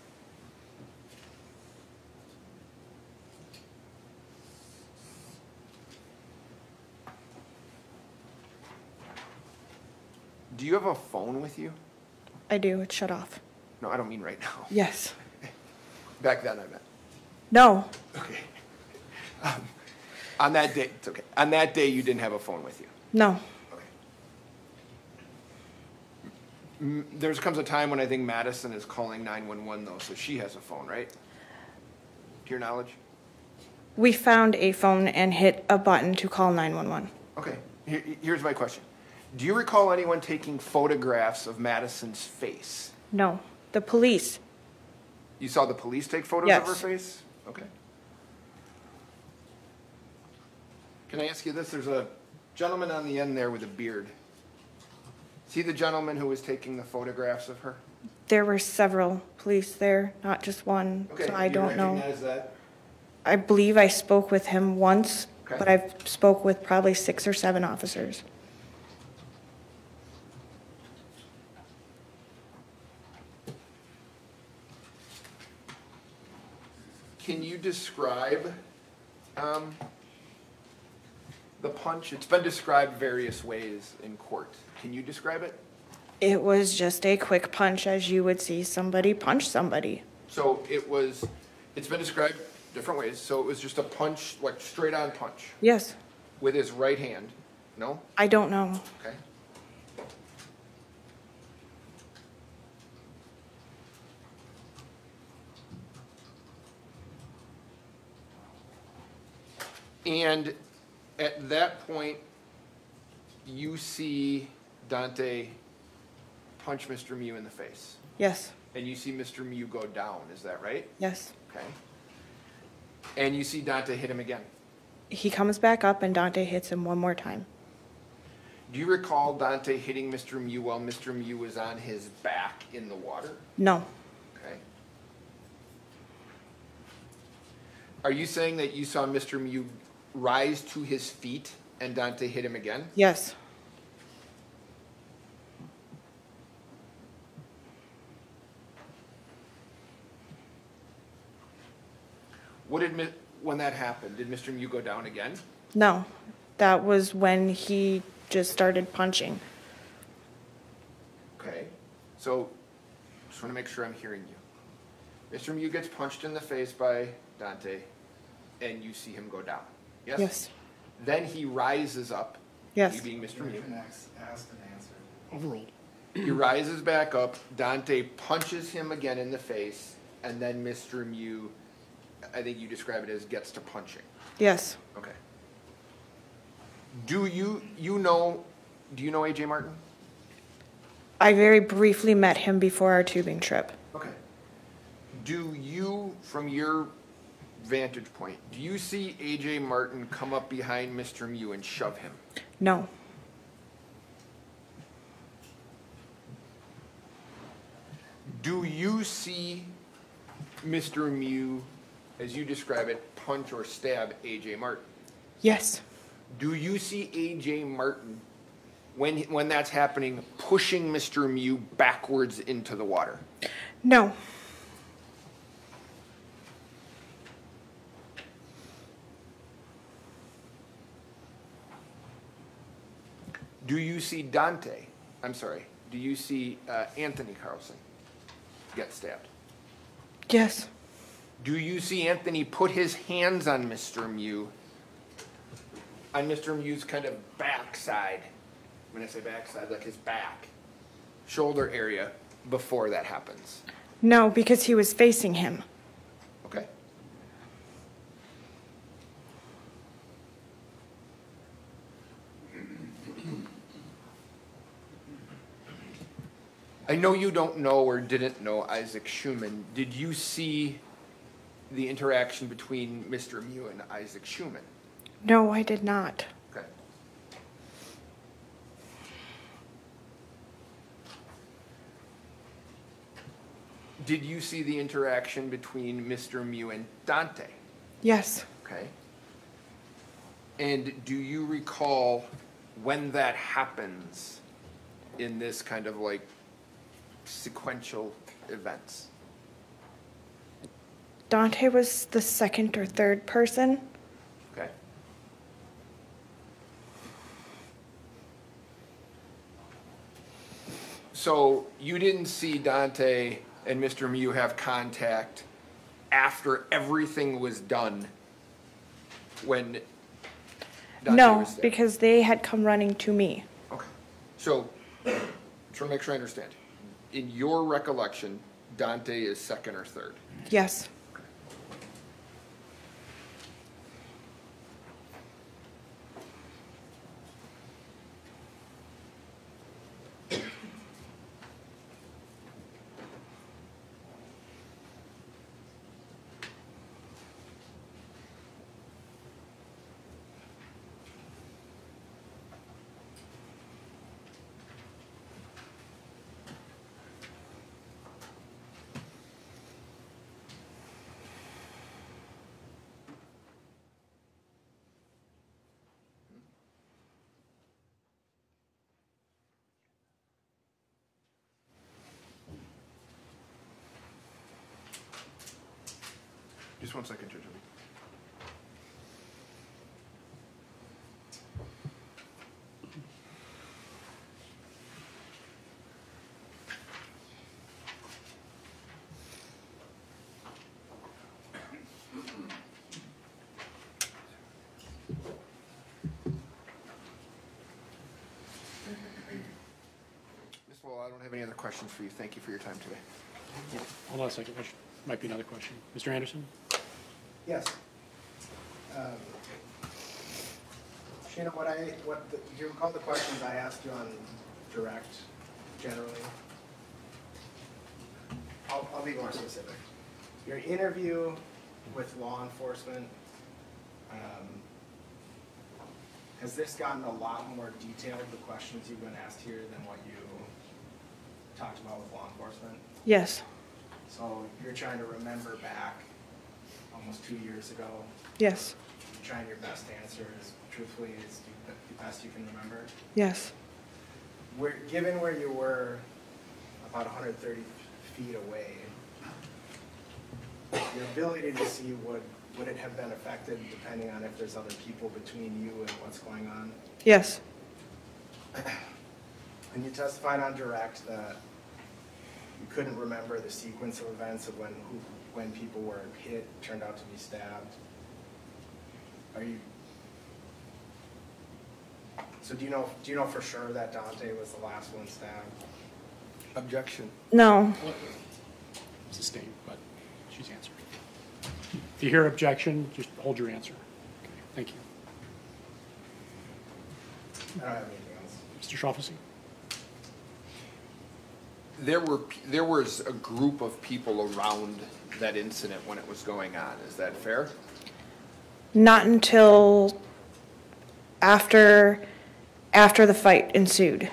Do you have a phone with you? I do. It's shut off. No, I don't mean right now. Yes. Back then, I meant. Okay. No. Um, on that day, it's okay. On that day, you didn't have a phone with you. No. Okay. M- There comes a time when I think Madison is calling nine one one though, so she has a phone, right? To your knowledge? We found a phone and hit a button to call nine one one. Okay. Here, here's my question. Do you recall anyone taking photographs of Madison's face? No. The police. You saw the police take photos Yes. of her face? Okay. Can I ask you this? There's a gentleman on the end there with a beard. Is he the gentleman who was taking the photographs of her? There were several police there, not just one, Okay. so I you don't know. recognize that? I believe I spoke with him once, Okay. but I've spoke with probably six or seven officers. Can you describe um, the punch? It's been described various ways in court. Can you describe it? It was just a quick punch as you would see somebody punch somebody. So it was, it's been described different ways. So it was just a punch, like straight on punch Yes. with his right hand. No? I don't know. Okay. And at that point, you see Dante punch Mister Mew in the face. Yes. And you see Mister Mew go down, is that right? Yes. Okay. And you see Dante hit him again. He comes back up and Dante hits him one more time. Do you recall Dante hitting Mister Mew while Mister Mew was on his back in the water? No. Okay. Are you saying that you saw Mister Mew rise to his feet and Dante hit him again? Yes. What did, Mi- when that happened, did Mister Mew go down again? No. That was when he just started punching. Okay. So, just want to make sure I'm hearing you. Mister Mew gets punched in the face by Dante, and you see him go down. Yes? Yes. Then he rises up. Yes. You being Mister Mew. Overruled. He rises back up. Dante punches him again in the face, and then Mister Mew, I think you describe it as gets to punching. Yes. Okay. Do you you know? Do you know A J Martin? I very briefly met him before our tubing trip. Okay. Do you, from your vantage point, do you see A J Martin come up behind Mister Mew and shove him? No. Do you see Mister Mew, as you describe it, punch or stab A J Martin? Yes. Do you see A J Martin, when, when that's happening, pushing Mister Mew backwards into the water? No. Do you see Dante, I'm sorry, do you see uh, Anthony Carlson get stabbed? Yes. Do you see Anthony put his hands on Mister Mew, on Mister Mew's kind of backside, when I say backside, like his back, shoulder area, before that happens? No, because he was facing him. Okay. I know you don't know or didn't know Isaac Schumann. Did you see the interaction between Mister Mew and Isaac Schumann? No, I did not. Okay. Did you see the interaction between Mister Mew and Dante? Yes. Okay. And do you recall when that happens in this kind of like sequential events? Dante was the second or third person. Okay. So you didn't see Dante and Mister Mew have contact after everything was done when Dante No, was there? because they had come running to me. Okay. So, just want to make sure I understand. In your recollection, Dante is second or third? Yes. Just one second, Judge. Miz Wall, I don't have any other questions for you. Thank you for your time today. Hold on a second, there might be another question. Mister Anderson? Yes. Um, You know, what I, what, the- do you recall the questions I asked you on direct, generally? I'll, I'll be more specific. Your interview with law enforcement, um, has this gotten a lot more detailed, the questions you've been asked here, than what you talked about with law enforcement? Yes, So you're trying to remember back almost two years ago, yes, you're trying your best to answer as truthfully as you, the best you can remember? yes, Where, given where you were about one hundred thirty feet away, your ability to see, would, would it have been affected depending on if there's other people between you and what's going on? yes, And you testified on direct that you couldn't remember the sequence of events of when, who, when people were hit, turned out to be stabbed. Are you, so do you know, do you know for sure that Dante was the last one stabbed? Objection. no, Sustained, but she's answered. If you hear objection, just hold your answer. Okay, thank you. I don't have anything else. Mister Shaughnessy? There were, p- there was a group of people around that incident when it was going on. Is that fair? not until after, after the fight ensued.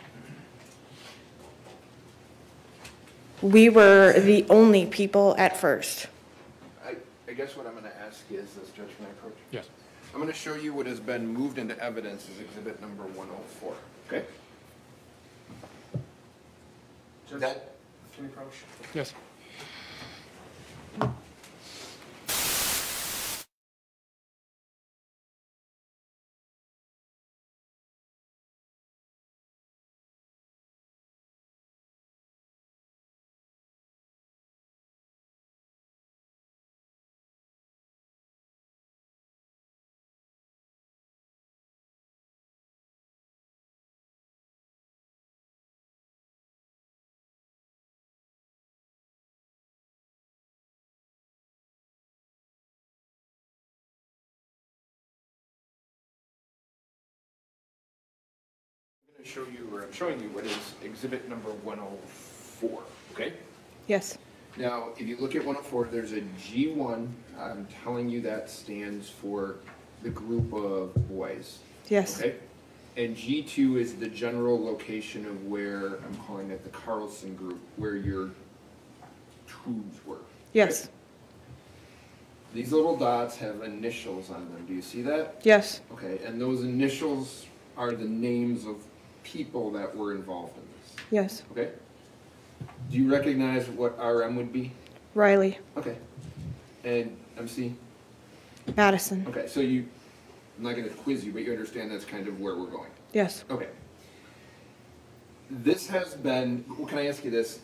We were the only people at first. I, I guess what I'm gonna ask you is this, Judge, may I approach? Yes. I'm gonna show you what has been moved into evidence as exhibit number one oh four, okay? Judge, That, can you approach? Yes. I'm gonna show you, or I'm showing you what is exhibit number one oh four, okay? Yes, Now, if you look at one oh four, there's a G one, I'm telling you that stands for the group of boys. yes, Okay? And G two is the general location of where, I'm calling it the Carlson group, where your tubes were. yes, Okay? These little dots have initials on them, do you see that? yes, Okay, and those initials are the names of people that were involved in this, yes. okay? Do you recognize what R M would be? Riley, Okay. And M C? Madison, Okay, so you, I'm not gonna quiz you, but you understand that's kind of where we're going. yes, Okay. This has been, well, can I ask you this?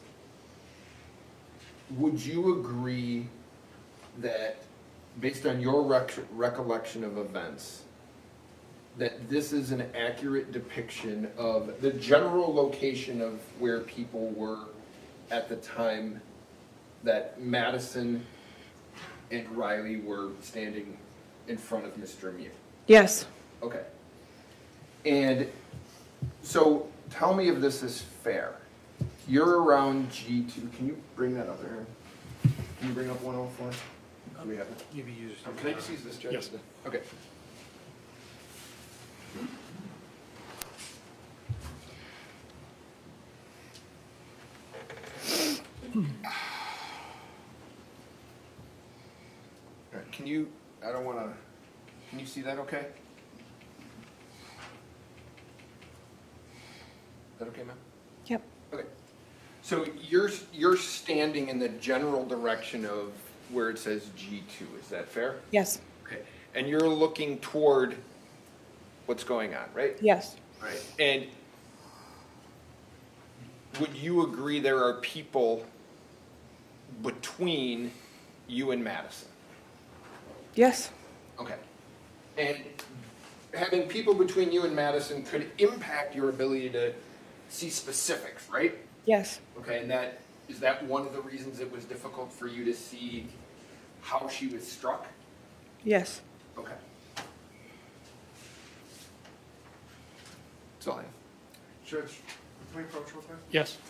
Would you agree that, based on your rec- recollection of events, that this is an accurate depiction of the general location of where people were at the time that Madison and Riley were standing in front of Mister Mew? yes, Okay. And so tell me if this is fair. You're around G two. Can you bring that up there? Can you bring up one oh four? Do we have it? You be used. Oh, Can I just use this, Judge? Yes. Okay. All right, can you, I don't wanna, can you see that okay? Is that okay, ma'am? yep, Okay. So you're, you're standing in the general direction of where it says G two, is that fair? yes, Okay. And you're looking toward what's going on, right? yes, Right. And would you agree there are people between you and Madison? yes, Okay. And having people between you and Madison could impact your ability to see specifics, right? yes, Okay, and that, is that one of the reasons it was difficult for you to see how she was struck? yes, Okay. That's all I have. Judge, can we approach real quick? Yes.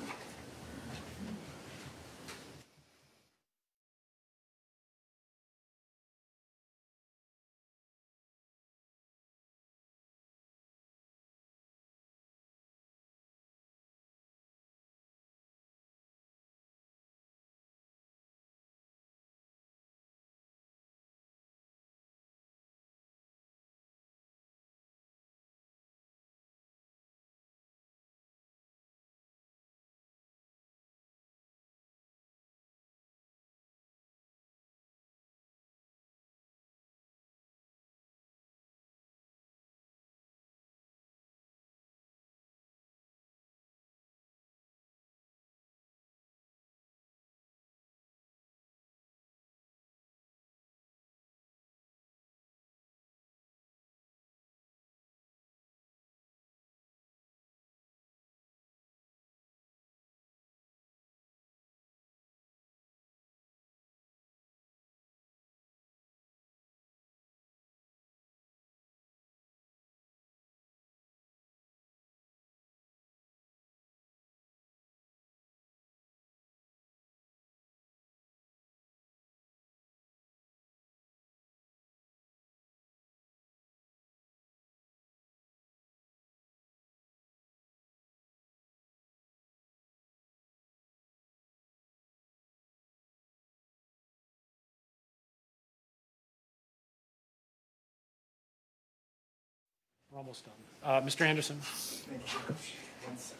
We're almost done. Uh, Mister Anderson? Thank you. One second.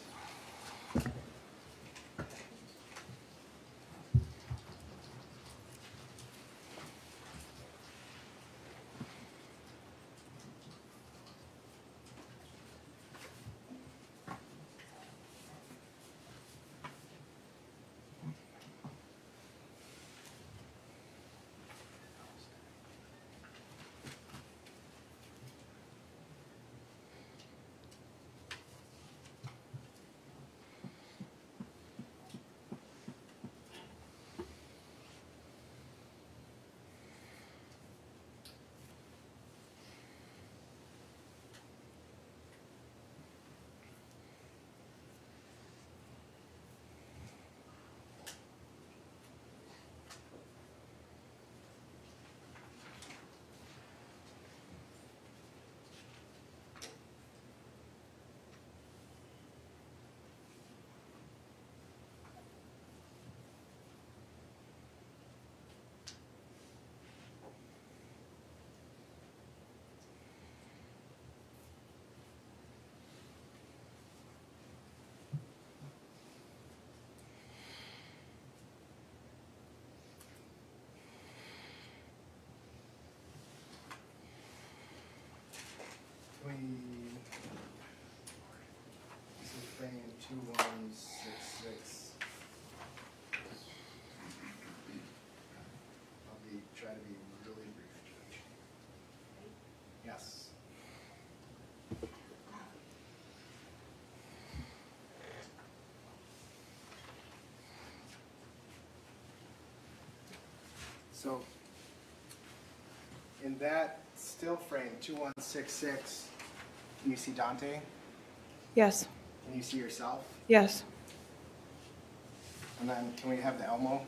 We, this is frame two one six six. I'll be, try to be really brief, Judge. Yes. So, in that still frame, two one six six, can you see Dante? Yes. Can you see yourself? Yes. And then can we have the Elmo?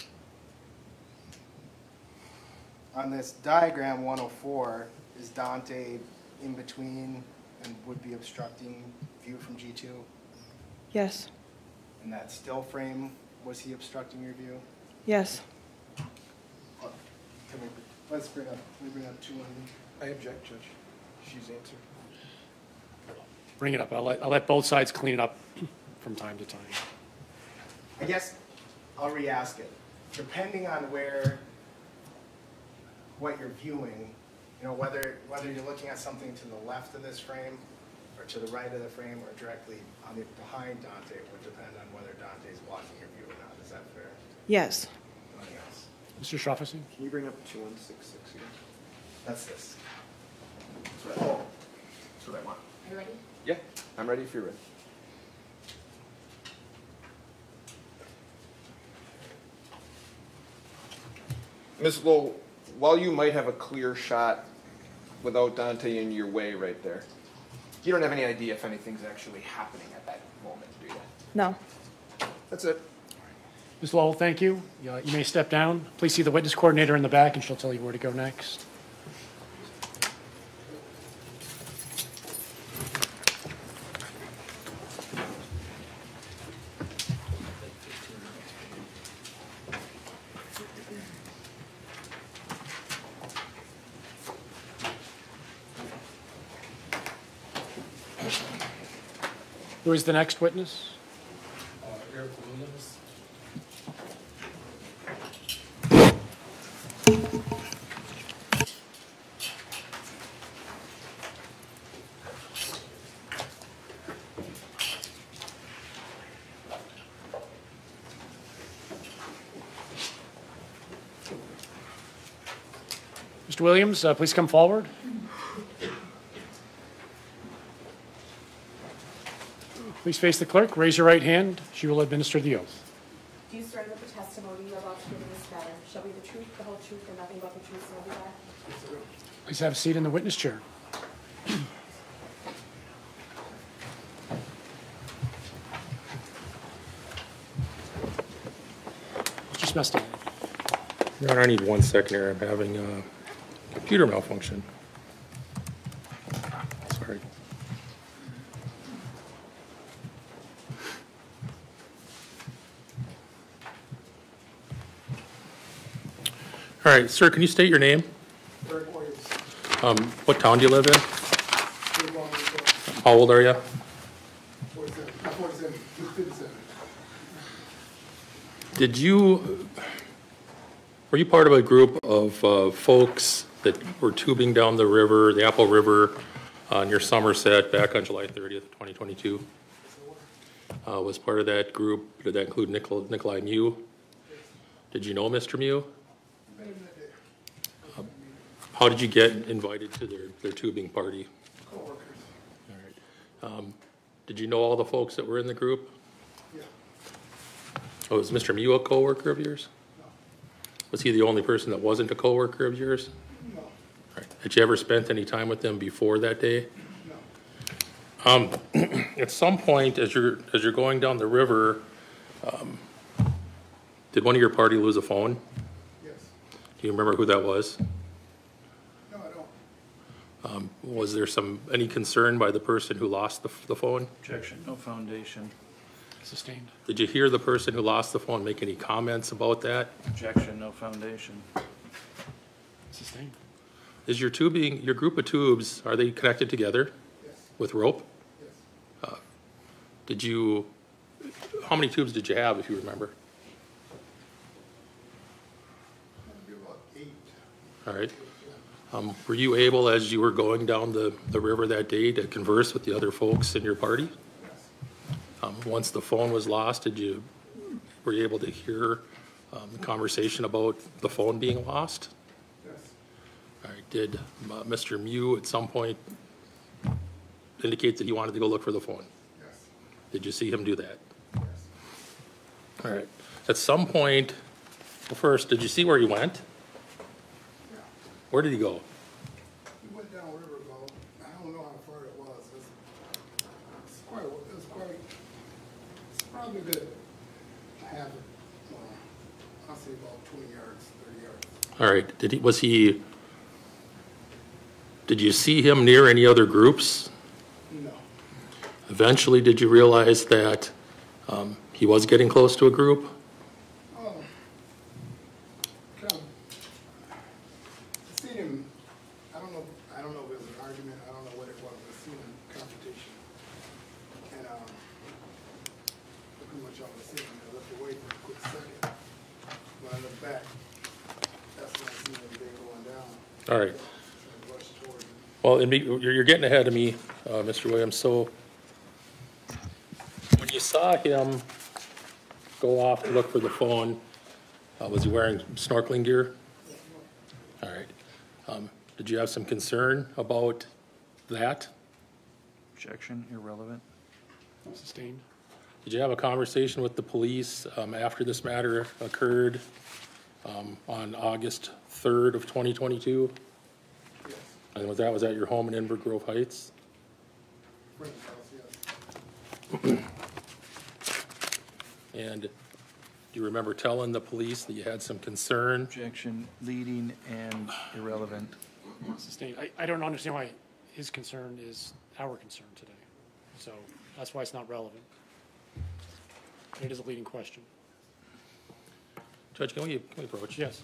On this diagram one oh four, is Dante in between and would be obstructing view from G two? Yes. In that still frame, was he obstructing your view? Yes. Can we, let's bring up, can we bring up two one? I object, Judge. She's answered. Bring it up. I'll let, I'll let both sides clean it up from time to time. I guess I'll re-ask it. Depending on where, what you're viewing, you know, whether, whether you're looking at something to the left of this frame or to the right of the frame or directly on the, behind Dante, it would depend on whether Dante's blocking your view or not. Is that fair? Yes. Anything else? Mister Shafferson? Can you bring up two one six six again? That's this. That's what I, oh, that's what I want. Are you ready? Yeah, I'm ready if you're ready. Miz Lowell, while you might have a clear shot without Dante in your way right there, You don't have any idea if anything's actually happening at that moment, do you? No. That's it. Miz Lowell, thank you. You you may step down. Please see the witness coordinator in the back, and she'll tell you where to go next. Who is the next witness? Eric Williams. Mister Williams, uh, please come forward. Please face the clerk, raise your right hand. She will administer the oath. Do you swear that the testimony you are about to give in this matter shall be the truth, the whole truth, and nothing but the truth, so help you God? Please have a seat in the witness chair. Mister Smestany. Your Honor, I need one second here. I'm having a computer malfunction. Sorry. All right, sir, can you state your name? Eric Williams. Um, what town do you live in? forty-one, How old are you? forty-seven, not forty-seven, fifty-seven. Did you, were you part of a group of uh, folks that were tubing down the river, the Apple River, uh, near Somerset back on July thirtieth, twenty twenty-two? Uh, was part of that group, did that include Nicol- Nikolai Mew? Did you know Mister Mew? Uh, How did you get invited to their, their tubing party? Co-workers. All right. Um, Did you know all the folks that were in the group? Yeah. Oh, was Mister Mew a coworker of yours? No. Was he the only person that wasn't a coworker of yours? No. All right. Had you ever spent any time with them before that day? No. Um, at some point, as you're, as you're going down the river, um, did one of your party lose a phone? Yes. Do you remember who that was? No, I don't. Um, was there some, any concern by the person who lost the, the phone? Objection, no foundation. Sustained. Did you hear the person who lost the phone make any comments about that? Objection, no foundation. Sustained. Is your tubing, your group of tubes, are they connected together Yes. with rope? Yes. Did you, how many tubes did you have, if you remember? Maybe about eight. All right. Um, were you able, as you were going down the, the river that day, to converse with the other folks in your party? Yes. Um, once the phone was lost, did you, were you able to hear um, the conversation about the phone being lost? Yes. All right. Did uh, Mister Mew at some point indicate that he wanted to go look for the phone? Yes. Did you see him do that? Yes. All right. At some point, well, first, did you see where he went? Yeah. Where did he go? We went down River Go. I don't know how far it was. It's, it's quite, it was quite, it's probably good. Half, uh, I'll say about twenty yards, thirty yards. All right. Did he, was he, did you see him near any other groups? No. Eventually, did you realize that um, he was getting close to a group? Oh, kind of. I seen him. I don't know. I don't know if it was an argument. I don't know what it was. I seen him confrontation, and um, pretty much all I seen him. I looked away for a quick second. When I looked back, that's when I seen everything going down. All right. So I rushed towards him. Well, and me- you're you're getting ahead of me, uh, Mister Williams. So when you saw him go off to look for the phone, uh, was he wearing snorkeling gear? All right. Um, Did you have some concern about that? Objection, irrelevant. Sustained. Did you have a conversation with the police um, after this matter occurred um, on August third of twenty twenty-two? Yes. And was that, was at your home in Inver Grove Heights? friend's house, yes. And do you remember telling the police that you had some concern? Objection, leading and irrelevant. Sustained. I, I don't understand why his concern is our concern today. So that's why it's not relevant. It is a leading question. Judge, can we, can we approach? Yes.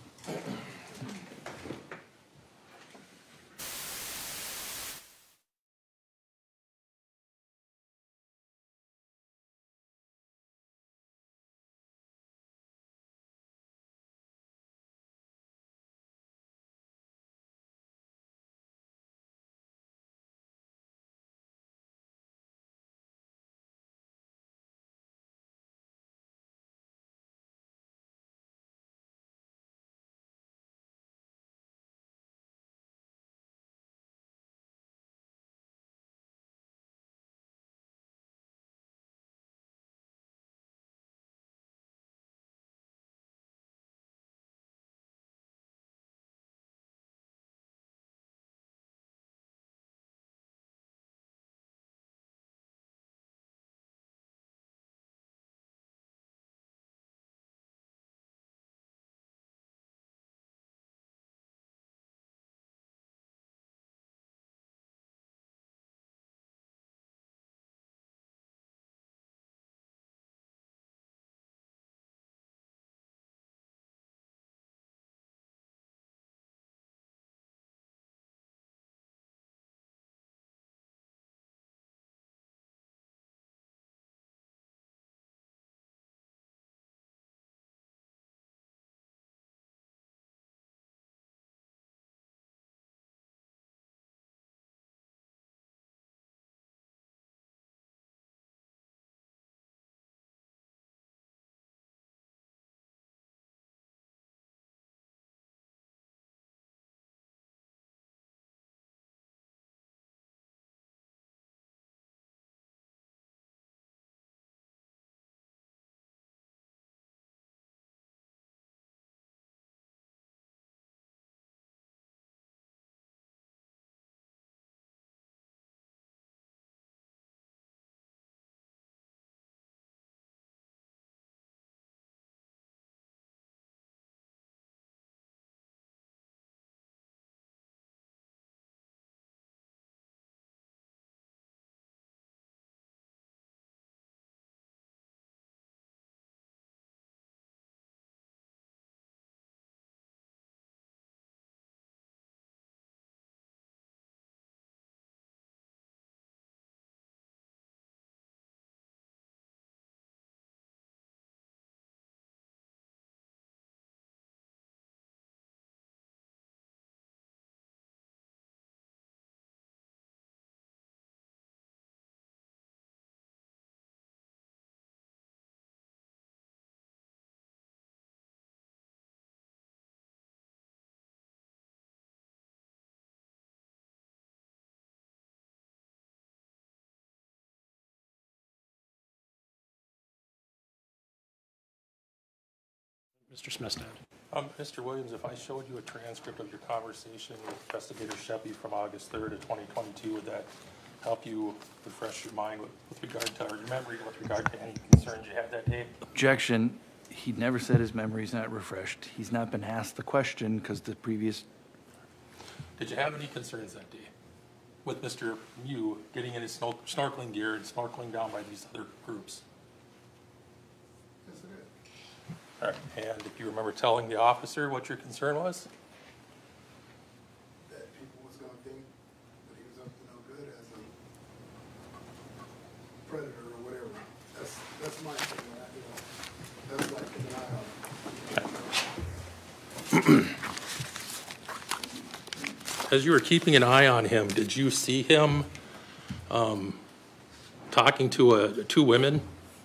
Mister Smestad. Um, Mister Williams, if I showed you a transcript of your conversation with Investigator Sheppy from August third of twenty twenty-two, would that help you refresh your mind with, with regard to, or your memory with regard to any concerns you had that day? Objection, he never said his memory's not refreshed. He's not been asked the question because the previous, Did you have any concerns that day with Mister Mew getting in his snor- snorkeling gear and snorkeling down by these other groups? Yes, it is. All right, and if you remember telling the officer what your concern was? That people was gonna think that he was up to no good as a predator or whatever. That's, that's my thing, you know, that's like keeping an eye on him. As you were keeping an eye on him, did you see him um, talking to uh, two women?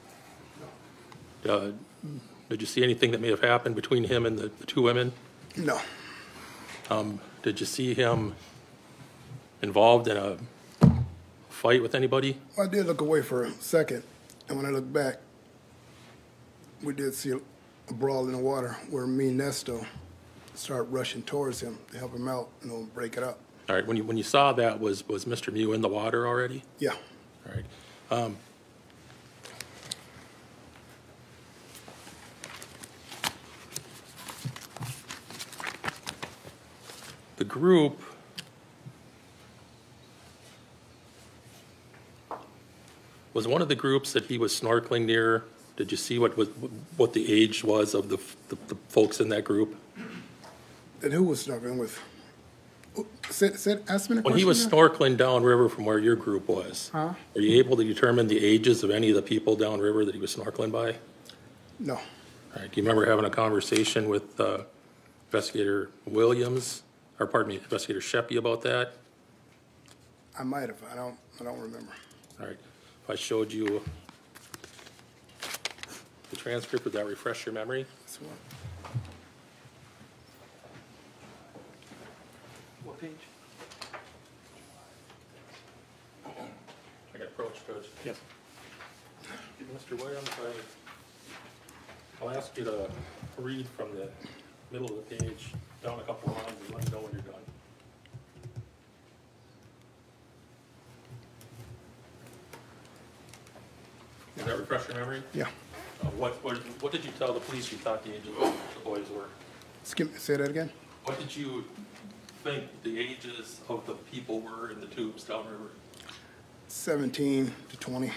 Uh, did you see anything that may have happened between him and the, the two women? No. Um, did you see him involved in a fight with anybody? I did look away for a second, and when I looked back, we did see a brawl in the water where me and Nesto start rushing towards him to help him out, you know, break it up. All right, when you when you saw that, was was Mister Mew in the water already? Yeah. All right. Um, The group was one of the groups that he was snorkeling near. Did you see what was, what the age was of the, the, the folks in that group? And who was snorkeling with? Said, said, ask me the When question. he was again? snorkeling downriver from where your group was, Huh? were you able to determine the ages of any of the people downriver that he was snorkeling by? No. All right, do you remember having a conversation with uh, Investigator Williams, or pardon me, Investigator Sheppy about that? I might have. I don't. I don't remember. All right, if I showed you the transcript, would that refresh your memory? That's what. What page? I got approached, Judge. Yes. Mister Williams, I, I'll ask you to read from the middle of the page down a couple of lines and let me know when you're done. Does that refresh your memory? Yeah. Uh, what, what, what did you tell the police you thought the ages of the boys were? Skim, say that again. What did you think the ages of the people were in the tubes downriver? Seventeen to twenty.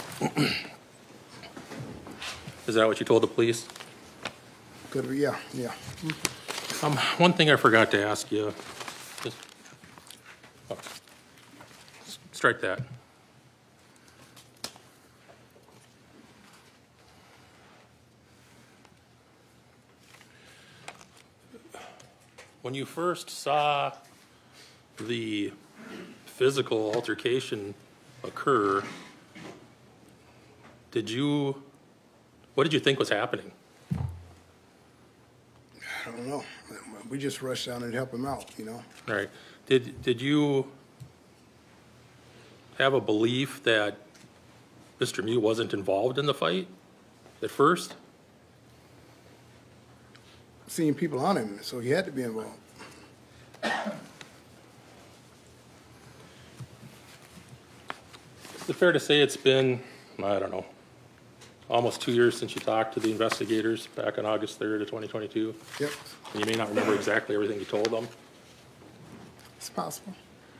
Is that what you told the police? Could be. Yeah. Yeah. Um, one thing I forgot to ask you, just, oh, s- strike that. When you first saw the physical altercation occur, did you, what did you think was happening? I don't know. We just rushed down and helped him out. You know. All right. Did, did you have a belief that Mister Mew wasn't involved in the fight at first? Seeing people on him, so he had to be involved. Is it fair to say it's been, I don't know, almost two years since you talked to the investigators back on August third of twenty twenty-two? Yep. You may not remember exactly everything you told them. It's possible.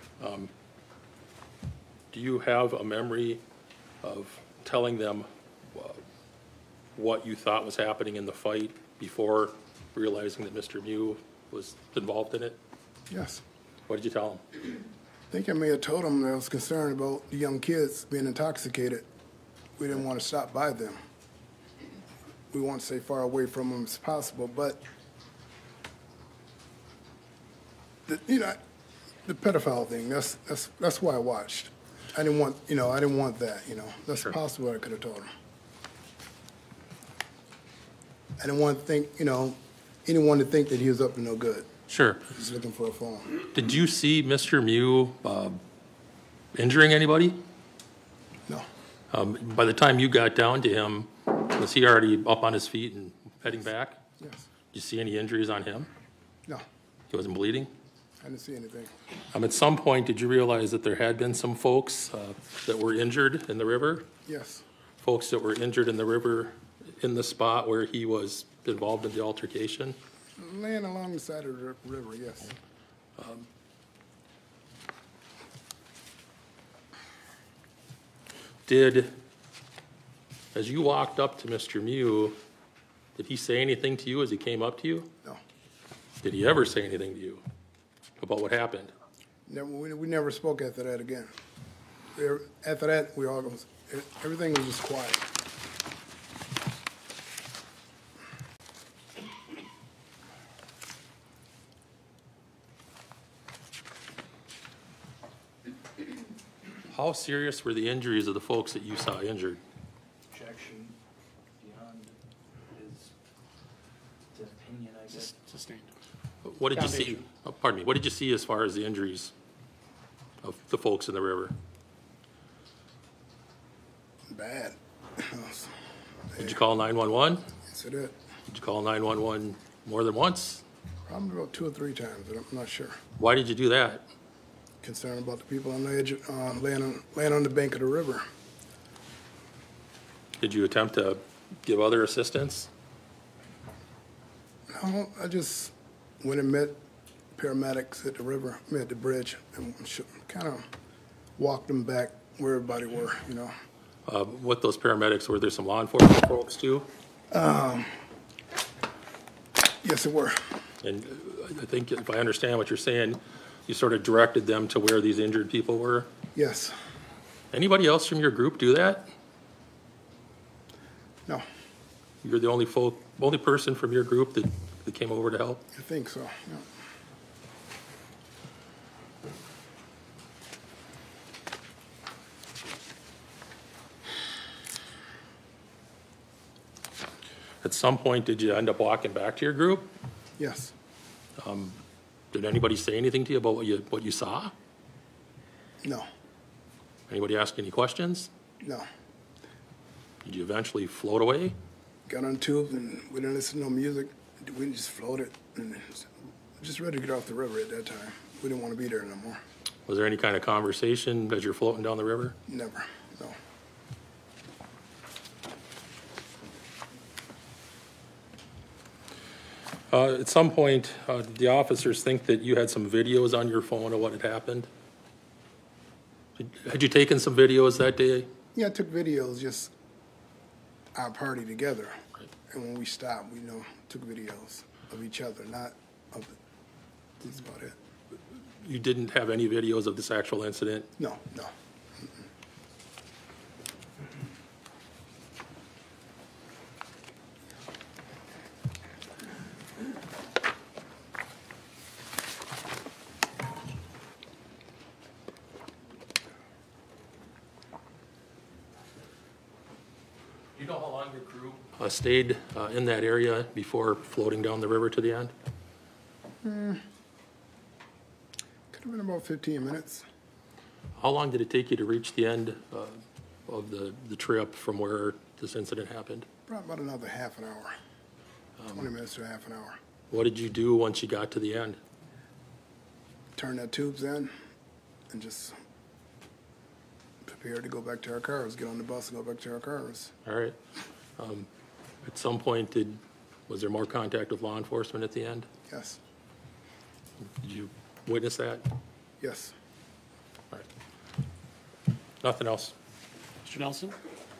Do you have a memory of telling them uh, what you thought was happening in the fight before realizing that Mister Mew was involved in it? Yes. What did you tell him? I think I may have told him that I was concerned about the young kids being intoxicated. We didn't want to stop by them. We want to stay far away from them as possible, but the, you know, the pedophile thing, that's, that's, that's why I watched. I didn't want, you know, I didn't want that, you know. That's Sure. possible what I could have told him. I didn't want to think, you know, anyone to think that he was up to no good. Sure. He's looking for a phone. Did you see Mister Mew uh, injuring anybody? No. Um, By the time you got down to him, was he already up on his feet and heading back? Yes. Did you see any injuries on him? No. He wasn't bleeding? I didn't see anything. Um, At some point, did you realize that there had been some folks uh, that were injured in the river? Yes. Folks that were injured in the river in the spot where he was involved in the altercation? Laying along the side of the ri- river, yes. Did, as you walked up to Mister Mew, did he say anything to you as he came up to you? No. Did he ever say anything to you about what happened? Never, we, we never spoke after that again. There- After that, we all, goes- everything was just quiet. How serious were the injuries of the folks that you saw injured? Objection beyond his, his opinion, I guess. Sustained. What did you see? Foundation. Oh, pardon me, what did you see as far as the injuries of the folks in the river? Bad. Did you call nine one one? Yes, it did. Did you call nine one one more than once? Probably about two or three times, but I'm not sure. Why did you do that? concerned about the people on the edge, uh, laying on, laying on the bank of the river. Did you attempt to give other assistance? No, I just went and met paramedics at the river, I mean, at the bridge, and kind of walked them back where everybody were, you know. Uh, With those paramedics, were there some law enforcement folks too? Um, yes, it were. And I think if I understand what you're saying, you sort of directed them to where these injured people were? Yes. Anybody else from your group do that? No, You're the only folk, only person from your group that, that came over to help? I think so, yeah. At some point, did you end up walking back to your group? Yes. Um, Did anybody say anything to you about what you, what you saw? No, Anybody ask any questions? no. Did you eventually float away? Got on tubes and we didn't listen to no music. We just floated and just ready to get off the river at that time. We didn't want to be there no more. Was there any kind of conversation as you're floating down the river? Never, no. Uh, At some point, uh, did the officers think that you had some videos on your phone of what had happened? Did- Had you taken some videos that day? Yeah, I took videos, just our party together. And when we stopped, we know, took videos of each other, not of, that's about it. You didn't have any videos of this actual incident? No, no. Do you know how long your crew uh, stayed uh, in that area before floating down the river to the end? Hmm. Could have been about fifteen minutes. How long did it take you to reach the end uh, of the, the trip from where this incident happened? Probably about another half an hour. Twenty minutes to half an hour. What did you do once you got to the end? Turn that tubes in and just prepare to go back to our cars, get on the bus and go back to our cars. All right. Um, At some point, did, was there more contact with law enforcement at the end? Yes, Did you witness that? yes. All right. Nothing else? Mister Nelson?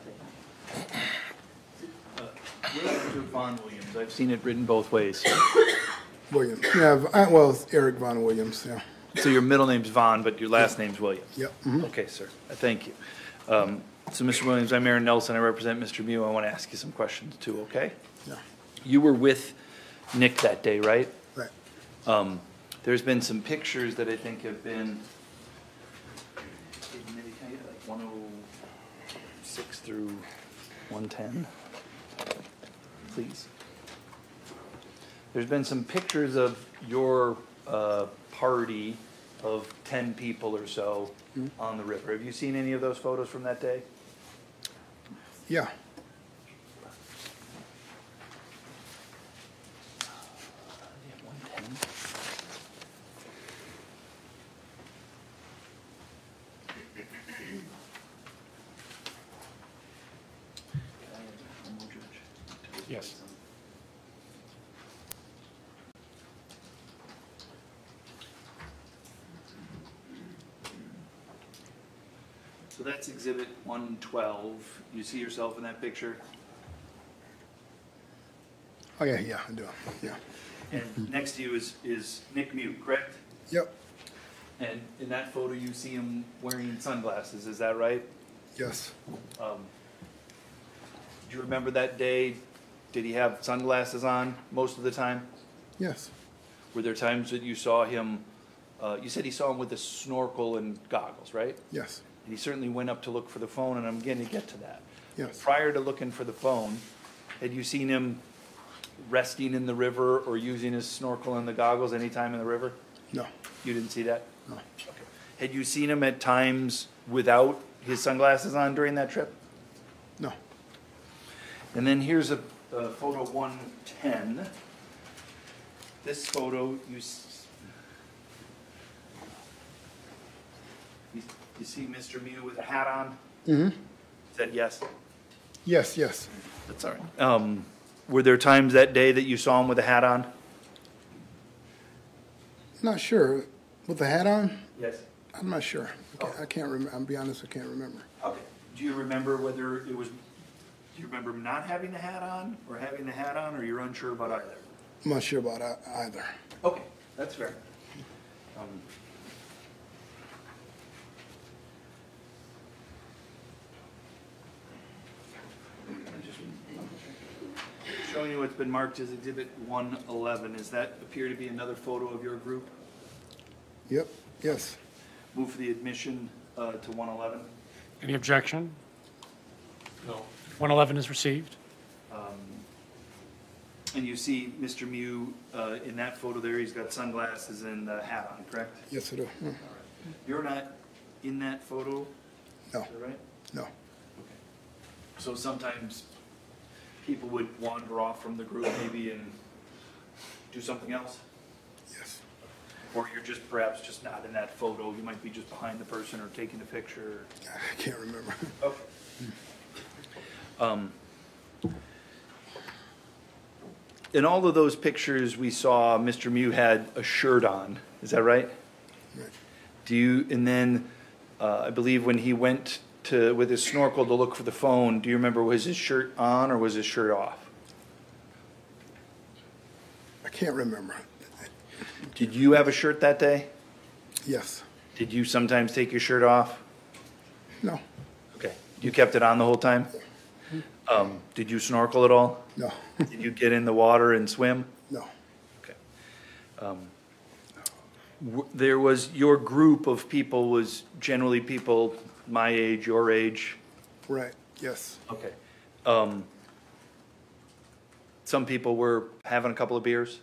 Williams or Von Williams? I've seen it written both ways. Williams. Yeah, v- I- well, it's Eric Von Williams, yeah. So your middle name's Von, but your last name's Williams? Yep. mhm. Okay, sir. Uh, Thank you. Um, So, Mister Williams, I'm Aaron Nelson. I represent Mister Mew. I want to ask you some questions too, okay? Yeah, You were with Nick that day, right? right. Um, There's been some pictures that I think have been, maybe can I get like one oh six through one ten, please? There's been some pictures of your uh, party of ten people or so on the river. Have you seen any of those photos from that day? Yeah, one ten. Yes. So that's exhibit one twelve. You see yourself in that picture? oh, yeah, yeah, I do, yeah. And next to you is, is Nick Mew, correct? Yep, And in that photo, you see him wearing sunglasses, is that right? yes, Um, Do you remember that day? Did he have sunglasses on most of the time? yes, Were there times that you saw him, uh, you said he saw him with a snorkel and goggles, right? yes, And he certainly went up to look for the phone, and I'm going to get to that. yes. Prior to looking for the phone, had you seen him resting in the river or using his snorkel and the goggles anytime in the river? No, You didn't see that? no, Had you seen him at times without his sunglasses on during that trip? no. And then here's a, a photo one ten. This photo, you, s- you see Mister Mew with a hat on? Mm-hmm. Is that yes? Yes, yes. That's all right. Um, were there times that day that you saw him with a hat on? Not sure. With the hat on? Yes. I'm not sure. I can't, I can't remember. I'll be honest, I can't remember. Okay. Do you remember whether it was, do you remember him not having the hat on or having the hat on, or you're unsure about either? I'm not sure about ei- either. Okay, that's fair. Um, Showing you what's been marked as Exhibit one eleven, does that appear to be another photo of your group? Yep, yes. Move for the admission uh, to one eleven. Any objection? No. one eleven is received. And you see Mister Mew uh, in that photo there, he's got sunglasses and a hat on, correct? Yes, I do. Mm. You're not in that photo, No, is that right? no. Okay. So sometimes people would wander off from the group maybe and do something else? Yes. Or you're just perhaps just not in that photo, you might be just behind the person or taking the picture? I can't remember. Okay. Um, in all of those pictures we saw, Mister Mew had a shirt on, is that right? Right. Do you, and then, uh, I believe when he went to, with his snorkel to look for the phone, do you remember, was his shirt on or was his shirt off? I can't remember. Did you have a shirt that day? Yes. Did you sometimes take your shirt off? No, Okay. You kept it on the whole time? Um, did you snorkel at all? no, Did you get in the water and swim? no. Okay. Um, w- There was, your group of people was generally people my age, your age? Right, yes. Okay. Um, Some people were having a couple of beers?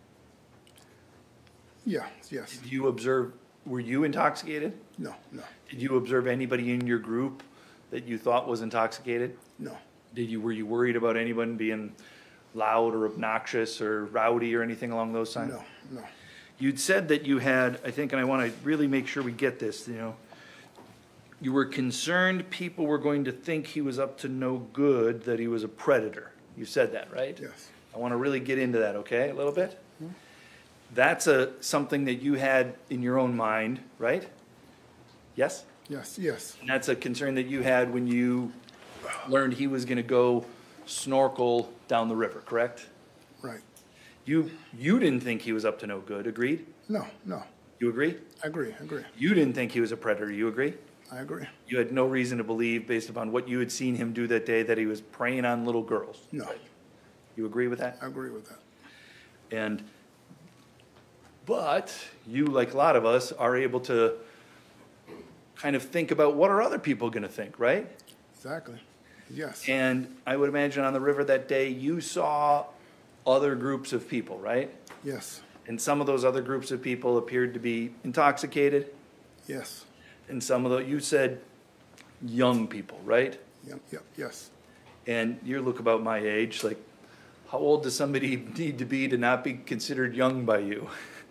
Yeah, yes. Did you observe, were you intoxicated? No, no, Did you observe anybody in your group that you thought was intoxicated? no, Did you, were you worried about anyone being loud or obnoxious or rowdy or anything along those lines? no, no. You'd said that you had, I think, and I want to really make sure we get this, you know, you were concerned people were going to think he was up to no good, that he was a predator. You said that, right? Yes. I want to really get into that, okay, a little bit? That's a, something that you had in your own mind, right? Yes? Yes, yes, And that's a concern that you had when you learned he was going to go snorkel down the river, correct? right. You, you didn't think he was up to no good, agreed? No, no. You agree? I agree, I agree. You didn't think he was a predator, you agree? I agree. You had no reason to believe, based upon what you had seen him do that day, that he was preying on little girls? No, You agree with that? I agree with that. And, but you, like a lot of us, are able to kind of think about what are other people going to think, right? Exactly. Yes, And I would imagine on the river that day, you saw other groups of people, right? yes, And some of those other groups of people appeared to be intoxicated, yes, and some of the, you said young people, right? yep, yep, yes. And you look about my age, like, how old does somebody need to be to not be considered young by you?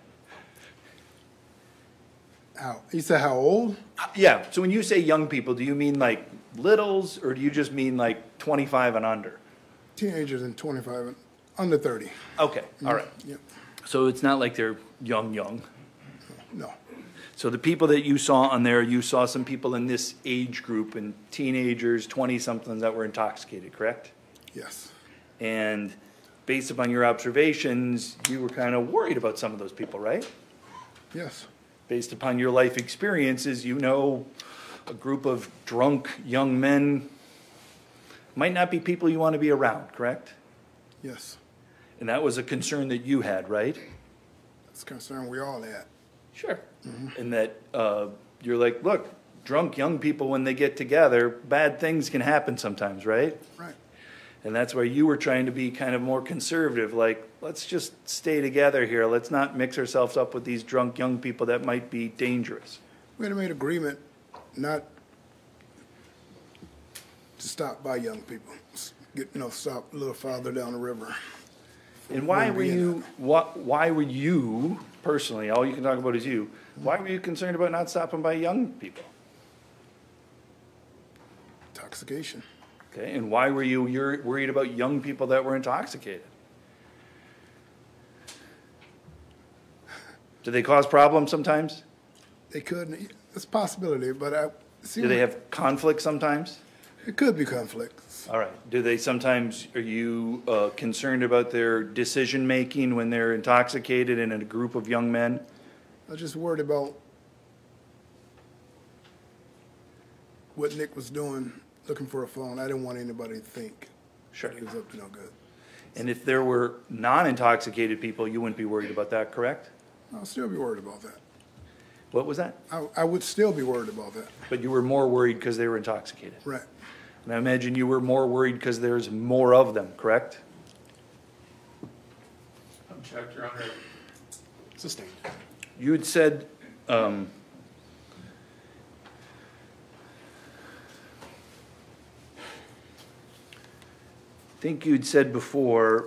How, you said how old? Yeah, so when you say young people, do you mean like littles, or do you just mean like twenty-five and under? Teenagers and twenty-five and under thirty. Okay, all right. Yep, So it's not like they're young, young. no, So the people that you saw on there, you saw some people in this age group, and teenagers, twenty-somethings that were intoxicated, correct? yes, And based upon your observations, you were kind of worried about some of those people, right? yes, Based upon your life experiences, you know a group of drunk young men might not be people you want to be around, correct? yes. And that was a concern that you had, right? That's a concern we all had. Sure. And that uh, you're like, look, drunk young people, when they get together, bad things can happen sometimes, right? Right, And that's why you were trying to be kind of more conservative, like, let's just stay together here. Let's not mix ourselves up with these drunk young people that might be dangerous. we had made agreement not to stop by young people, S- get, you know, stop a little farther down the river. And why Where were we at? you, why, why were you, personally, all you can talk about is you, why were you concerned about not stopping by young people? Intoxication. Okay, and why were you, you're worried about young people that were intoxicated? Do they cause problems sometimes? They could, it's a possibility, but I. see Do they what- have conflict sometimes? It could be conflicts. All right. Do they sometimes, are you uh, concerned about their decision-making when they're intoxicated and in a group of young men? I was just worried about what Nick was doing, looking for a phone. I didn't want anybody to think Sure. he was up to no good. And if there were non-intoxicated people, you wouldn't be worried about that, correct? I'll still be worried about that. What was that? I, I would still be worried about that. But you were more worried because they were intoxicated. Right. And I imagine you were more worried because there's more of them, correct? Object, Your Honor. Sustained. You had said, um, I think you'd said before,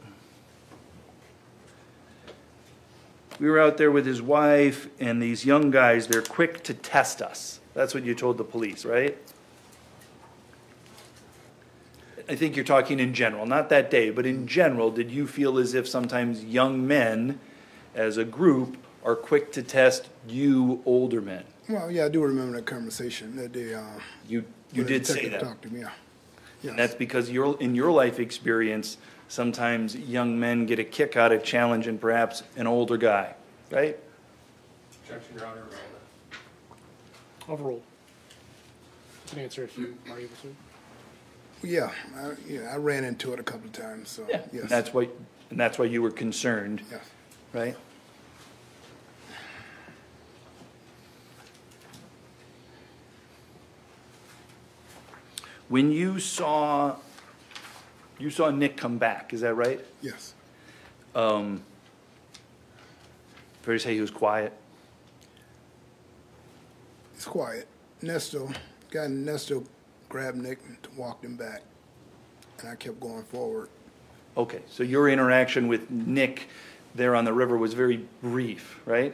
we were out there with his wife and these young guys, they're quick to test us. That's what you told the police, right? I think you're talking in general, not that day, but in general, did you feel as if sometimes young men as a group are quick to test you older men? Well, yeah, I do remember that conversation that day. Uh, You, you when the did say detective that. Talked to me, yeah. And that's because you're, in your life experience, sometimes young men get a kick out of challenging perhaps an older guy, right? Objection, Your Honor. Overruled. You can answer if you are able to. Yeah, I, yeah, I ran into it a couple of times, so, And yes. that's why, and that's why you were concerned, Yes. right? When you saw, you saw Nick come back, is that right? Yes. Um, fair to say he was quiet? It's quiet. Nesto, guy Nesto grabbed Nick and walked him back, and I kept going forward. Okay, so your interaction with Nick there on the river was very brief, right?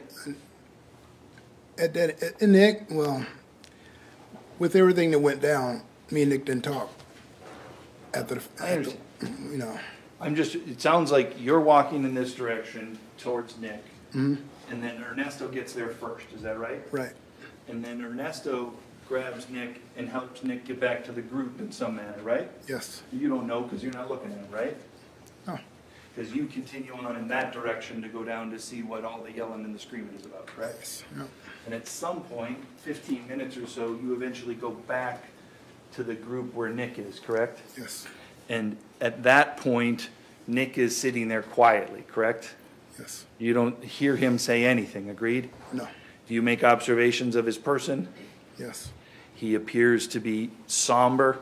At that, at, and Nick, well, with everything that went down, me and Nick didn't talk. After the, I after, understand. you know, I'm just, it sounds like you're walking in this direction towards Nick, and then Ernesto gets there first, is that right? right. And then Ernesto grabs Nick and helps Nick get back to the group in some manner, right? Yes. You don't know because you're not looking at him, right? No. Because you continue on in that direction to go down to see what all the yelling and the screaming is about, correct? Yes. Yeah. And at some point, fifteen minutes or so, you eventually go back to the group where Nick is, correct? Yes. And at that point, Nick is sitting there quietly, correct? Yes. You don't hear him say anything, agreed? No. Do you make observations of his person? Yes. He appears to be somber.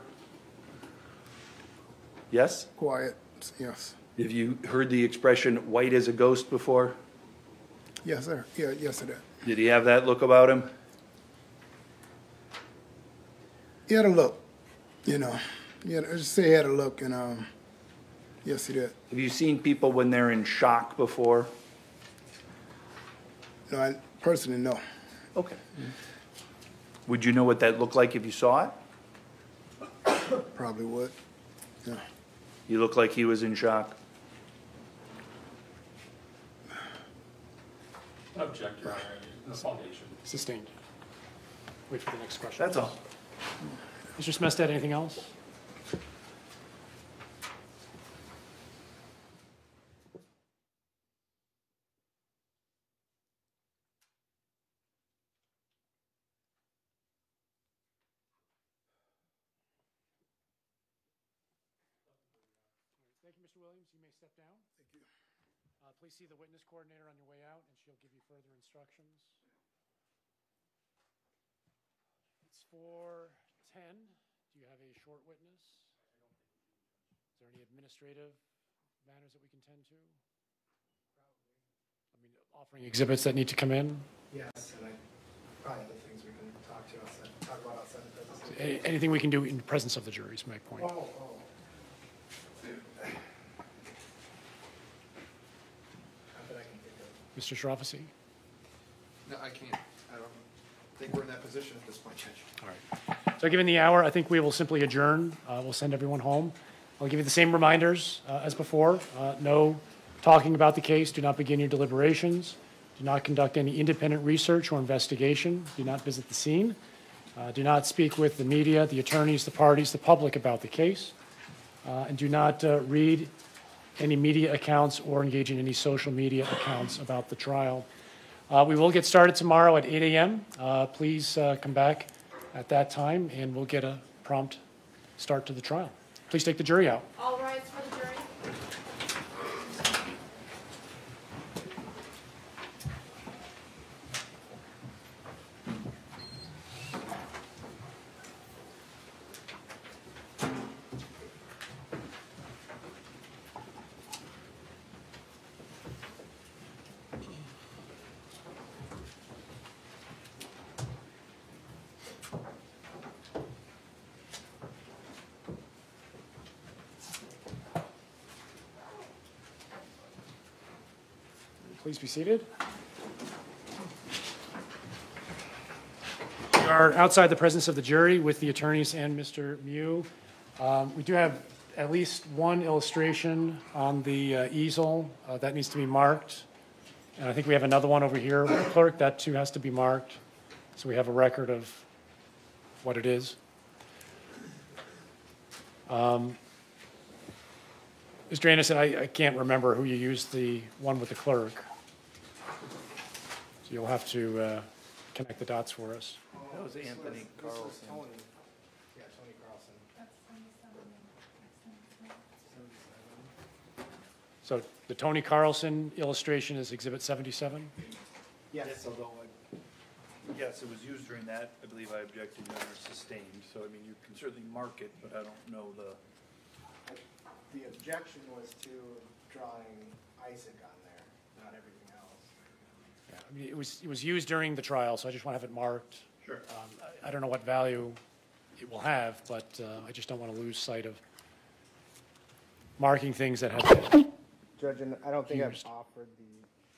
Yes? Quiet. Yes. Have you heard the expression white as a ghost before? Yes, sir. Yeah. Yes, I did. Did he have that look about him? He had a look. You know. Yeah. Just say he had a look, and um. Yes, he did. Have you seen people when they're in shock before? No, I personally no. Okay. Would you know what that looked like if you saw it? Probably would. Yeah. You look like he was in shock. Object, Your Honor. The foundation. Sustained. Wait for the next question. That's all. Mister Smestad, anything else? Thank you, Mister Williams. You may step down. Thank you. Uh, Please see the witness coordinator on your way out, and she'll give you further instructions. It's four ten. Do you have a short witness? Is there any administrative matters that we can tend to? I mean, offering exhibits that need to come in? Yes, and I, probably the things we can talk to outside, talk about outside the business. A- Anything we can do in presence of the jury is my point. Oh, oh. Not that I can think of. Mister Shravasi? No, I can't. I don't. think we're in that position at this point, Judge. All right. So given the hour, I think we will simply adjourn. Uh, We'll send everyone home. I'll give you the same reminders uh, as before. Uh, No talking about the case. Do not begin your deliberations. Do not conduct any independent research or investigation. Do not visit the scene. Uh, Do not speak with the media, the attorneys, the parties, the public about the case. Uh, And do not uh, read any media accounts or engage in any social media accounts about the trial. Uh, We will get started tomorrow at eight a.m. Uh, Please uh, come back at that time, and we'll get a prompt start to the trial. Please take the jury out. All rise for the jury. Please be seated. We are outside the presence of the jury with the attorneys and Mister Mew. Um, We do have at least one illustration on the uh, easel. Uh, That needs to be marked. And I think we have another one over here with the clerk. That too has to be marked. So we have a record of what it is. Um, Mister Anderson, I I can't remember who you used the one with the clerk. So you'll have to uh, connect the dots for us. That was Anthony Carlson. Yeah, Tony Carlson. So the Tony Carlson illustration is Exhibit seventy-seven? Yes, although, I- yes, it was used during that, I believe I objected, Your Honor, sustained. So, I mean, you can certainly mark it, but I don't know the, The objection was to drawing Isaac on there, not everything else. Yeah, I mean, it was, it was used during the trial, so I just want to have it marked. Sure. Um, I I don't know what value it will have, but uh, I just don't want to lose sight of marking things that have been. Judge, and I don't think I've Used. offered the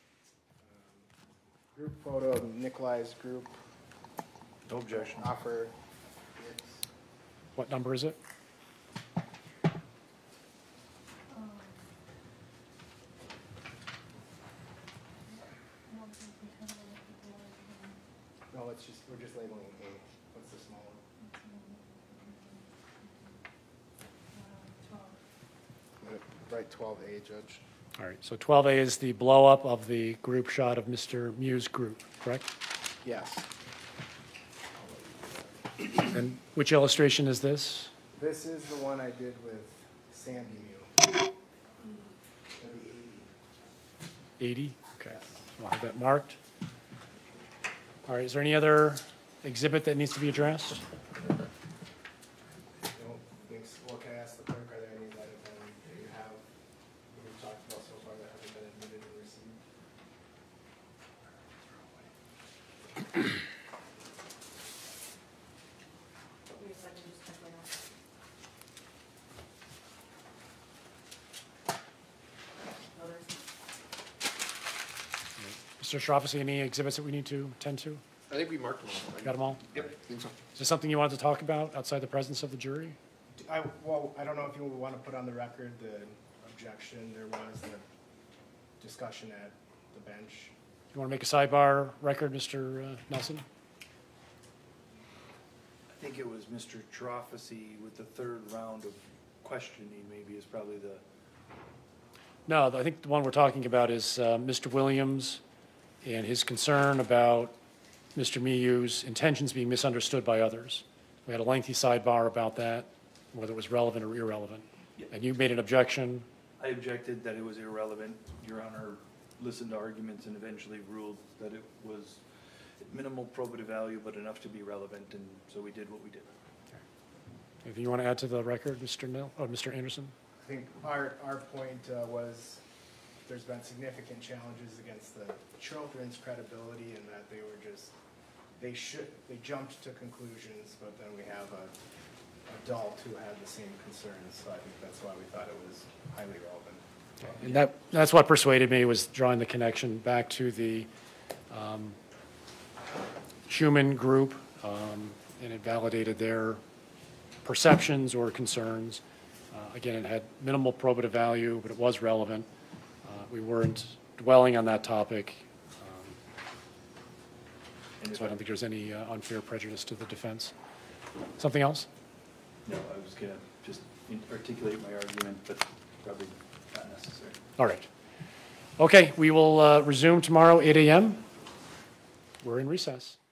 um, group photo of Nikolai's group. no objection. Offer it. What number is it? No, it's just, we're just labeling A. What's the small one? Right, twelve A, Judge. All right, so twelve A is the blow-up of the group shot of Mister Mew's group, correct? Yes. And which illustration is this? This is the one I did with Sandy Mew. That'd be eighty. eighty? Okay, so I'll have that marked. All right, is there any other exhibit that needs to be addressed? Don't think so. Well, can I ask the clerk, are there any that have been, that you have, that we've talked about so far that haven't been admitted and received? Mister Shropshire, any exhibits that we need to attend to? I think we marked them all. right? Got them all? Yep, I think so. Is there something you wanted to talk about outside the presence of the jury? I, well, I don't know if you want to put on the record the objection, there was the discussion at the bench. You want to make a sidebar record, Mister uh, Nelson? I think it was Mister Trophy with the third round of questioning maybe is probably the, No, I think the one we're talking about is uh, Mister Williams and his concern about Mister Miyu's intentions being misunderstood by others. We had a lengthy sidebar about that, whether it was relevant or irrelevant. Yeah. And you made an objection. I objected that it was irrelevant. Your Honor listened to arguments and eventually ruled that it was minimal probative value, but enough to be relevant, and so we did what we did. Anything you want to add to the record, Mister Nell, or Mister Anderson? I think our, our point uh, was there's been significant challenges against the children's credibility and that they were just, they should, they jumped to conclusions, but then we have a adult who had the same concerns, so I think that's why we thought it was highly relevant. And that, that's what persuaded me, was drawing the connection back to the um, Schumann Group, um, and it validated their perceptions or concerns. Uh, Again, it had minimal probative value, but it was relevant. Uh, We weren't dwelling on that topic, um, so I don't think there's any uh, unfair prejudice to the defense. Something else? No, I was gonna just articulate my argument, but probably not necessary. All right. Okay, we will uh, resume tomorrow, eight A M We're in recess.